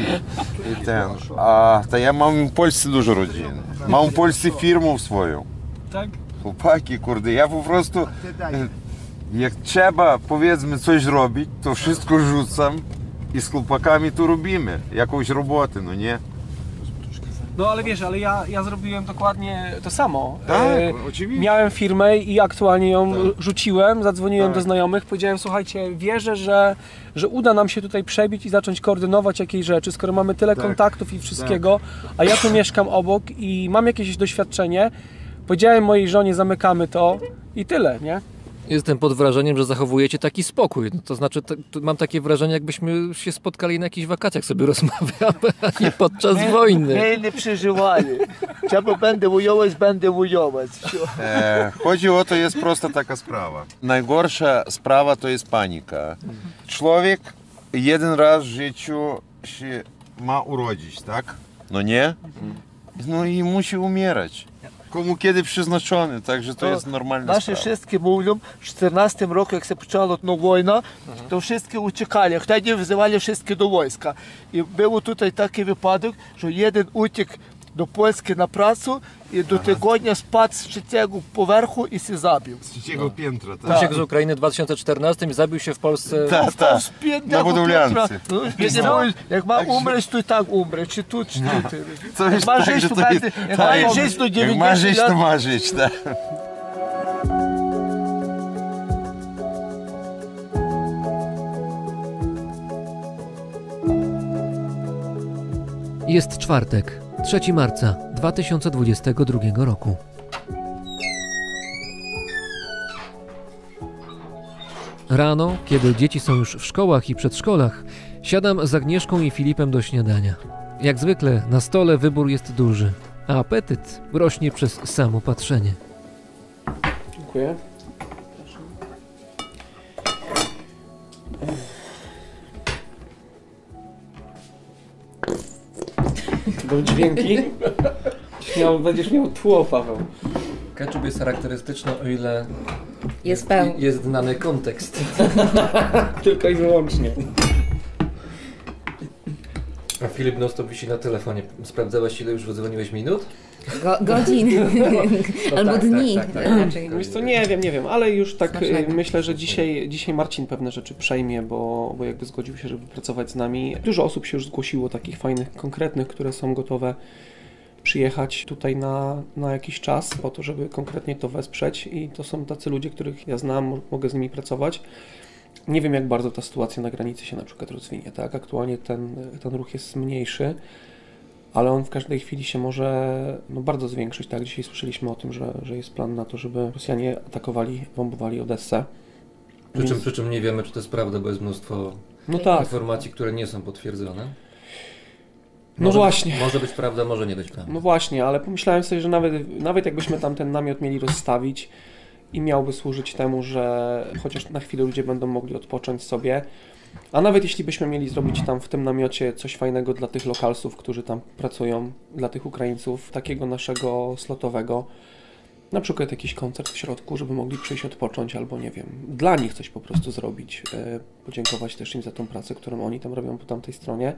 To ja mam w Polsce dużo rodziny. Mam w Polsce firmę swoją. Tak? Chłopaki, ja po prostu, jak trzeba, powiedzmy, coś robić, to wszystko rzucam i z chłopakami to robimy. Jakąś robotę, no nie? No ale wiesz, ale ja zrobiłem dokładnie to samo. Tak, oczywiście. Miałem firmę i aktualnie ją rzuciłem, zadzwoniłem do znajomych, powiedziałem, słuchajcie, wierzę, że uda nam się tutaj przebić i zacząć koordynować jakieś rzeczy, skoro mamy tyle kontaktów i wszystkiego, a ja tu mieszkam obok i mam jakieś doświadczenie. Powiedziałem mojej żonie, zamykamy to i tyle, nie? Jestem pod wrażeniem, że zachowujecie taki spokój. To znaczy, mam takie wrażenie, jakbyśmy się spotkali na jakichś wakacjach, sobie rozmawiamy, a nie podczas wojny. My nie przeżywali. Trzeba będę ujować. Chodzi o to, jest prosta taka sprawa. Najgorsza sprawa to jest panika. Człowiek jeden raz w życiu się ma urodzić, tak? No nie? No i musi umierać. Komu kiedy przeznaczony, także to jest normalna Наші sprawa. wszystkie mówią, w 14 roku jak się zaczęła wojna, to wszystkie uciekali, wtedy wzywali wszystkie do wojska. I był tutaj taki wypadek, że jeden uciekł do Polski na pracę i do tygodnia spadł z trzeciego powerchu i się zabił. Z trzeciego piętra, tak? Uciekł z Ukrainy w 2014 i zabił się w Polsce. Tak. Na budowlance. Jak ma umrzeć, to i tak umrze, czy tu, czy tu. Jak ma żyć, to jak ma żyć, to ma żyć, tak. Jest czwartek, 3 marca 2022 roku. Rano, kiedy dzieci są już w szkołach i przedszkolach, siadam z Agnieszką i Filipem do śniadania. Jak zwykle na stole wybór jest duży, a apetyt rośnie przez samo patrzenie. Dziękuję. Będą dźwięki. Będziesz miał tło, Paweł. Ketchup jest charakterystyczny, o ile jest znany kontekst. Tylko i wyłącznie. A Filip non-stop wisi na telefonie. Sprawdzałeś, ile już wydzwoniłeś minut? Godzin. Albo dni. Tak. Wiesz co, nie wiem, ale już tak myślę, że dzisiaj Marcin pewne rzeczy przejmie, bo jakby zgodził się, żeby pracować z nami. Dużo osób się już zgłosiło, takich fajnych, konkretnych, które są gotowe przyjechać tutaj na jakiś czas po to, żeby konkretnie to wesprzeć i to są tacy ludzie, których ja znam, mogę z nimi pracować. Nie wiem, jak bardzo ta sytuacja na granicy się na przykład rozwinie, tak? Aktualnie ten ruch jest mniejszy, ale on w każdej chwili się może bardzo zwiększyć, tak? Dzisiaj słyszeliśmy o tym, że jest plan na to, żeby Rosjanie atakowali, bombowali Odessę. Przy czym nie wiemy, czy to jest prawda, bo jest mnóstwo informacji, które nie są potwierdzone. Właśnie. Może być prawda, może nie być prawda. No właśnie, ale pomyślałem sobie, że nawet jakbyśmy tam ten namiot mieli rozstawić i miałby służyć temu, że chociaż na chwilę ludzie będą mogli odpocząć sobie, a nawet jeśli byśmy mieli zrobić tam w tym namiocie coś fajnego dla tych lokalsów, którzy tam pracują, dla tych Ukraińców, takiego naszego slotowego, na przykład jakiś koncert w środku, żeby mogli przyjść odpocząć albo nie wiem, dla nich coś po prostu zrobić, podziękować też im za tą pracę, którą oni tam robią po tamtej stronie.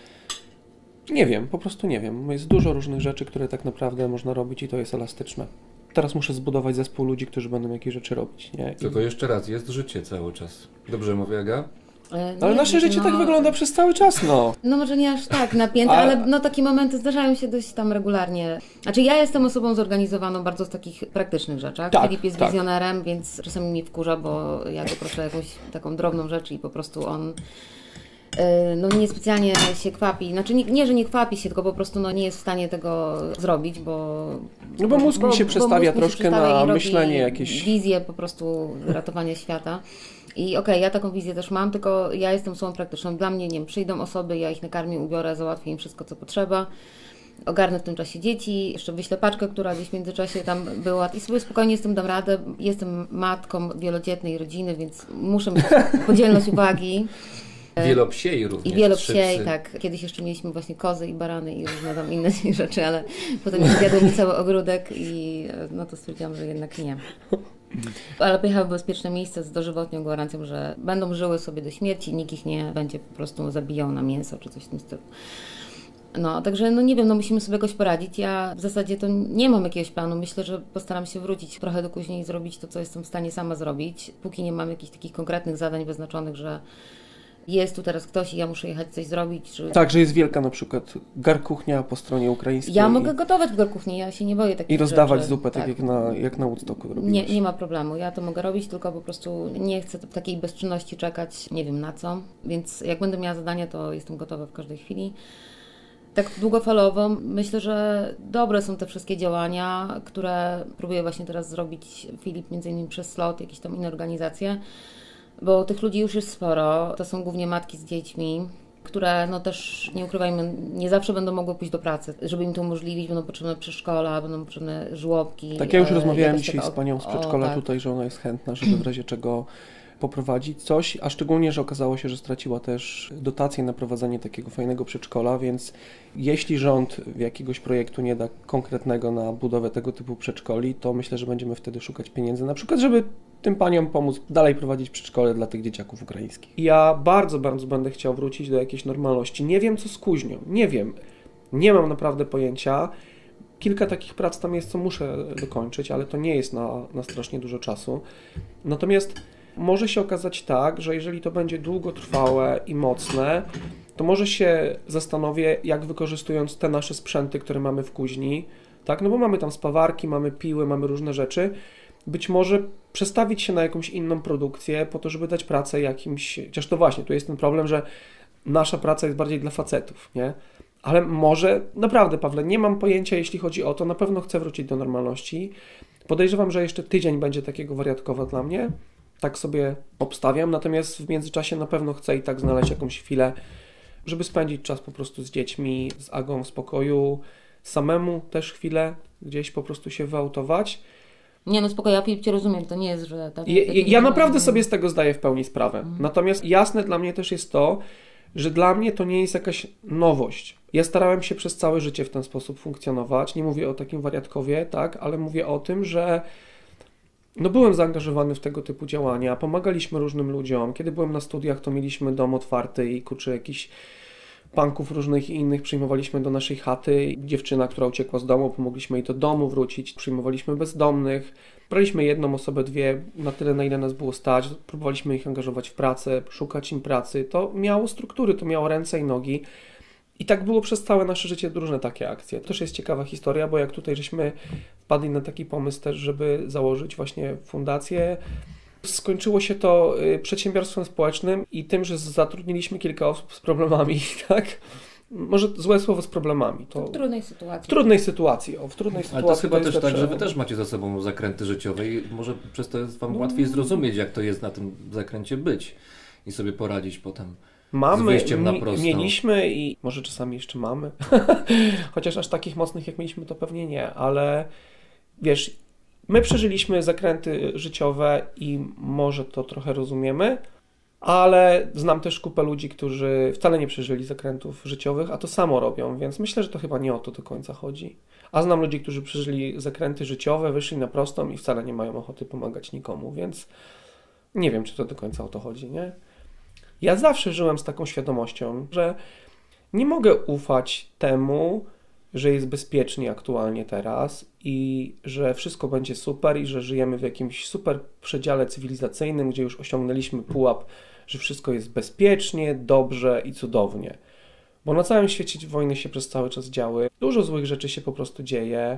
Nie wiem, po prostu nie wiem. Jest dużo różnych rzeczy, które tak naprawdę można robić i to jest elastyczne. Teraz muszę zbudować zespół ludzi, którzy będą jakieś rzeczy robić, nie? Tylko jeszcze raz, jest życie cały czas. Dobrze mówię, Aga? Ale nasze życie tak wygląda przez cały czas, no. No może nie aż tak napięte, ale takie momenty zdarzają się dość tam regularnie. Znaczy ja jestem osobą zorganizowaną bardzo w takich praktycznych rzeczach. Filip jest wizjonerem, więc czasami mnie wkurza, bo ja go proszę jakąś taką drobną rzecz i po prostu on niespecjalnie się kwapi. Znaczy nie, że nie kwapi się, tylko po prostu nie jest w stanie tego zrobić, bo... No bo mózg mi się przestawia troszkę na myślenie jakieś... wizję po prostu ratowania świata. I ja taką wizję też mam, tylko ja jestem osobą praktyczną. Dla mnie, nie wiem, przyjdą osoby, ja ich nakarmię, ubiorę, załatwię im wszystko, co potrzeba. Ogarnę w tym czasie dzieci, jeszcze wyślę paczkę, która gdzieś w międzyczasie tam była i sobie spokojnie z tym dam radę. Jestem matką wielodzietnej rodziny, więc muszę mieć podzielność uwagi. Wielopsiej również. I wielopsiej, tak. Kiedyś jeszcze mieliśmy właśnie kozy i barany i różne tam inne rzeczy, ale potem zjadło mi cały ogródek i to stwierdziłam, że jednak nie. Ale pojechały w bezpieczne miejsce z dożywotnią gwarancją, że będą żyły sobie do śmierci, nikt ich nie będzie po prostu zabijał na mięso czy coś w tym stylu. Także nie wiem, musimy sobie jakoś poradzić. Ja w zasadzie to nie mam jakiegoś planu. Myślę, że postaram się wrócić trochę do później i zrobić to, co jestem w stanie sama zrobić. Póki nie mam jakichś takich konkretnych zadań wyznaczonych, że jest tu teraz ktoś i ja muszę jechać coś zrobić. Czy... Tak, że jest wielka na przykład garkuchnia po stronie ukraińskiej. Ja mogę gotować w garkuchni, ja się nie boję takich rzeczy. I rozdawać zupę, tak jak na Woodstocku robiłeś. Nie ma problemu, ja to mogę robić, tylko po prostu nie chcę w takiej bezczynności czekać, nie wiem na co, więc jak będę miała zadanie, to jestem gotowa w każdej chwili. Tak długofalowo myślę, że dobre są te wszystkie działania, które próbuje właśnie teraz zrobić Filip, między innymi przez SLOT, jakieś tam inne organizacje, bo tych ludzi już jest sporo. To są głównie matki z dziećmi, które no też, nie ukrywajmy, nie zawsze będą mogły pójść do pracy. Żeby im to umożliwić, będą potrzebne przedszkola, będą potrzebne żłobki. Tak, ja już rozmawiałem dzisiaj z panią z przedszkola tutaj, że ona jest chętna, żeby w razie czego poprowadzić coś, a szczególnie, że okazało się, że straciła też dotację na prowadzenie takiego fajnego przedszkola, więc jeśli rząd jakiegoś projektu nie da konkretnego na budowę tego typu przedszkoli, to myślę, że będziemy wtedy szukać pieniędzy, na przykład, żeby tym paniom pomóc dalej prowadzić przedszkole dla tych dzieciaków ukraińskich. Ja bardzo będę chciał wrócić do jakiejś normalności. Nie wiem, co z kuźnią. Nie wiem. Nie mam naprawdę pojęcia. Kilka takich prac tam jest, co muszę dokończyć, ale to nie jest na strasznie dużo czasu. Natomiast może się okazać tak, że jeżeli to będzie długotrwałe i mocne, to może się zastanowię, jak wykorzystując te nasze sprzęty, które mamy w kuźni, tak, no bo mamy tam spawarki, mamy piły, mamy różne rzeczy, być może przestawić się na jakąś inną produkcję po to, żeby dać pracę jakimś, chociaż to właśnie, tu jest ten problem, że nasza praca jest bardziej dla facetów, nie? Ale może, naprawdę Pawle, nie mam pojęcia, jeśli chodzi o to, na pewno chcę wrócić do normalności. Podejrzewam, że jeszcze tydzień będzie takiego wariatkowa dla mnie, tak sobie obstawiam, natomiast w międzyczasie na pewno chcę i tak znaleźć jakąś chwilę, żeby spędzić czas po prostu z dziećmi, z Agą w spokoju, samemu też chwilę gdzieś po prostu się wyautować. Nie, no spokojnie, ja Cię rozumiem, to nie jest, że... Ja naprawdę sobie z tego zdaję w pełni sprawę. Natomiast jasne dla mnie też jest to, że dla mnie to nie jest jakaś nowość. Ja starałem się przez całe życie w ten sposób funkcjonować. Nie mówię o takim wariatkowie, tak, ale mówię o tym, że no byłem zaangażowany w tego typu działania, pomagaliśmy różnym ludziom. Kiedy byłem na studiach, to mieliśmy dom otwarty i jakichś punków różnych i innych przyjmowaliśmy do naszej chaty. Dziewczyna, która uciekła z domu, pomogliśmy jej do domu wrócić, przyjmowaliśmy bezdomnych. Braliśmy jedną osobę, dwie, na tyle, na ile nas było stać. Próbowaliśmy ich angażować w pracę, szukać im pracy. To miało struktury, to miało ręce i nogi. I tak było przez całe nasze życie, różne takie akcje. To też jest ciekawa historia, bo jak tutaj żeśmy wpadli na taki pomysł też, żeby założyć właśnie fundację, skończyło się to przedsiębiorstwem społecznym i tym, że zatrudniliśmy kilka osób z problemami, tak? Może złe słowo z problemami. To w trudnej sytuacji. W trudnej sytuacji. Ale to jest chyba też tak, że wy też macie za sobą zakręty życiowe i może przez to jest wam łatwiej zrozumieć, jak to jest na tym zakręcie być i sobie poradzić potem z wyjściem na prostą. Mieliśmy i może czasami jeszcze mamy, chociaż aż takich mocnych jak mieliśmy to pewnie nie, ale wiesz, my przeżyliśmy zakręty życiowe i może to trochę rozumiemy, ale znam też kupę ludzi, którzy wcale nie przeżyli zakrętów życiowych, a to samo robią, więc myślę, że to chyba nie o to do końca chodzi. A znam ludzi, którzy przeżyli zakręty życiowe, wyszli na prostą i wcale nie mają ochoty pomagać nikomu, więc nie wiem, czy to do końca o to chodzi, nie? Ja zawsze żyłem z taką świadomością, że nie mogę ufać temu, że jest bezpiecznie aktualnie teraz i że wszystko będzie super i że żyjemy w jakimś super przedziale cywilizacyjnym, gdzie już osiągnęliśmy pułap, że wszystko jest bezpiecznie, dobrze i cudownie. Bo na całym świecie wojny się przez cały czas działy, dużo złych rzeczy się po prostu dzieje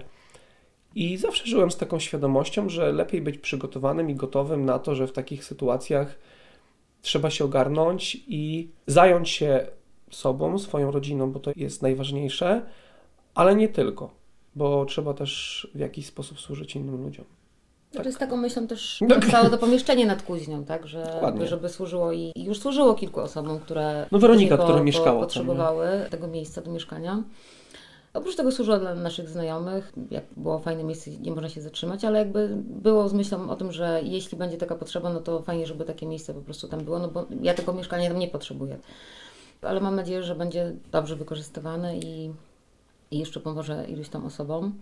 i zawsze żyłem z taką świadomością, że lepiej być przygotowanym i gotowym na to, że w takich sytuacjach trzeba się ogarnąć i zająć się sobą, swoją rodziną, bo to jest najważniejsze, ale nie tylko, bo trzeba też w jakiś sposób służyć innym ludziom. Tak. To jest taką myślą też powstało to pomieszczenie nad kuźnią, tak, żeby służyło i już służyło kilku osobom, które Weronika, która mieszkała potrzebowały tego miejsca do mieszkania. Oprócz tego służyło dla naszych znajomych, jak było fajne miejsce, nie można się zatrzymać, ale jakby było z myślą o tym, że jeśli będzie taka potrzeba, no to fajnie, żeby takie miejsce po prostu tam było, no bo ja tego mieszkania tam nie potrzebuję. Ale mam nadzieję, że będzie dobrze wykorzystywane i jeszcze pomoże iluś tam osobom.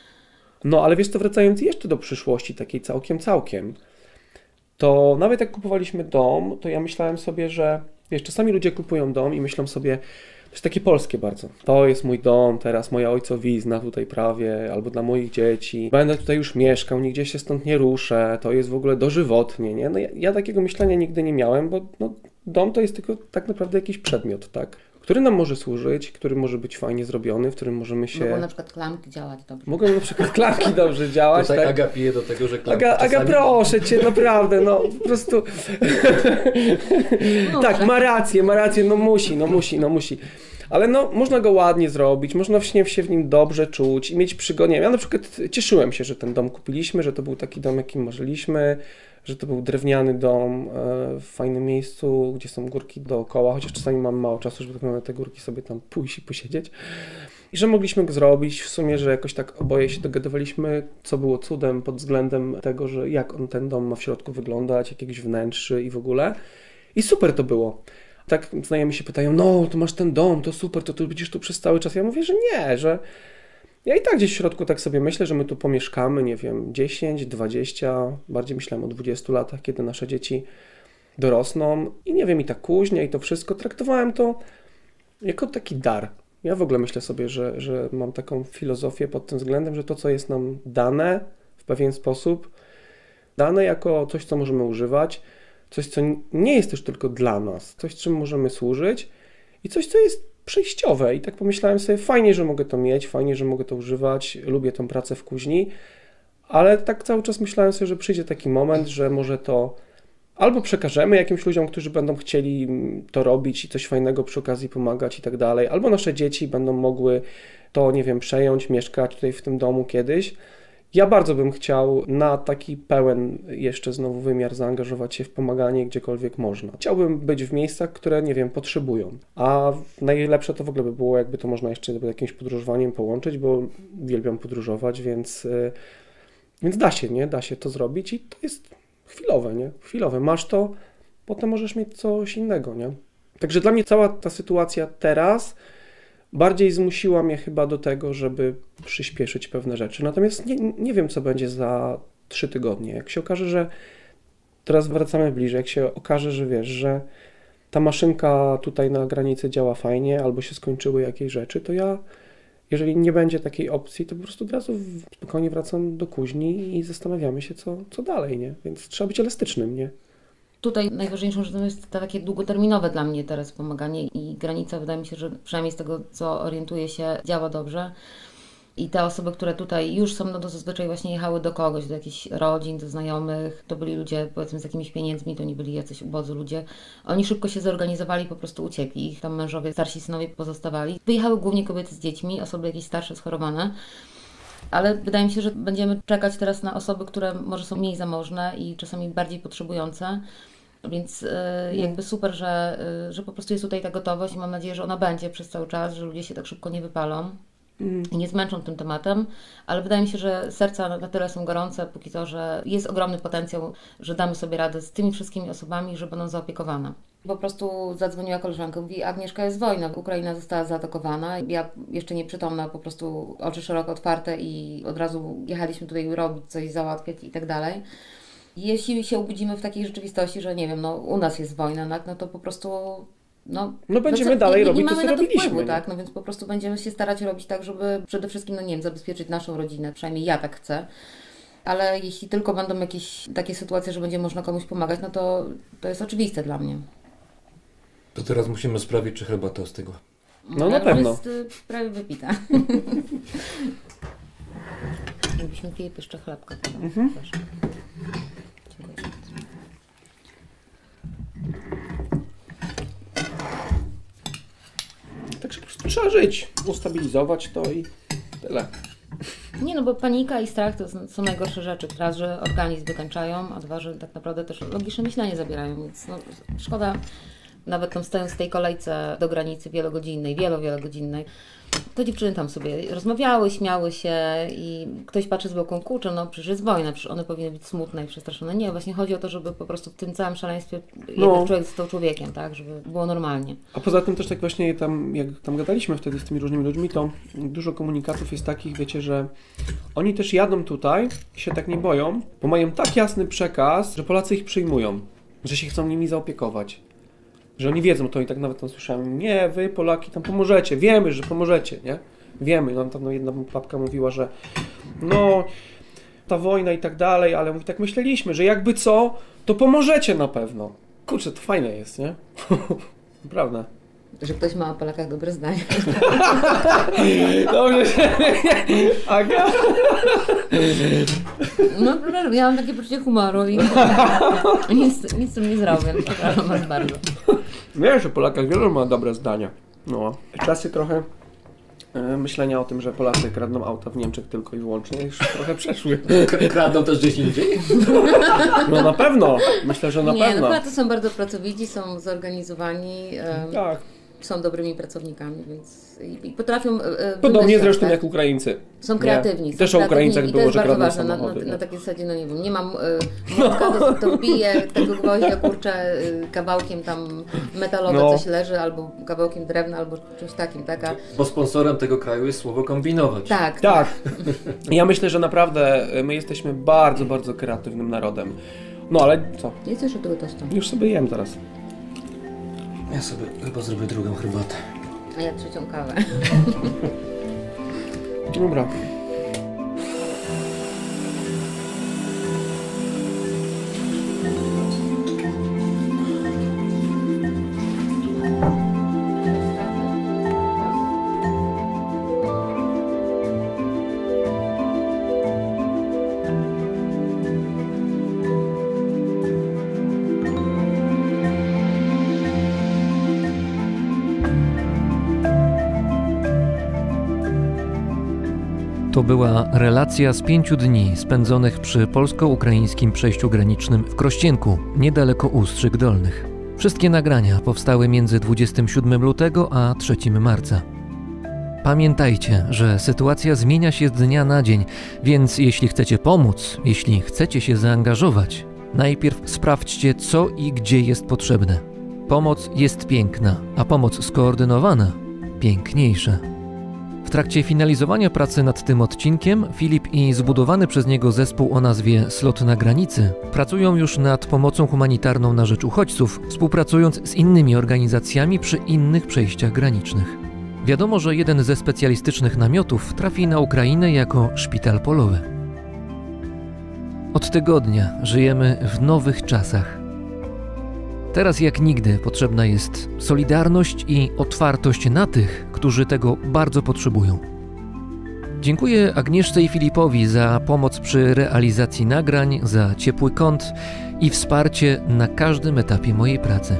No ale wiesz co, wracając jeszcze do przyszłości takiej całkiem, to nawet jak kupowaliśmy dom, to ja myślałem sobie, że wiesz, czasami ludzie kupują dom i myślą sobie, to jest takie polskie bardzo, to jest mój dom, teraz moja ojcowizna tutaj prawie, albo dla moich dzieci, będę tutaj już mieszkał, nigdzie się stąd nie ruszę, to jest w ogóle dożywotnie, nie? No ja takiego myślenia nigdy nie miałem, bo no, dom to jest tylko tak naprawdę jakiś przedmiot, tak? Który nam może służyć, który może być fajnie zrobiony, w którym możemy się... Mogą na przykład klamki działać dobrze. Mogą na przykład klamki dobrze działać. Tutaj tak? Aga pije do tego, że klamki Aga, proszę Cię, naprawdę, no po prostu... Tak, ma rację, no musi. Ale no, można go ładnie zrobić, można się w nim dobrze czuć i mieć przygodnie. Ja na przykład cieszyłem się, że ten dom kupiliśmy, że to był taki dom, jakim marzyliśmy, że to był drewniany dom w fajnym miejscu, gdzie są górki dookoła, chociaż czasami mam mało czasu, żeby na te górki sobie tam pójść i posiedzieć. I że mogliśmy go zrobić, w sumie, że jakoś tak oboje się dogadywaliśmy, co było cudem pod względem tego, że jak ten dom ma w środku wyglądać, jakiegoś wnętrzy i w ogóle. I super to było. Tak znajomi się pytają, no to masz ten dom, to super, to ty będziesz tu przez cały czas. Ja mówię, że nie, że ja i tak gdzieś w środku tak sobie myślę, że my tu pomieszkamy, nie wiem, 10, 20, bardziej myślałem o 20 latach, kiedy nasze dzieci dorosną i nie wiem, i ta kuźnia i to wszystko, traktowałem to jako taki dar. Ja w ogóle myślę sobie, że mam taką filozofię pod tym względem, że to, co jest nam dane w pewien sposób, dane jako coś, co możemy używać, coś, co nie jest też tylko dla nas, coś, czym możemy służyć i coś, co jest przejściowe. I tak pomyślałem sobie, fajnie, że mogę to mieć, fajnie, że mogę to używać, lubię tą pracę w kuźni, ale tak cały czas myślałem sobie, że przyjdzie taki moment, że może to albo przekażemy jakimś ludziom, którzy będą chcieli to robić i coś fajnego przy okazji pomagać i tak dalej, albo nasze dzieci będą mogły to, nie wiem, przejąć, mieszkać tutaj w tym domu kiedyś. Ja bardzo bym chciał na taki pełen jeszcze znowu wymiar zaangażować się w pomaganie gdziekolwiek można. Chciałbym być w miejscach, które, nie wiem, potrzebują. A najlepsze to w ogóle by było, jakby to można jeszcze z jakimś podróżowaniem połączyć, bo uwielbiam podróżować, więc da się, nie? Da się to zrobić i to jest chwilowe, nie? Chwilowe. Masz to, potem możesz mieć coś innego, nie? Także dla mnie cała ta sytuacja teraz bardziej zmusiła mnie chyba do tego, żeby przyspieszyć pewne rzeczy. Natomiast nie wiem, co będzie za 3 tygodnie. Jak się okaże, że teraz wracamy bliżej, jak się okaże, że wiesz, że ta maszynka tutaj na granicy działa fajnie, albo się skończyły jakieś rzeczy, to ja, jeżeli nie będzie takiej opcji, to po prostu od razu spokojnie wracam do kuźni i zastanawiamy się, co dalej, nie? Więc trzeba być elastycznym, nie? Tutaj najważniejszą rzeczą jest takie długoterminowe dla mnie teraz pomaganie i granica, wydaje mi się, że przynajmniej z tego, co orientuję się, działa dobrze. I te osoby, które tutaj już są, no to zazwyczaj właśnie jechały do kogoś, do jakichś rodzin, do znajomych. To byli ludzie, powiedzmy, z jakimiś pieniędzmi, to nie byli jacyś ubodzy ludzie. Oni szybko się zorganizowali, po prostu uciekli. Ich tam mężowie, starsi synowie pozostawali. Wyjechały głównie kobiety z dziećmi, osoby jakieś starsze, schorowane. Ale wydaje mi się, że będziemy czekać teraz na osoby, które może są mniej zamożne i czasami bardziej potrzebujące. Więc jakby super, że po prostu jest tutaj ta gotowość i mam nadzieję, że ona będzie przez cały czas, że ludzie się tak szybko nie wypalą i nie zmęczą tym tematem, ale wydaje mi się, że serca na tyle są gorące póki to, że jest ogromny potencjał, że damy sobie radę z tymi wszystkimi osobami, że będą zaopiekowane. Po prostu zadzwoniła koleżanka, mówi: Agnieszka, jest wojna, Ukraina została zaatakowana. Ja jeszcze nieprzytomna, po prostu oczy szeroko otwarte i od razu jechaliśmy tutaj robić coś, załatwiać i tak dalej. Jeśli się obudzimy w takiej rzeczywistości, że nie wiem, no u nas jest wojna, no to po prostu będziemy dalej robić to, co robiliśmy. Wpływu, tak? No więc po prostu będziemy się starać robić tak, żeby przede wszystkim, nie wiem, zabezpieczyć naszą rodzinę, przynajmniej ja tak chcę. Ale jeśli tylko będą jakieś takie sytuacje, że będzie można komuś pomagać, no to jest oczywiste dla mnie. To teraz musimy sprawdzić, czy herbata ostygła. No na pewno. Jest prawie wypita. Jakbyśmy pili jeszcze chlebka. Proszę. Dziękuję. Także po prostu trzeba żyć, ustabilizować to i tyle. Nie, no bo panika i strach to są najgorsze rzeczy. Raz, że organizm wykańczają, a dwa, że tak naprawdę też logiczne myślenie zabierają, więc no, szkoda. Nawet tam stojąc w tej kolejce do granicy wielogodzinnej, wielogodzinnej, to dziewczyny tam sobie rozmawiały, śmiały się i ktoś patrzy z boku, kurczę, no przecież jest wojna, przecież one powinny być smutne i przestraszone. Nie, właśnie chodzi o to, żeby po prostu w tym całym szaleństwie jeden człowiek został człowiekiem, tak, żeby było normalnie. A poza tym też tak właśnie jak tam gadaliśmy wtedy z tymi różnymi ludźmi, to dużo komunikatów jest takich, wiecie, że oni też jadą tutaj i się tak nie boją, bo mają tak jasny przekaz, że Polacy ich przyjmują, że się chcą nimi zaopiekować. Że oni wiedzą to i tak nawet tam słyszałem, nie, wy Polaki tam pomożecie, wiemy, że pomożecie, nie? Wiemy, no tam jedna babka mówiła, że no ta wojna i tak dalej, ale mówi, tak myśleliśmy, że jakby co, to pomożecie na pewno. Kurczę, to fajne jest, nie? Prawda. Że ktoś ma o Polakach dobre zdanie. Dobrze. Aga? No przepraszam, ja mam takie poczucie humoru i nic tu nie zrobię. Przepraszam was bardzo. Wiem, że Polakach wielu ma dobre zdania. No. Czasy trochę myślenia o tym, że Polacy kradną auta w Niemczech tylko i wyłącznie już trochę przeszły. Kradną też gdzieś indziej? No na pewno. Myślę, że na pewno. Nie, no Polacy są bardzo pracowici, są zorganizowani. Tak. Są dobrymi pracownikami, więc i potrafią... Podobnie zresztą jak Ukraińcy. Są kreatywni. Też o Ukraińcach było, że kradną ważne, samochody. na takiej zasadzie, no nie wiem, nie mam młotka, to wbiję tego gwoździa, kurczę, kawałkiem tam metalowe coś leży, albo kawałkiem drewna, albo czymś takim, taka... Bo sponsorem tego kraju jest słowo kombinować. Tak. Ja myślę, że naprawdę my jesteśmy bardzo, bardzo kreatywnym narodem. No ale co? Nie chcesz tego tostu? Już sobie jem teraz. Ja sobie chyba zrobię drugą herbatę. A ja trzecią kawę. Dobra. To była relacja z 5 dni spędzonych przy polsko-ukraińskim przejściu granicznym w Krościenku, niedaleko Ustrzyk Dolnych. Wszystkie nagrania powstały między 27 lutego a 3 marca. Pamiętajcie, że sytuacja zmienia się z dnia na dzień, więc jeśli chcecie pomóc, jeśli chcecie się zaangażować, najpierw sprawdźcie, co i gdzie jest potrzebne. Pomoc jest piękna, a pomoc skoordynowana piękniejsza. W trakcie finalizowania pracy nad tym odcinkiem Filip i zbudowany przez niego zespół o nazwie Slot na granicy pracują już nad pomocą humanitarną na rzecz uchodźców, współpracując z innymi organizacjami przy innych przejściach granicznych. Wiadomo, że jeden ze specjalistycznych namiotów trafi na Ukrainę jako szpital polowy. Od tygodnia żyjemy w nowych czasach. Teraz jak nigdy potrzebna jest solidarność i otwartość na tych, którzy tego bardzo potrzebują. Dziękuję Agnieszce i Filipowi za pomoc przy realizacji nagrań, za ciepły kąt i wsparcie na każdym etapie mojej pracy.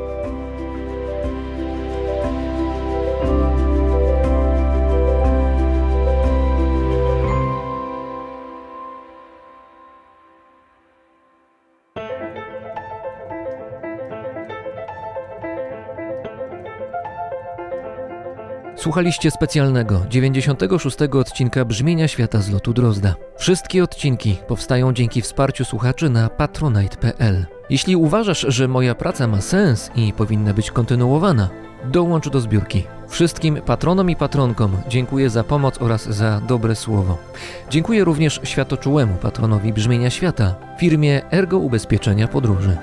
Słuchaliście specjalnego 96. odcinka Brzmienia Świata z lotu Drozda. Wszystkie odcinki powstają dzięki wsparciu słuchaczy na patronite.pl. Jeśli uważasz, że moja praca ma sens i powinna być kontynuowana, dołącz do zbiórki. Wszystkim patronom i patronkom dziękuję za pomoc oraz za dobre słowo. Dziękuję również światoczułemu patronowi Brzmienia Świata, firmie Ergo Ubezpieczenia Podróży.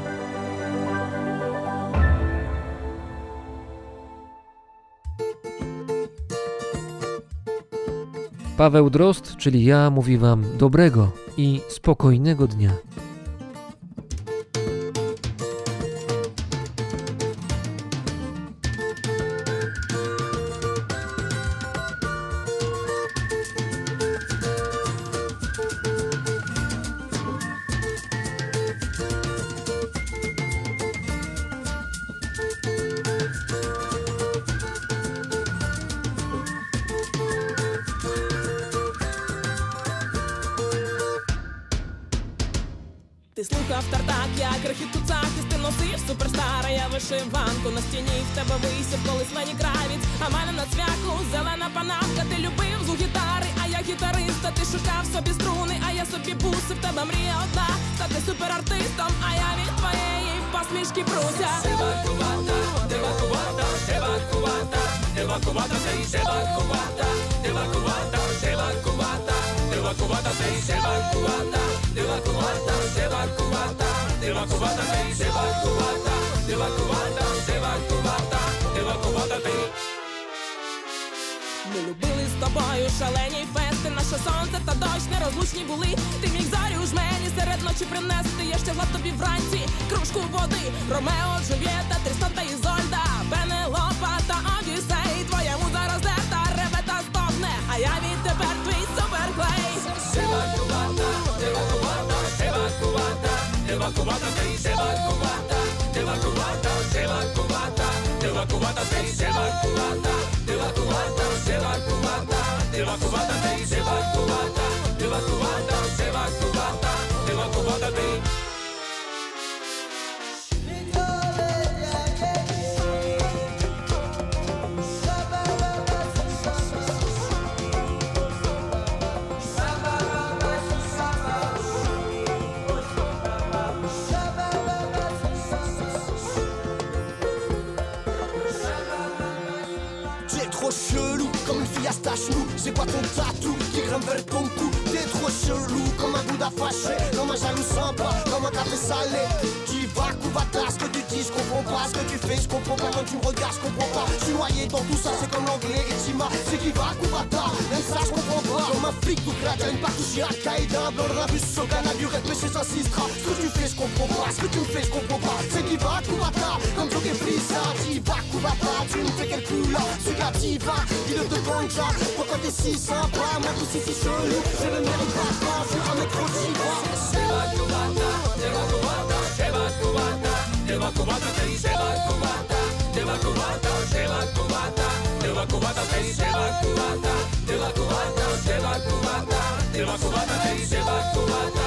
Paweł Drozd, czyli ja, mówi Wam dobrego i spokojnego dnia. Ти слухав тартак, як крихітку цахист, ти носиш суперстара, я вишиванку на стіні, в тебе висів колись Лені Кравіць, а мене на цвяху зелена панамка, ти любив звук гітари, а я гітариста, ти шукав собі струни, а я собі буси, в тебе мрія одна, стати суперартистом, а я від твоєї посмішки пруся. Девакувата, девакувата, девакувата, девакувата, девакувата, девакувата, девакувата, девакувата, девакувата. Девакувата, девакувата, девакувата, девакувата, девакувата, девакувата, девакувата, Ми любили з тобою шалені фести, наше сонце та дощ нерозлучні були. Ти міг зорю ж мені серед ночі принести. Я ще тобі вранці кружку води. Ромео, Джульєта, Трістан та Ізольда, Пенелопа та Одіссей. Твоя муза роздерта, реве та стогне, а я відтепер твій суперклей. Евакувата, евакувата, евакувата, евакувата, евакувата, евакувата, евакувата, евакувата, евакувата, евакувата, евакувата, евакувата, евакувата, евакувата, евакувата, евакувата. Chelou, comme une fille à stache-nous. C'est quoi ton tatou qui grimpe vers ton cou? T'es trop chelou, comme un Bouddha fâché, comme un jaloux sympa, comme un café salé. Tu vas Koubata, ce que tu dis, je comprends pas. Ce que tu fais, je comprends pas. Quand tu me regardes, je comprends pas. Je suis noyé dans tout ça, c'est comme l'anglais et Tima. C'est qui va Koubata, même ça, je comprends pas. Comme un flic tout grade, une partouche à Al-Qaïda. Un blanc de Rabus, Shogun, du rap, mais chez un Sistra. Ce que tu fais, je comprends pas. Ce que tu me fais, je comprends pas. C'est qui va Koubata, comme Joker Frisa. Tu vas Koubata, tu me fais quel coup là? C'est là, tu vas. Dis-le de ganja, pourquoi t'es si sympa? Moi aussi si chelou, je ne mérite pas toi, je suis un mec trop diva. Evacuvata, evacuvata, evacuvata, evacuvata, evacuvata, evacuvata, evacuvata, evacuvata, evacuvata, evacuvata, evacuvata, evacuvata, evacuvata.